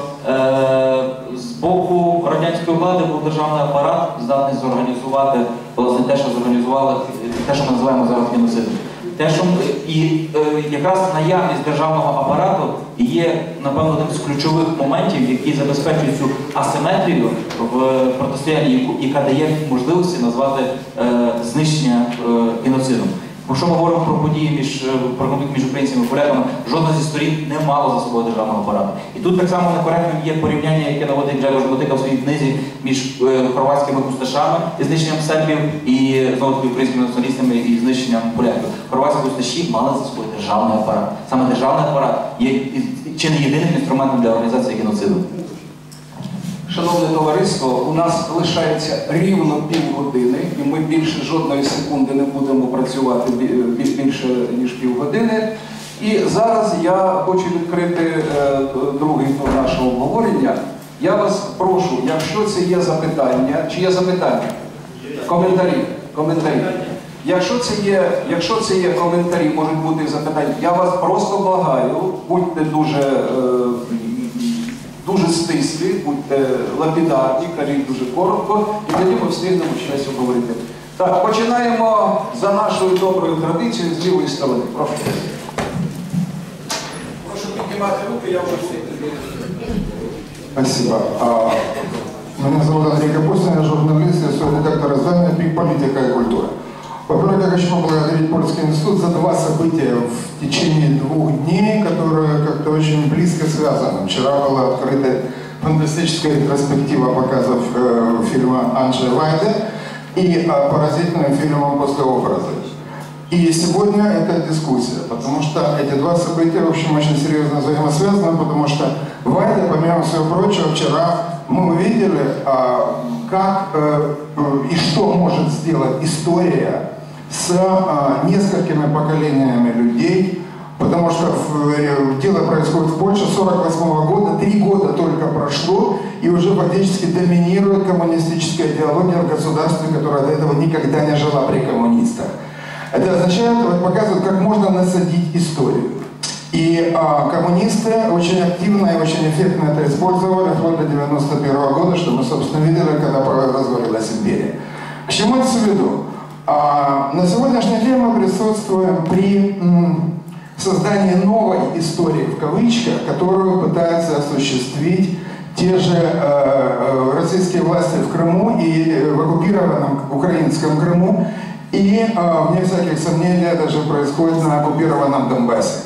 з боку радянської влади був державний апарат, здатний зорганізувати, власне, те, що зорганізували, те, що ми називаємо зараз геноцидом. Те, що якраз наявність державного апарату є, напевно, одним з ключових моментів, які забезпечують цю асиметрію в протистоянні, яка дає можливості назвати знищення геноцидом. Якщо ми говоримо про події про конфлікт між українцями і поляками, жодна зі сторін не мала за собою державного апарату. І тут так само некоректним є порівняння, яке наводить Григорій Мотика в своїй книзі між хорватськими пусташами і знищенням сербів, і знову-таки українськими націоналістами і знищенням поляків. Хорватські пусташі мали за собою державний апарат. Саме державний апарат є чи не єдиним інструментом для організації геноциду. Шановне товариство, у нас лишається рівно півгодини, і ми більше жодної секунди не будемо працювати більше, ніж півгодини. І зараз я хочу відкрити другий тур нашого обговорення. Я вас прошу, якщо це є запитання, чи є запитання? Коментарі. Якщо це є коментарі, можуть бути запитання, я вас просто благаю, будьте дуже стислі, будьте лапідарні, кажіть дуже коротко, і тоді ми встигнемо щось обговорити. Так, починаємо за нашою доброю традицією з лівої сторони. Прошу. Прошу піднімати руки, я вже всіх. Спасибо. Меня зовут Андрей Капустин, я журналист, я редактор издания «Пик. Политика и культура». Во-первых, я хочу поблагодарить Польский институт за два события в течение 2 дней, которые как-то очень близко связаны. Вчера была открыта фантастическая ретроспектива показов фильма Анджея Вайда и поразительным фильмом «Послеобразы». И сегодня это дискуссия, потому что эти два события, в общем, очень серьезно взаимосвязаны, потому что Вайда, помимо всего прочего, вчера мы увидели, как и что может сделать история с несколькими поколениями людей, потому что дело происходит в Польше 1948 года, 3 года только прошло, и уже фактически доминирует коммунистическая идеология в государстве, которая до этого никогда не жила при коммунистах. Это означает, показывает, как можно насадить историю. И коммунисты очень активно и очень эффектно это использовали вплоть до 1991 года, что мы, собственно, видели, когда развалилась империя. К чему это веду? На сегодняшний день мы присутствуем при создании новой истории, в кавычках, которую пытаются осуществить те же российские власти в Крыму и в оккупированном украинском Крыму, и, вне всяких сомнений, это же происходит на оккупированном Донбассе.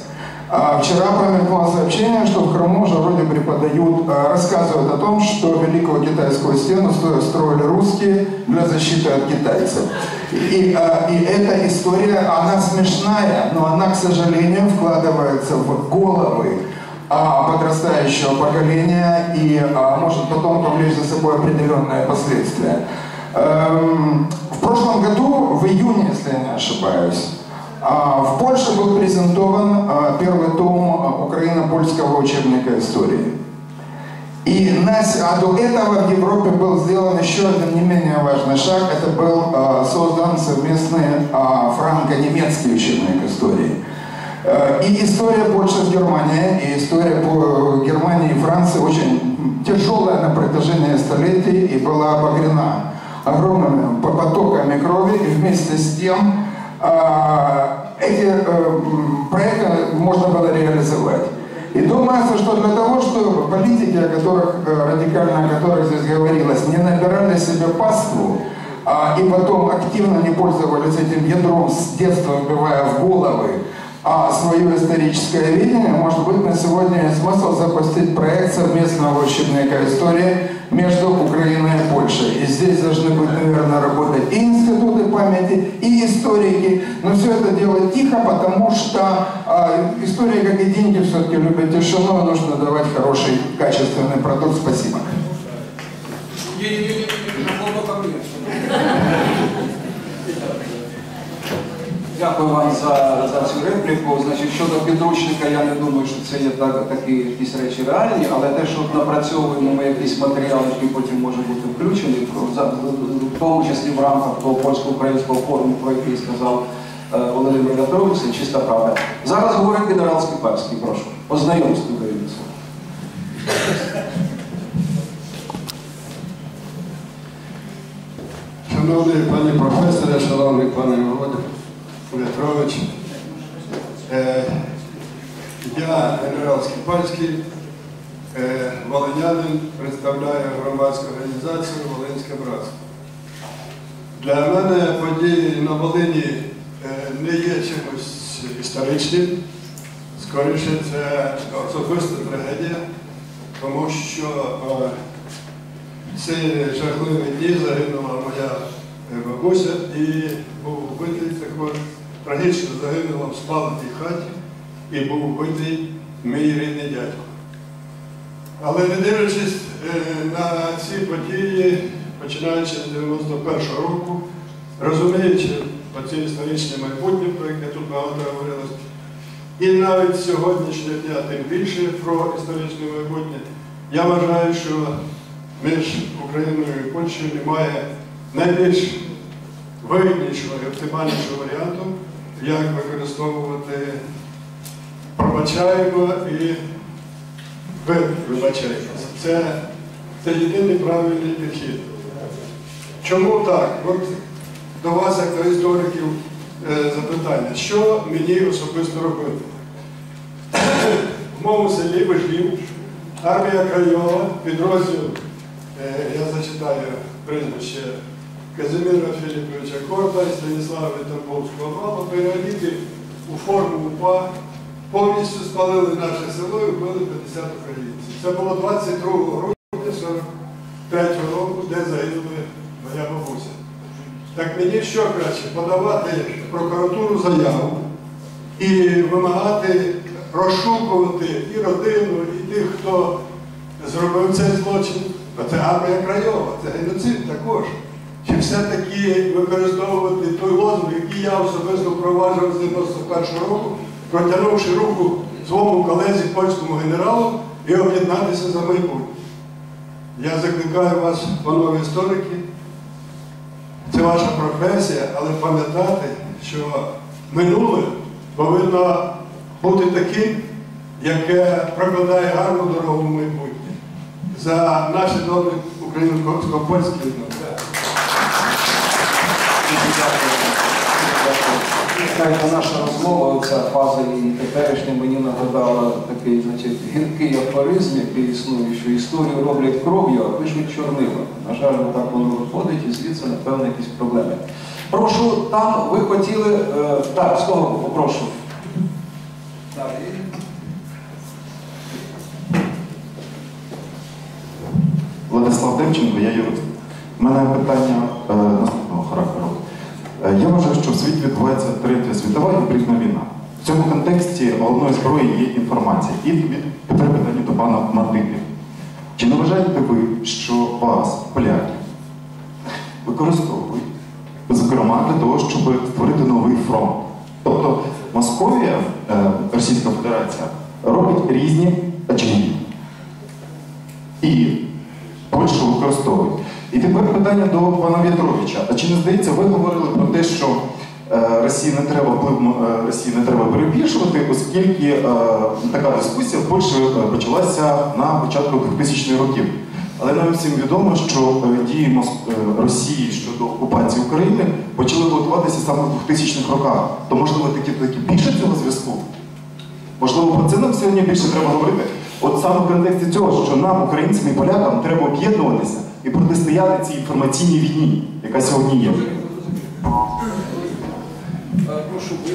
Вчера промелькнуло сообщение, что в Крыму уже вроде преподают, рассказывают о том, что Великую Китайскую стену строили русские для защиты от китайцев. И эта история, она смешная, но она, к сожалению, вкладывается в головы подрастающего поколения и может потом повлечь за собой определенные последствия. В прошлом году, в июне, если я не ошибаюсь, в Польше был презентован первый том украино-польского учебника истории. И до этого в Европе был сделан еще один не менее важный шаг. Это был создан совместный франко-немецкий учебник истории. И история Польши с Германией, и история по Германии и Франции очень тяжелая на протяжении столетий и была обогрена огромными потоками крови, и вместе с тем эти проекты можно было реализовать. И думается, что для того, чтобы политики, радикально о которых здесь говорилось, не набирали себе паству, и потом активно не пользовались этим ядром с детства, вбивая в головы свое историческое видение, может быть, на сегодня есть смысл запустить проект совместного учебника истории между Украиной и Польшей. И здесь должны быть, наверное, работать и институты памяти, и историки. Но все это делать тихо, потому что история, как и деньги, все-таки любят тишину, и нужно давать хороший, качественный продукт. Спасибо. Дякую вам за цю репліку. Значить, щодо підручника, я не думаю, що це є такі якісь речі реальні, але те, що напрацьовуємо ми якийсь матеріал, який потім може бути включений, в тому числі в рамках того польсько-українського форуму, про який сказав Володимир В'ятрович, це чиста правда. Зараз говорить генерал Скипарський, прошу. Ознайомство дається. Шановний пане професоре, шановний пане Володимир В'ятрович, я генерал Скипарський, волинянин, представляю громадську організацію «Волинське братство». Для мене події на Волині не є чимось історичним, скоріше це особиста трагедія, тому що в ці жахливі дні загинула моя бабуся і був вбитий також, трагічно загинула в спаленій хаті і був вбитий мій рідний дядько. Але не дивлячись на ці події, починаючи з 91-го року, розуміючи оці історичні майбутнє, про яке тут багато говорилось, і навіть сьогоднішнього дня тим більше про історичне майбутнє, я вважаю, що між Україною і Польщею немає найбільш вигіднішого і оптимальнішого варіанту, як використовувати пробачаємо і вибачаємося. Це єдиний правильний підхід. Чому так? От до вас, як до істориків, запитання. Що мені особисто робити? В моєму селі Вижгів, армія Крайова, підрозділ, я зачитаю прізвище, Казимира Філіповича Корта і Станіслава Вітамбовського, мало переодіти у форму УПА, повністю спалили наше село і вбили 50 українців. Це було 22 грудня 43-го року, де загинули моя бабуся. Так мені що краще? Подавати в прокуратуру заяву і вимагати розшукувати і родину, і тих, хто зробив цей злочин. Бо це армія Крайова, це геноцид також. Чи все-таки використовувати той лозунг, який я особисто впроваджував з 91-го року, протягнувши руку своєму колезі, польському генералу, і об'єднатися за майбутнє. Я закликаю вас, панове історики, це ваша професія, але пам'ятати, що минуле повинно бути таким, яке прокладає гарну дорогу в майбутнє. За наші добрі українсько-польські відносини. Знаєте, наша розмова, ця фаза і теперішня мені нагадала такий, значить, гіркий афоризм, який існує, що історію роблять кров'ю, а пишуть чорнилами. На жаль, так воно виходить, і звідси, напевно, якісь проблеми. Прошу, там ви хотіли... Так, з кого попрошу? Далі. Владислав Демченко, я юрист. У мене питання наступного характеру. Я вважаю, що в світі відбувається третя світова гібридна війна. В цьому контексті головною зброєю є інформація. І тепер питання до пана Мартини. Чи не вважаєте ви, що вас, поляків, використовують, зокрема, для того, щоб створити новий фронт? Тобто Московія, Російська Федерація, робить різні очаги. І Польщу використовують. І тепер питання до пана В'ятровича. А чи не здається, ви говорили про те, що Росії не треба перебільшувати, оскільки така дискусія в Польщі почалася на початку 2000-х років. Але нам всім відомо, що дії Росії щодо окупації України почали готуватися саме в 2000-х роках. То, можливо, таки більше цього зв'язку? Можливо, про це нам сьогодні більше треба говорити? От саме в контексті цього, що нам, українцям і полякам, треба об'єднуватися і протистояти цій інформаційній війні, яка сьогодні є. Прошу ви.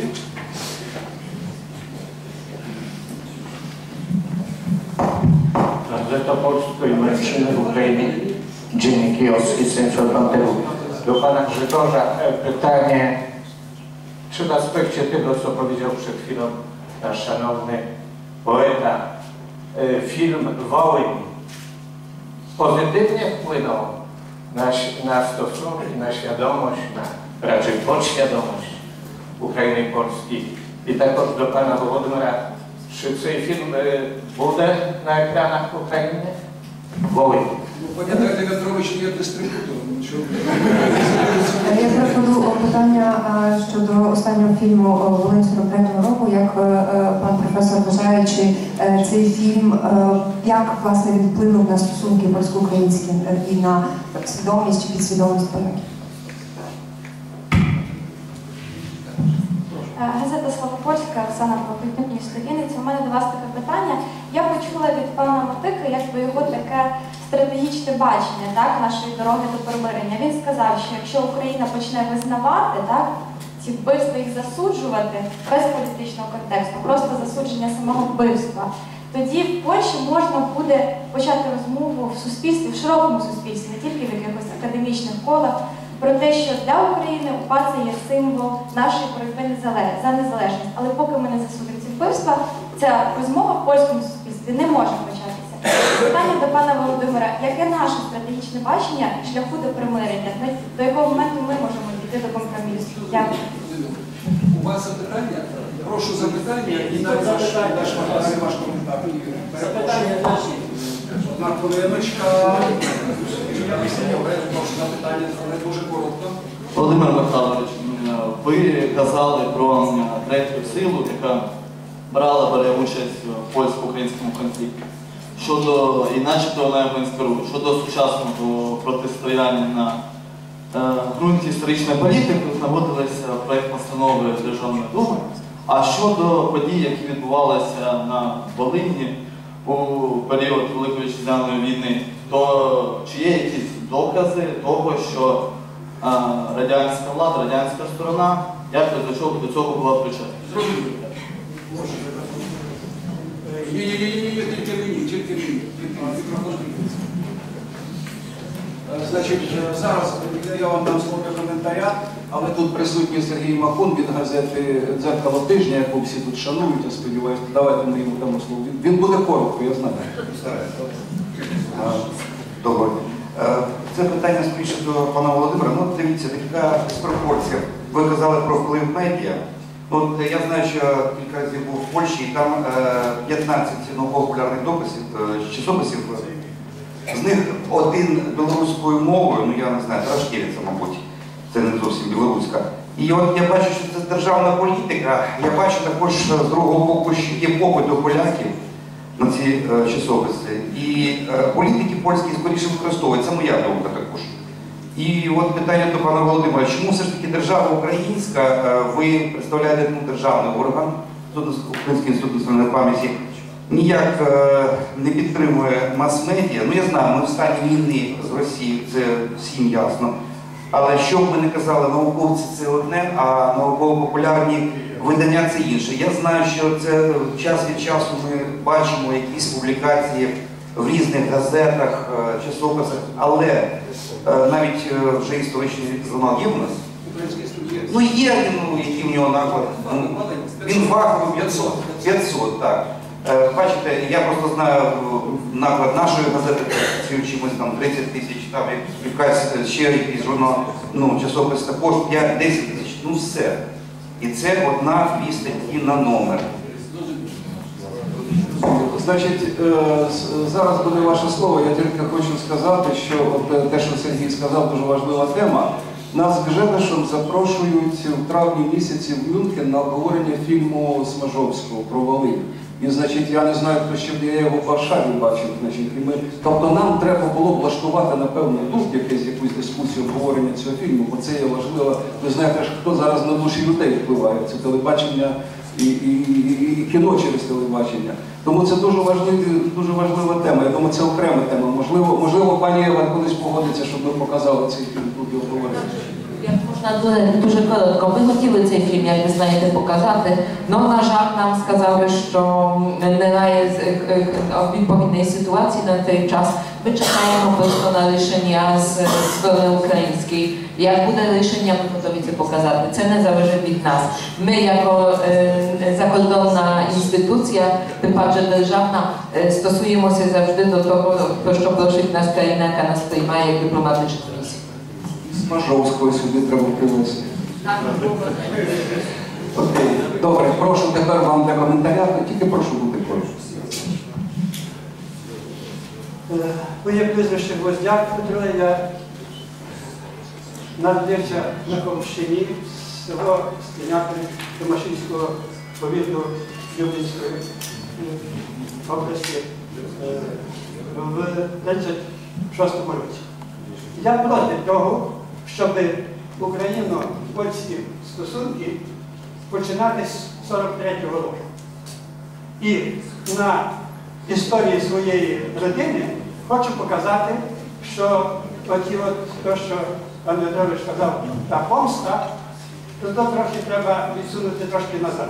Gazeta Polska i Mężczyzny w Ukrainie, Dziennik Kijowski, Centrum Panteru. Do pana Grzegorza pytanie, czy w aspekcie tego, co powiedział przed chwilą nasz szanowny poeta, film Wołyń pozytywnie wpłynął na stosunki, na świadomość, raczej podświadomość Ukrainy i Polski. I також до пана Володимира, чи цей фільм буде на екранах України? Волинь. Пам'ятаєте, В'ятрович є дистриб'ютором. Я пропоную питання щодо останнього фільму Волинь 43-го року. Як пан професор вважає, чи цей фільм, як власне він вплинув на стосунки польсько-українські і на свідомість чи підсвідомість поляків? Газета «Слава Польська», Оксана Прокопюк, місто Вінниця. У мене до вас таке питання. Я почула від пана Мотики, якби його таке стратегічне бачення, так, нашої дороги до примирення. Він сказав, що якщо Україна почне визнавати, так, ці вбивства, їх засуджувати без політичного контексту, просто засудження самого вбивства, тоді в Польщі можна буде почати розмову в суспільстві, в широкому суспільстві, не тільки в якихось академічних колах, про те, що для України УПА це є символ нашої боротьби за незалежність. Але поки ми не засудимо ці вбивства, ця розмова в польському суспільстві не може початися. Питання до пана Володимира. Яке наше стратегічне бачення шляху до примирення? До якого моменту ми можемо дійти до компромісу? Дякую. У вас запитання? Прошу запитання і ваш коментар. Одна хвилиночка. Прошу запитання, але дуже коротко. Володимир Михайлович, ви казали про третю силу, яка бере участь в польсько-українському конфлікті. Щодо, і начебто вона інспірує, щодо сучасного протистояння на ґрунті історичної політики, наводилися проєкт постанови Державної Думи. А щодо подій, які відбувалися на Волині у період Великої Вітчизняної війни, то чи є якісь докази того, що радянська влада, радянська сторона якось до цього була причетна? Ні, тільки мені. Значить, зараз я вам дам слово коментаря, але тут присутній Сергій Махун від газети «Дзеркало тижня», яку всі тут шанують, я сподіваюся. Давайте ми йому дамо слово. Він буде коротко, я знаю. Добре. Це питання скоріше до пана Володимира. Ну, дивіться, така диспропорція. Ви казали про вплив медіа. От я знаю, що кілька разів був в Польщі, і там 15 науково-популярних часописів. З них один білоруською мовою, ну я не знаю, Тарашкевиця, мабуть, це не зовсім білоруська. І от я бачу, що це державна політика. Я бачу також з другого боку, що є попит до поляків на ці часописи. І політики польські скоріше використовують, це моя думка також. І от питання до пана Володимира, чому все ж таки держава українська, ви представляєте державний орган, Український інститут національної пам'яті, ніяк не підтримує мас-медіа. Ну я знаю, ми в стані війни з Росією, це всім ясно. Але що б ми не казали, науковці це одне, а науково-популярні видання це інше. Я знаю, що це час від часу ми бачимо якісь публікації в різних газетах, часописах, але навіть вже історичний журнал є в нас. Ну є, який в нього наклад. Він фаховий 500, так. Бачите, я просто знаю наклад нашої газети, чимось там 30 тисяч, там якась ще якийсь журнал, часопис також 5-10 тисяч, все. І це одна-дві статті на номер. Значить, зараз буде ваше слово, я тільки хочу сказати, що те, що Сергій сказав, дуже важлива тема. Нас з Гжегошем запрошують в травні місяці в Мюнхен на обговорення фільму Смажовського про Волинь. І, значить, я не знаю, хто ще, я його в Варшаві бачив. Тобто нам треба було влаштувати, напевно, тут якусь дискусію обговорення цього фільму, бо це є важливо. Ви знаєте, хто зараз на душі людей впливає, це телебачення і кіно через телебачення. Тому це дуже важлива тема. Я думаю, це окрема тема. Можливо, пані Ева колись погодиться, щоб ми показали цей фільм тут і обговорили. Як можна дуже коротко, ми хотіли цей фільм, як ви знаєте, показати, але, на жаль, нам сказали, що немає відповідної ситуації на цей час. Ми чекаємо просто на рішення з сторони української. Як буде рішення, ми готові це показати. Це не залежить від нас. Ми, як закордонна інституція, тим паче державна, стосуємося завжди до того, про що просить нас країна, яка нас приймає як дипломатичну місію. Смажовського сюди треба привезти. Окей, добре, прошу тепер вам для коментаря, тільки прошу бути коротко. Моє прізвище Гвоздяк Петро, я народився на Ковщині, село Стеняки Томашинського повіту Люблінської області в 1936 році. Я проти того, щоб україно-польські стосунки починати з 43-го року. І на історії своєї родини хочу показати, що те, що пан Петрович сказав, та помста, то трохи треба відсунути трошки назад.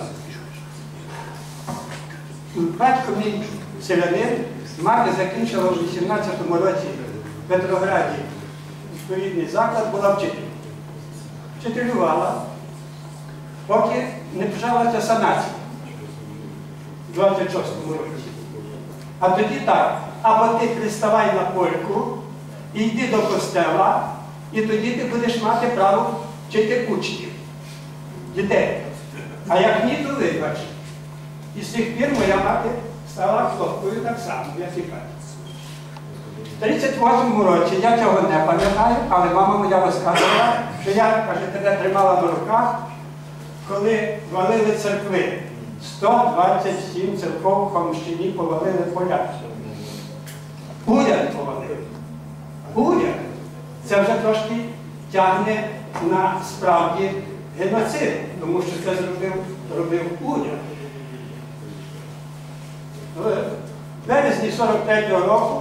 Батько мій селянин, мати закінчила у 18-му році в Петрограді відповідний заклад, була вчитель. Вчителювала, поки не почалася санація в 26-му році. А тоді так, або ти приставай на польку, і йди до костела, і тоді ти будеш мати право вчити учнів, дітей. А як ні, то вибач. І з тих пір моя мати стала хлопкою так само, як і батько. В 38-му році, я цього не пам'ятаю, але мама моя розказувала, що я, каже, тебе тримала на руках, коли валили церкви. 127 церков в Хомщині повалили поляки. Уряд повалив. Уряд. Це вже трошки тягне на справді геноцид, тому що це робив уряд. В березні 43-го року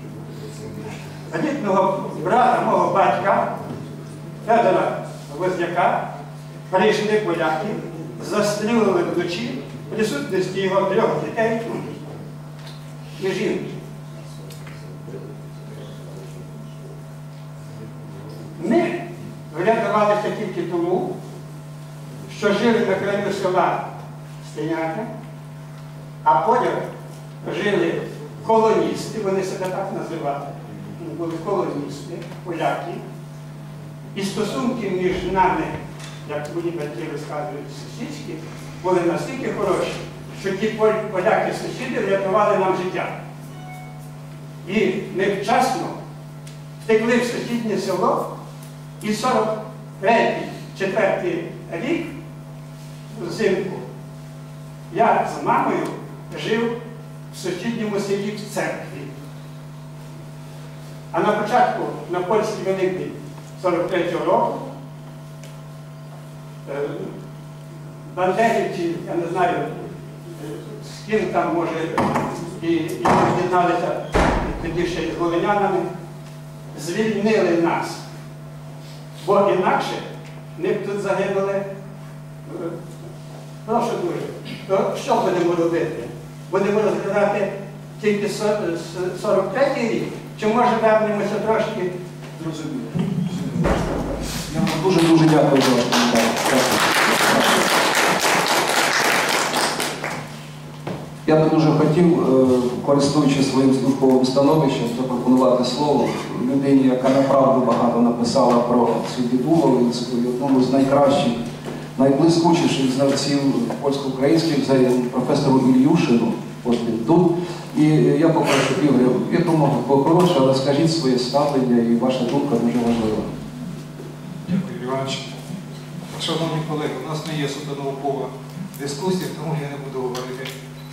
рідного брата мого батька, Федора Гвоздяка, прийшли поляки, застрілили вночі в присутності його 3 дітей і жінки. Ми врятувалися тільки тому, що жили на краю села Стеняки, а поряд жили колоністи, вони себе так називали, були колоністи, поляки, і стосунки між нами, як мої батьки розказують, сусідські, були настільки хороші, що ті поляки-сусіди врятували нам життя. І ми вчасно втекли в сусіднє село, і 43-4 рік взимку я з мамою жив в сусідньому селі в церкві. А на початку, на польський Великдень 43-го року, бандерівці, я не знаю, з ким там, може, і об'єдналися тоді ще з волинянами, звільнили нас. Бо інакше ми б тут загинули. Прошу дуже, то що будемо робити? Будемо розглядати тільки 43-й рік, чи може вернемося трошки? Зрозуміло. Я вам дуже-дуже дякую за ваш коментар. Я би дуже хотів, користуючись своїм службовим становищем, запропонувати слово людині, яка направду багато написала про цю біду волинську, і одному з найкращих, найблискучіших знавців польсько-українських взаємин, професору Ільюшину. Ось він тут. І я попрошу Ігоря, якомога покоротше, але скажіть своє ставлення, і ваша думка дуже важлива. Дякую, Юрій Іванович. Шановні колеги, у нас не є суто наукова дискусія, тому я не буду говорити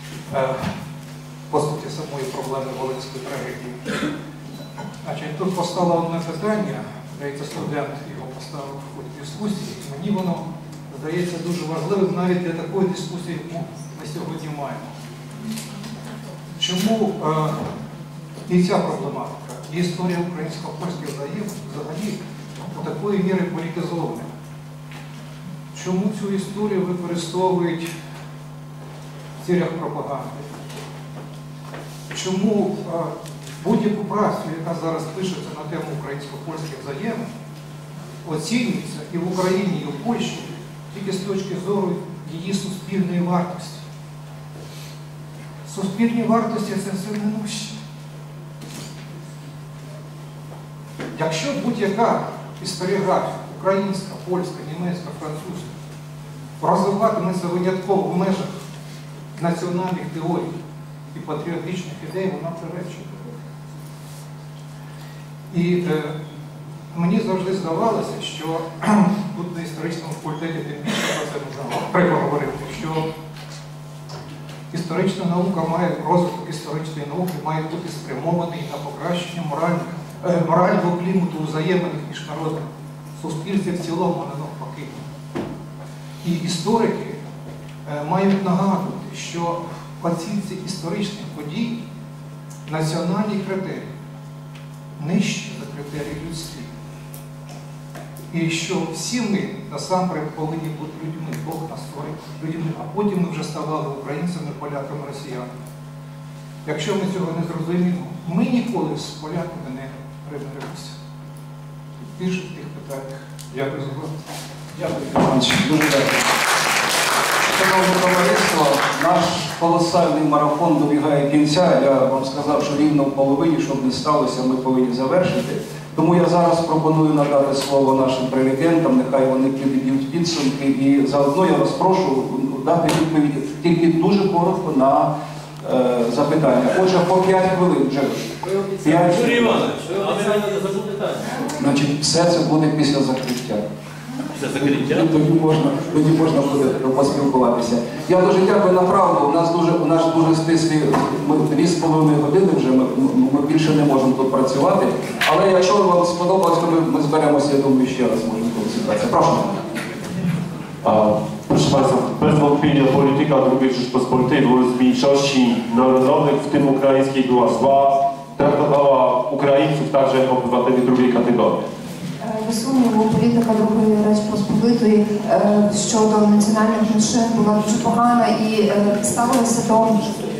по суті самої проблеми волинської трагедії. Значить, тут постало одне питання, здається, студент його поставив в ході дискусії, і мені воно здається дуже важливим навіть для такої дискусії, яку ми сьогодні маємо. Чому і ця проблематика, і історія українсько-польських взаємин взагалі до такої міри політизована? Чому цю історію використовують в цілях пропаганди? Чому будь-яку працю, яка зараз пишеться на тему українсько-польських взаємин, оцінюється і в Україні, і в Польщі тільки з точки зору її суспільної вартості? Суспільні вартості – це все неминуще. Якщо будь-яка історіографія, українська, польська, німецька, французька, розвиватиметься винятково в межах національних теорій і патріотичних ідей, вона приречена. І мені завжди здавалося, що тут на історичному факультеті тим більше про це треба говорити, що історична наука розвиток історичної науки має бути спрямований на покращення морального клімату у взаєминах між народами. Суспільстві в цілому, а не навпаки. І історики мають нагадувати, що в оцінці історичних подій національні критерії нижчі за критерії людські. І що всі ми насамперед повинні бути людьми, Бог нас створив людьми, а потім ми вже ставали українцями, поляками, росіянами. Якщо ми цього не зрозуміємо, ми ніколи з поляками не примиримося. Більше в тих питаннях. Дякую за увагу. Дякую, Іванович. Дуже дякую. Шановне товариство, наш колосальний марафон добігає кінця. Я вам сказав, що рівно в половині, щоб не сталося, ми повинні завершити. Тому я зараз пропоную надати слово нашим прелегентам, нехай вони підб'ють підсумки. І заодно я вас прошу дати відповіді тільки дуже коротко на запитання. Отже, по 5 хвилин вже. Юрій Іванович, а ви не забув питання? Значить, все це буде після закриття. Після закриття? Тоді можна буде поспілкуватися. Я дуже дякую направду. У нас дуже стислі, ми 2,5 години вже, ми більше не можемо тут працювати. Але якщо вам сподобалось, то ми зберемося, я думаю, ще раз можемо консультація. Прошу. Proszę Państwa, bez wątpienia polityka II Rzeczpospolitej wobec mniejszości narodowych, w tym ukraińskiej, była zła, traktowała Ukraińców także jako obywateli drugiej kategorii. Без сумніву, політика Другої Речі Посполитої щодо національних меншин була дуже погана і ставилася до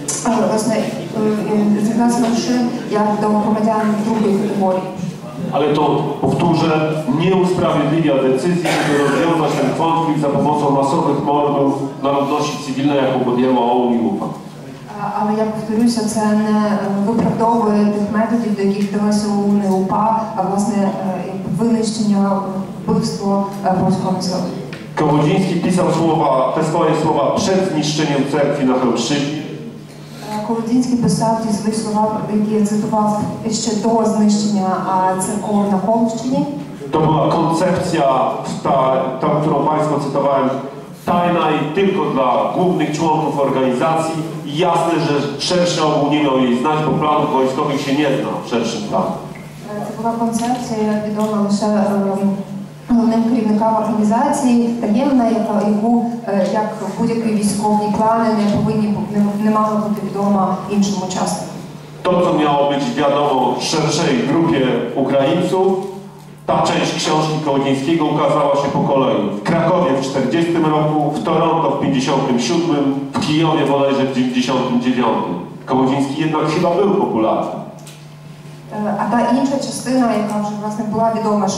меншин як до громадян другої категорії. Ale to, powtórzę, nie usprawiedliwia decyzji, żeby rozwiązać ten konflikt za pomocą masowych mordów na ludności cywilnej, jaką podjęła OUN i UPA. Але я повторюся, це не виправдовує тих методів, до яких вдалося ОУН і УПА, а власне винищення, вбивство польського населення. Kołodziński pisał te swoje słowa przed zniszczeniem cerkwi na Chełmszczyźnie. Колодінський писав ті свої слова, які я цитував ще до знищення церков на Холмщині. To była koncepcja, ta, którą Państwu cytowałem, tajna i tylko dla głównych członków organizacji. Jasne, że szerszy ogół nie miał jej znać, bo planów wojskowych się nie zna w szerszym planie. Це була концепція, відома лише головним керівникам організації, таємна, яку, як будь-які військові плани, не мала бути відома іншим учасникам. To, co miało być wiadomo szerszej grupie Ukraińców, ta część książki Kołodzińskiego ukazała się po kolei. W Krakowie w 1940 roku, w Toronto w 1957, w Kijowie bodajże w 1999. Kołodziński jednak chyba był popularny. А та інша частина, яка вже власне була відома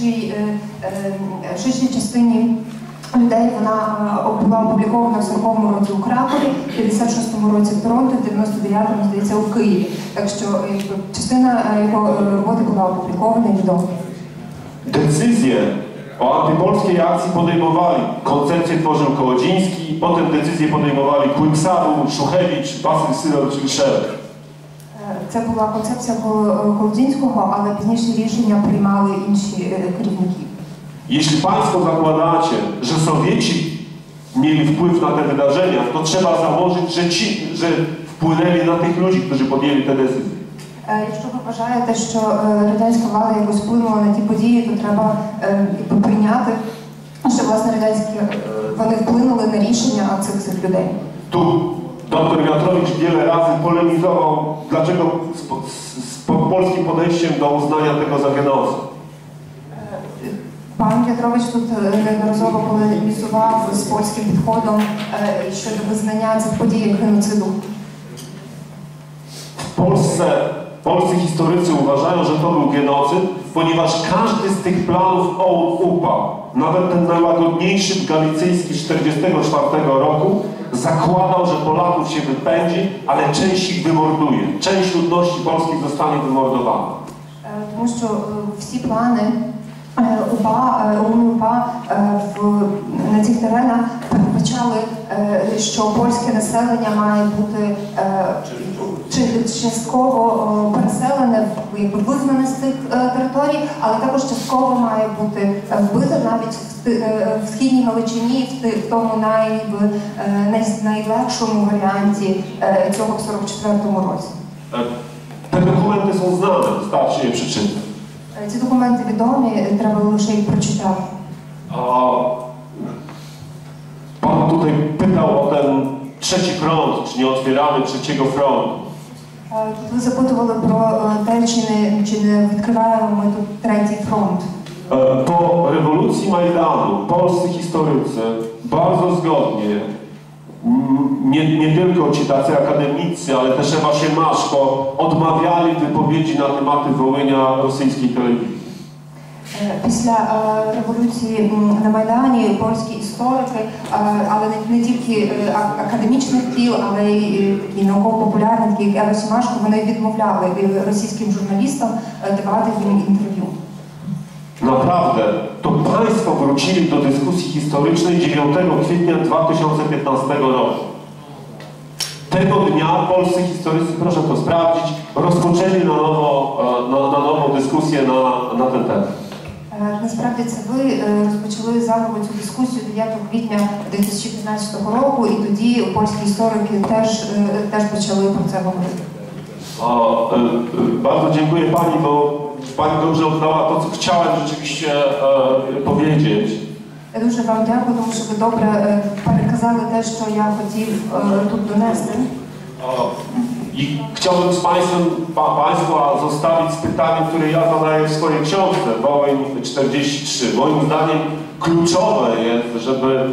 ширшій частині людей, вона була опублікована в 40-му році у Кракові, в 56-му році в Торонто, в 99-му, здається, у Києві. Так що частина його роботи була опублікована і відома. Decyzje o antypolskiej akcji podejmowali. Koncepcję tworzył Kołodziński, potem decyzje podejmowali Kłyksawu, Szuchewicz, Wasyl Sydor czy Szereg. Це була концепція Колодзінського, але пізніше рішення приймали інші керівники. Jeśli Państwo zakładacie, że Sowieci mieli wpływ na te wydarzenia, to trzeba założyć, że wpłynęli na tych ludzi, którzy podjęli te decyzje. Якщо ви вважаєте, що радянська влада якось вплинула на ті події, то треба прийняти, що власне вони вплинули на рішення цих людей. Tu dr Wiatrowicz wiele razy polemizował, dlaczego z polskim podejściem do uznania tego za genocyd. Пан В'ятрович тут неодноразово полемізував з польським підходом щодо визнання цих подій як геноциду. W Polsce polscy historycy uważają, że to był genocyd, ponieważ każdy z tych planów UPA, nawet ten najłagodniejszy galicyjski z 1944 roku, zakładał, że Polaków się wypędzi, ale część ich wymorduje. Część ludności polskiej zostanie wymordowana. Тому що всі плани УПА на цих теренах передбачали, що польське населення має бути частково переселене, визнане з цих територій, але також частково має бути вбите навіть в Східній Галичині, в тому найлегшому варіанті цього в 44-му році. Te dokumenty są znane, wystarczy je przeczytać. Ці документи відомі, треба лише їх прочитати. Pan tutaj pytał o ten trzeci front, czy nie otwieramy trzeciego frontu. Ви запитували про те, чи не відкриваємо ми тут третій фронт. Po rewolucji Majdanu polscy historycy bardzo zgodnie, nie tylko ci tacy akademicy, ale też Ewa Siemaszko, odmawiali wypowiedzi na tematy Wołynia rosyjskiej telewizji. Після революції на Майдані польські історики, але не тільки академічних кіл, але й такі науково-популярні, такі як Ева Сімашко, вони відмовляли російським журналістам давати їм інтерв'ю. Naprawdę, to Państwo wrócili do dyskusji historycznej 9 kwietnia 2015 roku. Tego dnia polscy historycy, proszę to sprawdzić, rozpoczęli na nowo dyskusję na ten temat. Насправді це ви розпочали заново цю дискусію 9 квітня 2015 року, і тоді польські історики теж почали про це говорити. Bardzo dziękuję Pani, bo Pani dobrze oddała to, co chciałem rzeczywiście powiedzieć. Я дуже вам дякую, тому що ви добре переказали те, що я хотів тут донести. I chciałbym z Państwa zostawić z pytaniem, które ja zadaję w swojej książce, Wołyń 43. Moim zdaniem kluczowe jest, żeby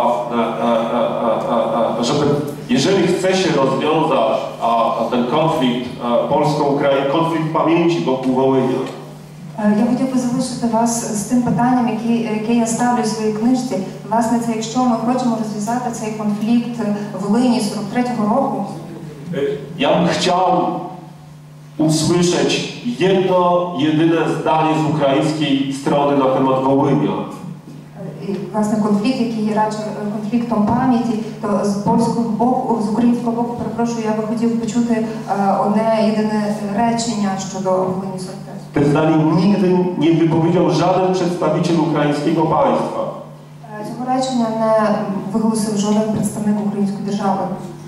jeżeli chce się rozwiązać ten konflikt konflikt pamięci wokół Wołynia. Я хотів би залишити вас з тим питанням, яке я ставлю в своїй книжці. Власне, це якщо ми хочемо розв'язати цей конфлікт в Волині 43-го року, Ja bym chciał usłyszeć jedno, jedyne zdanie z ukraińskiej strony na temat Wołynia. Власне, конфлікт, який є радше конфліктом пам'яті, то з польського боку, з українського боку, перепрошую, я би хотів почути одне єдине речення щодо Волині 43. Te zdanie nigdy nie wypowiedział żaden przedstawiciel ukraińskiego państwa. Цього речення не виголосив жоден представник української держави.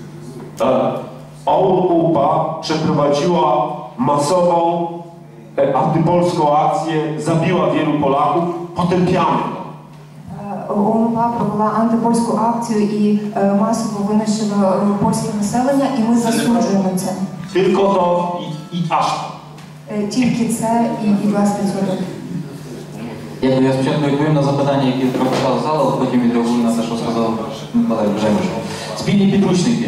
UPA przeprowadziła masową antypolską akcję, zabiła wielu Polaków, potępiamy to. УПА провела антипольську акцію і масово винищила польське населення, і ми засуджуємо це. Tylko to i aż to. Тільки це і власне цього. Дякую. Я спочатку відповім на запитання, які прозвучали з залу, а потім відреагую на те, що сказав Миколай Бжевич. Спільні підручники.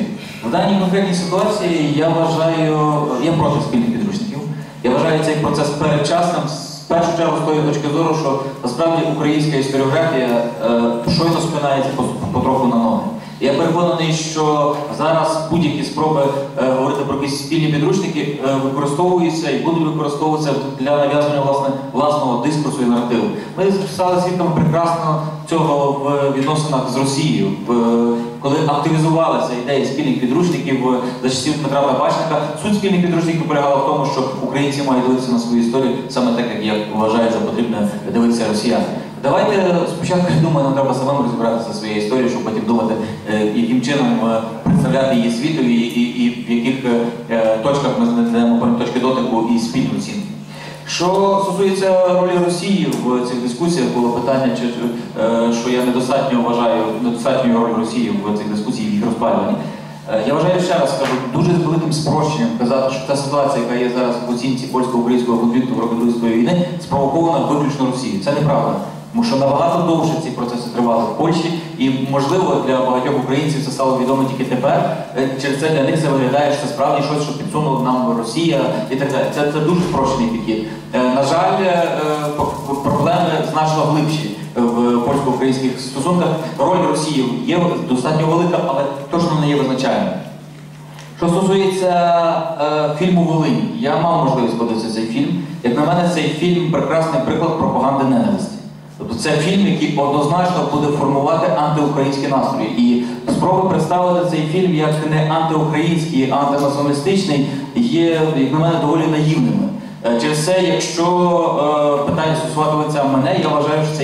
В даній конкретній ситуації я проти спільних підручників. Я вважаю цей процес передчасним, в першу чергу з тої точки зору, що насправді українська історіографія щойно спинається потроху на ноги. Я переконаний, що зараз будь-які спроби говорити про якісь спільні підручники використовуються і будуть використовуватися для нав'язування власного дискурсу і наративу. Ми стали свідками прекрасно цього в відносинах з Росією, коли активізувалася ідея спільних підручників за часів Дмитра Табачника. Суть спільних підручників полягала в тому, що українці мають дивитися на свою історію саме так, як вважають за потрібне дивитися росіяни. Давайте спочатку, я думаю, нам треба самим розібратися зі своєю історією, щоб потім думати, яким чином представляти її світові і в яких точках ми знайдемо певні точки дотику і спільну оцінку. Що стосується ролі Росії в цих дискусіях, було питання, що я недостатньо вважаю недостатньою роль Росії в цих дискусіях і їх розпалюванні. Я вважаю, ще раз скажу, дуже з великим спрощенням казати, що та ситуація, яка є зараз в оцінці польсько-українського конфлікту в роки Другої світової війни, спровокована виключно Росією. Це неправда. Тому що набагато довше ці процеси тривали в Польщі, і, можливо, для багатьох українців це стало відомо тільки тепер. Через це для них це виглядає, що це справді щось, що підсунула нам Росія і так далі. Це дуже спрощений підхід. На жаль, проблеми значно глибші в польсько-українських стосунках. Роль Росії є достатньо велика, але точно не є визначальною. Що стосується фільму «Волинь», я мав можливість подивитися цей фільм. Як на мене, цей фільм – прекрасний приклад пропаганди ненависті. Тобто це фільм, який однозначно буде формувати антиукраїнські настрої. І спроби представити цей фільм як не антиукраїнський, а антинаціоналістичний є, як на мене, доволі наївними. Через це, якщо питання стосуватиметься мене, я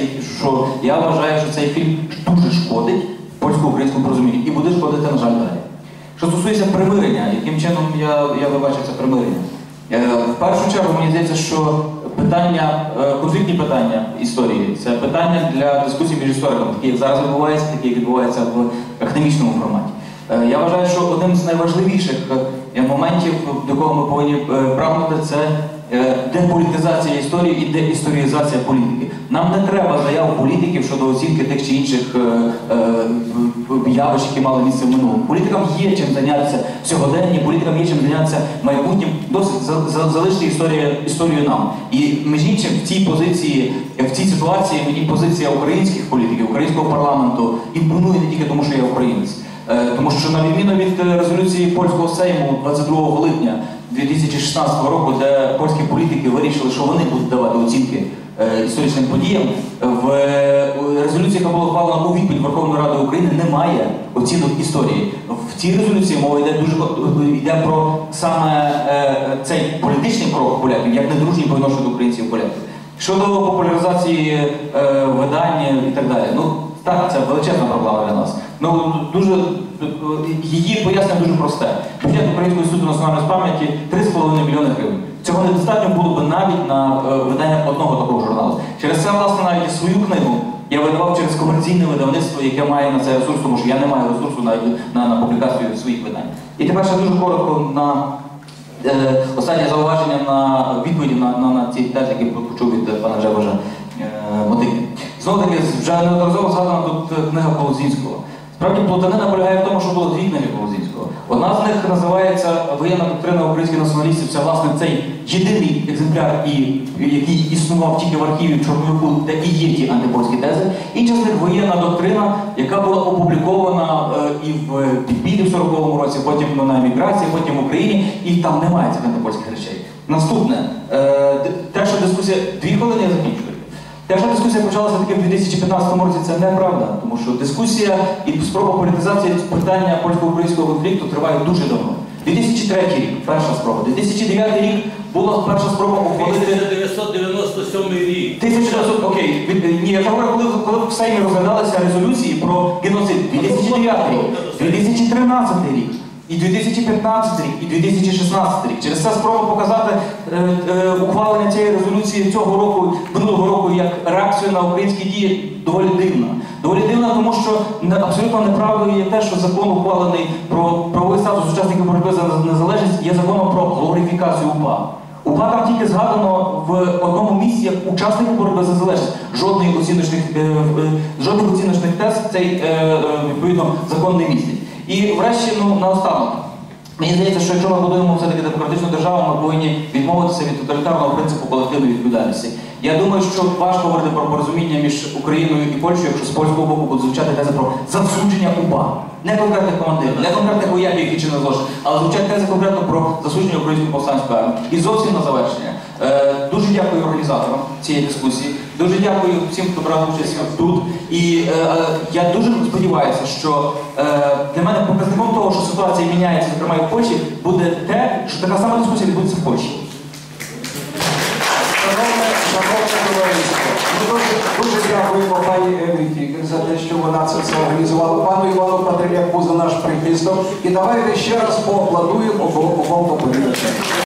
вважаю, що цей фільм дуже шкодить польсько-українському порозумінню і буде шкодити, на жаль, далі. Що стосується примирення, яким чином я вибачив це примирення? В першу чергу, мені здається, що конфліктні питання історії – це питання для дискусій між істориками, такі як зараз відбувається, такі як відбувається в академічному форматі. Я вважаю, що одним з найважливіших моментів, до кого ми повинні прагнути, це деполітизація історії і деісторіїзація політики. Нам не треба заяв політиків щодо оцінки тих чи інших явищ, які мали місце в минулому. Політикам є чим зайнятися сьогоденні, політикам є чим зайнятися майбутнім, досить залишити історію нам. І між іншим в цій ситуації мені позиція українських політиків, українського парламенту імпонує не тільки тому, що я українець. Тому що на відміну від резолюції польського Сейму 22 липня 2016 року, де польські політики вирішили, що вони будуть давати оцінки історичним подіям, в резолюції, яка була ухвалена у відповідь Верховної Ради України, немає оцінок історії. В цій резолюції мова йде про саме цей політичний крок поляків, як недружній по відношенню до українців поляків. Щодо популяризації видань і так далі. Так, це величезна проблема для нас. Її пояснення дуже просте. Бюджет Українського інституту національної пам'яті 3,5 мільйони гривень. Цього недостатньо було б навіть на видання одного такого журналу. Через це, власне, навіть свою книгу я видавав через комерційне видавництво, яке має на це ресурс, тому що я не маю ресурсу на публікацію своїх видань. І тепер ще дуже коротко на останнє зауваження на відповіді на ці тези, які почув від пана Джебожа Мотики. Знову-таки, вже неодноразово згадана тут книга Полозінського. Справді, плутанина полягає в тому, що було дві книги Полозінського. Одна з них називається «Воєнна доктрина українських націоналістів». Це, власне, цей єдиний екземпляр, який існував тільки в архіві Чорновику, де і є ті антипольські тези. Інша з них «Воєнна доктрина», яка була опублікована і в підпіллі в 40-му році, потім на еміграції, потім в Україні, і там немає цих антипольських речей. Наступне. Те, що дискусія... 2 хвилини я закінчую. Те, що дискусія почалася таки в 2015 році, це неправда, тому що дискусія і спроба політизації питання польсько-українського конфлікту триває дуже давно. 2003 рік – перша спроба. 2009 рік була перша спроба ухвалити... 1997 рік. 1900, окей. Ні, я говорю, коли в Сеймі розглядалися резолюції про геноцид. 2009 рік, 2013 рік. І 2015 рік, і 2016 рік. Через це спроба показати ухвалення цієї резолюції минулого року як реакцію на українські дії доволі дивна. Доволі дивна, тому що абсолютно неправдою є те, що закон ухвалений про правовий статус учасників боротьби за незалежність є законом про глорифікацію УПА. УПА там тільки згадано в одному місці як учасники боротьби за незалежність. Жодних оціночних тез цей, відповідно, закон не містить. І врешті, наостанок. Мені здається, що якщо ми будуємо все-таки демократичну державу, ми повинні відмовитися від тоталітарного принципу колективної відповідальності. Я думаю, що важко говорити про порозуміння між Україною і Польщею, якщо з польського боку будуть звучати тези про засудження УПА. Не конкретних командирів, не конкретних вояків, які чинили злочин, але звучать тези конкретно про засудження української повстанської армії. І зовсім на завершення. Дуже дякую організаторам цієї дискусії, дуже дякую всім, хто брав участь тут. І я дуже сподіваюся, що для мене показником того, що ситуація міняється, зокрема і в Польщі, буде те, що така сама дискусія відбудеться в Польщі. Шановне товариство, ми дуже дякуємо пані Евіті за те, що вона це все організувала, пану Івану Патриляку за наш прихисток. І давайте ще раз поаплодуємо обом доповідачам.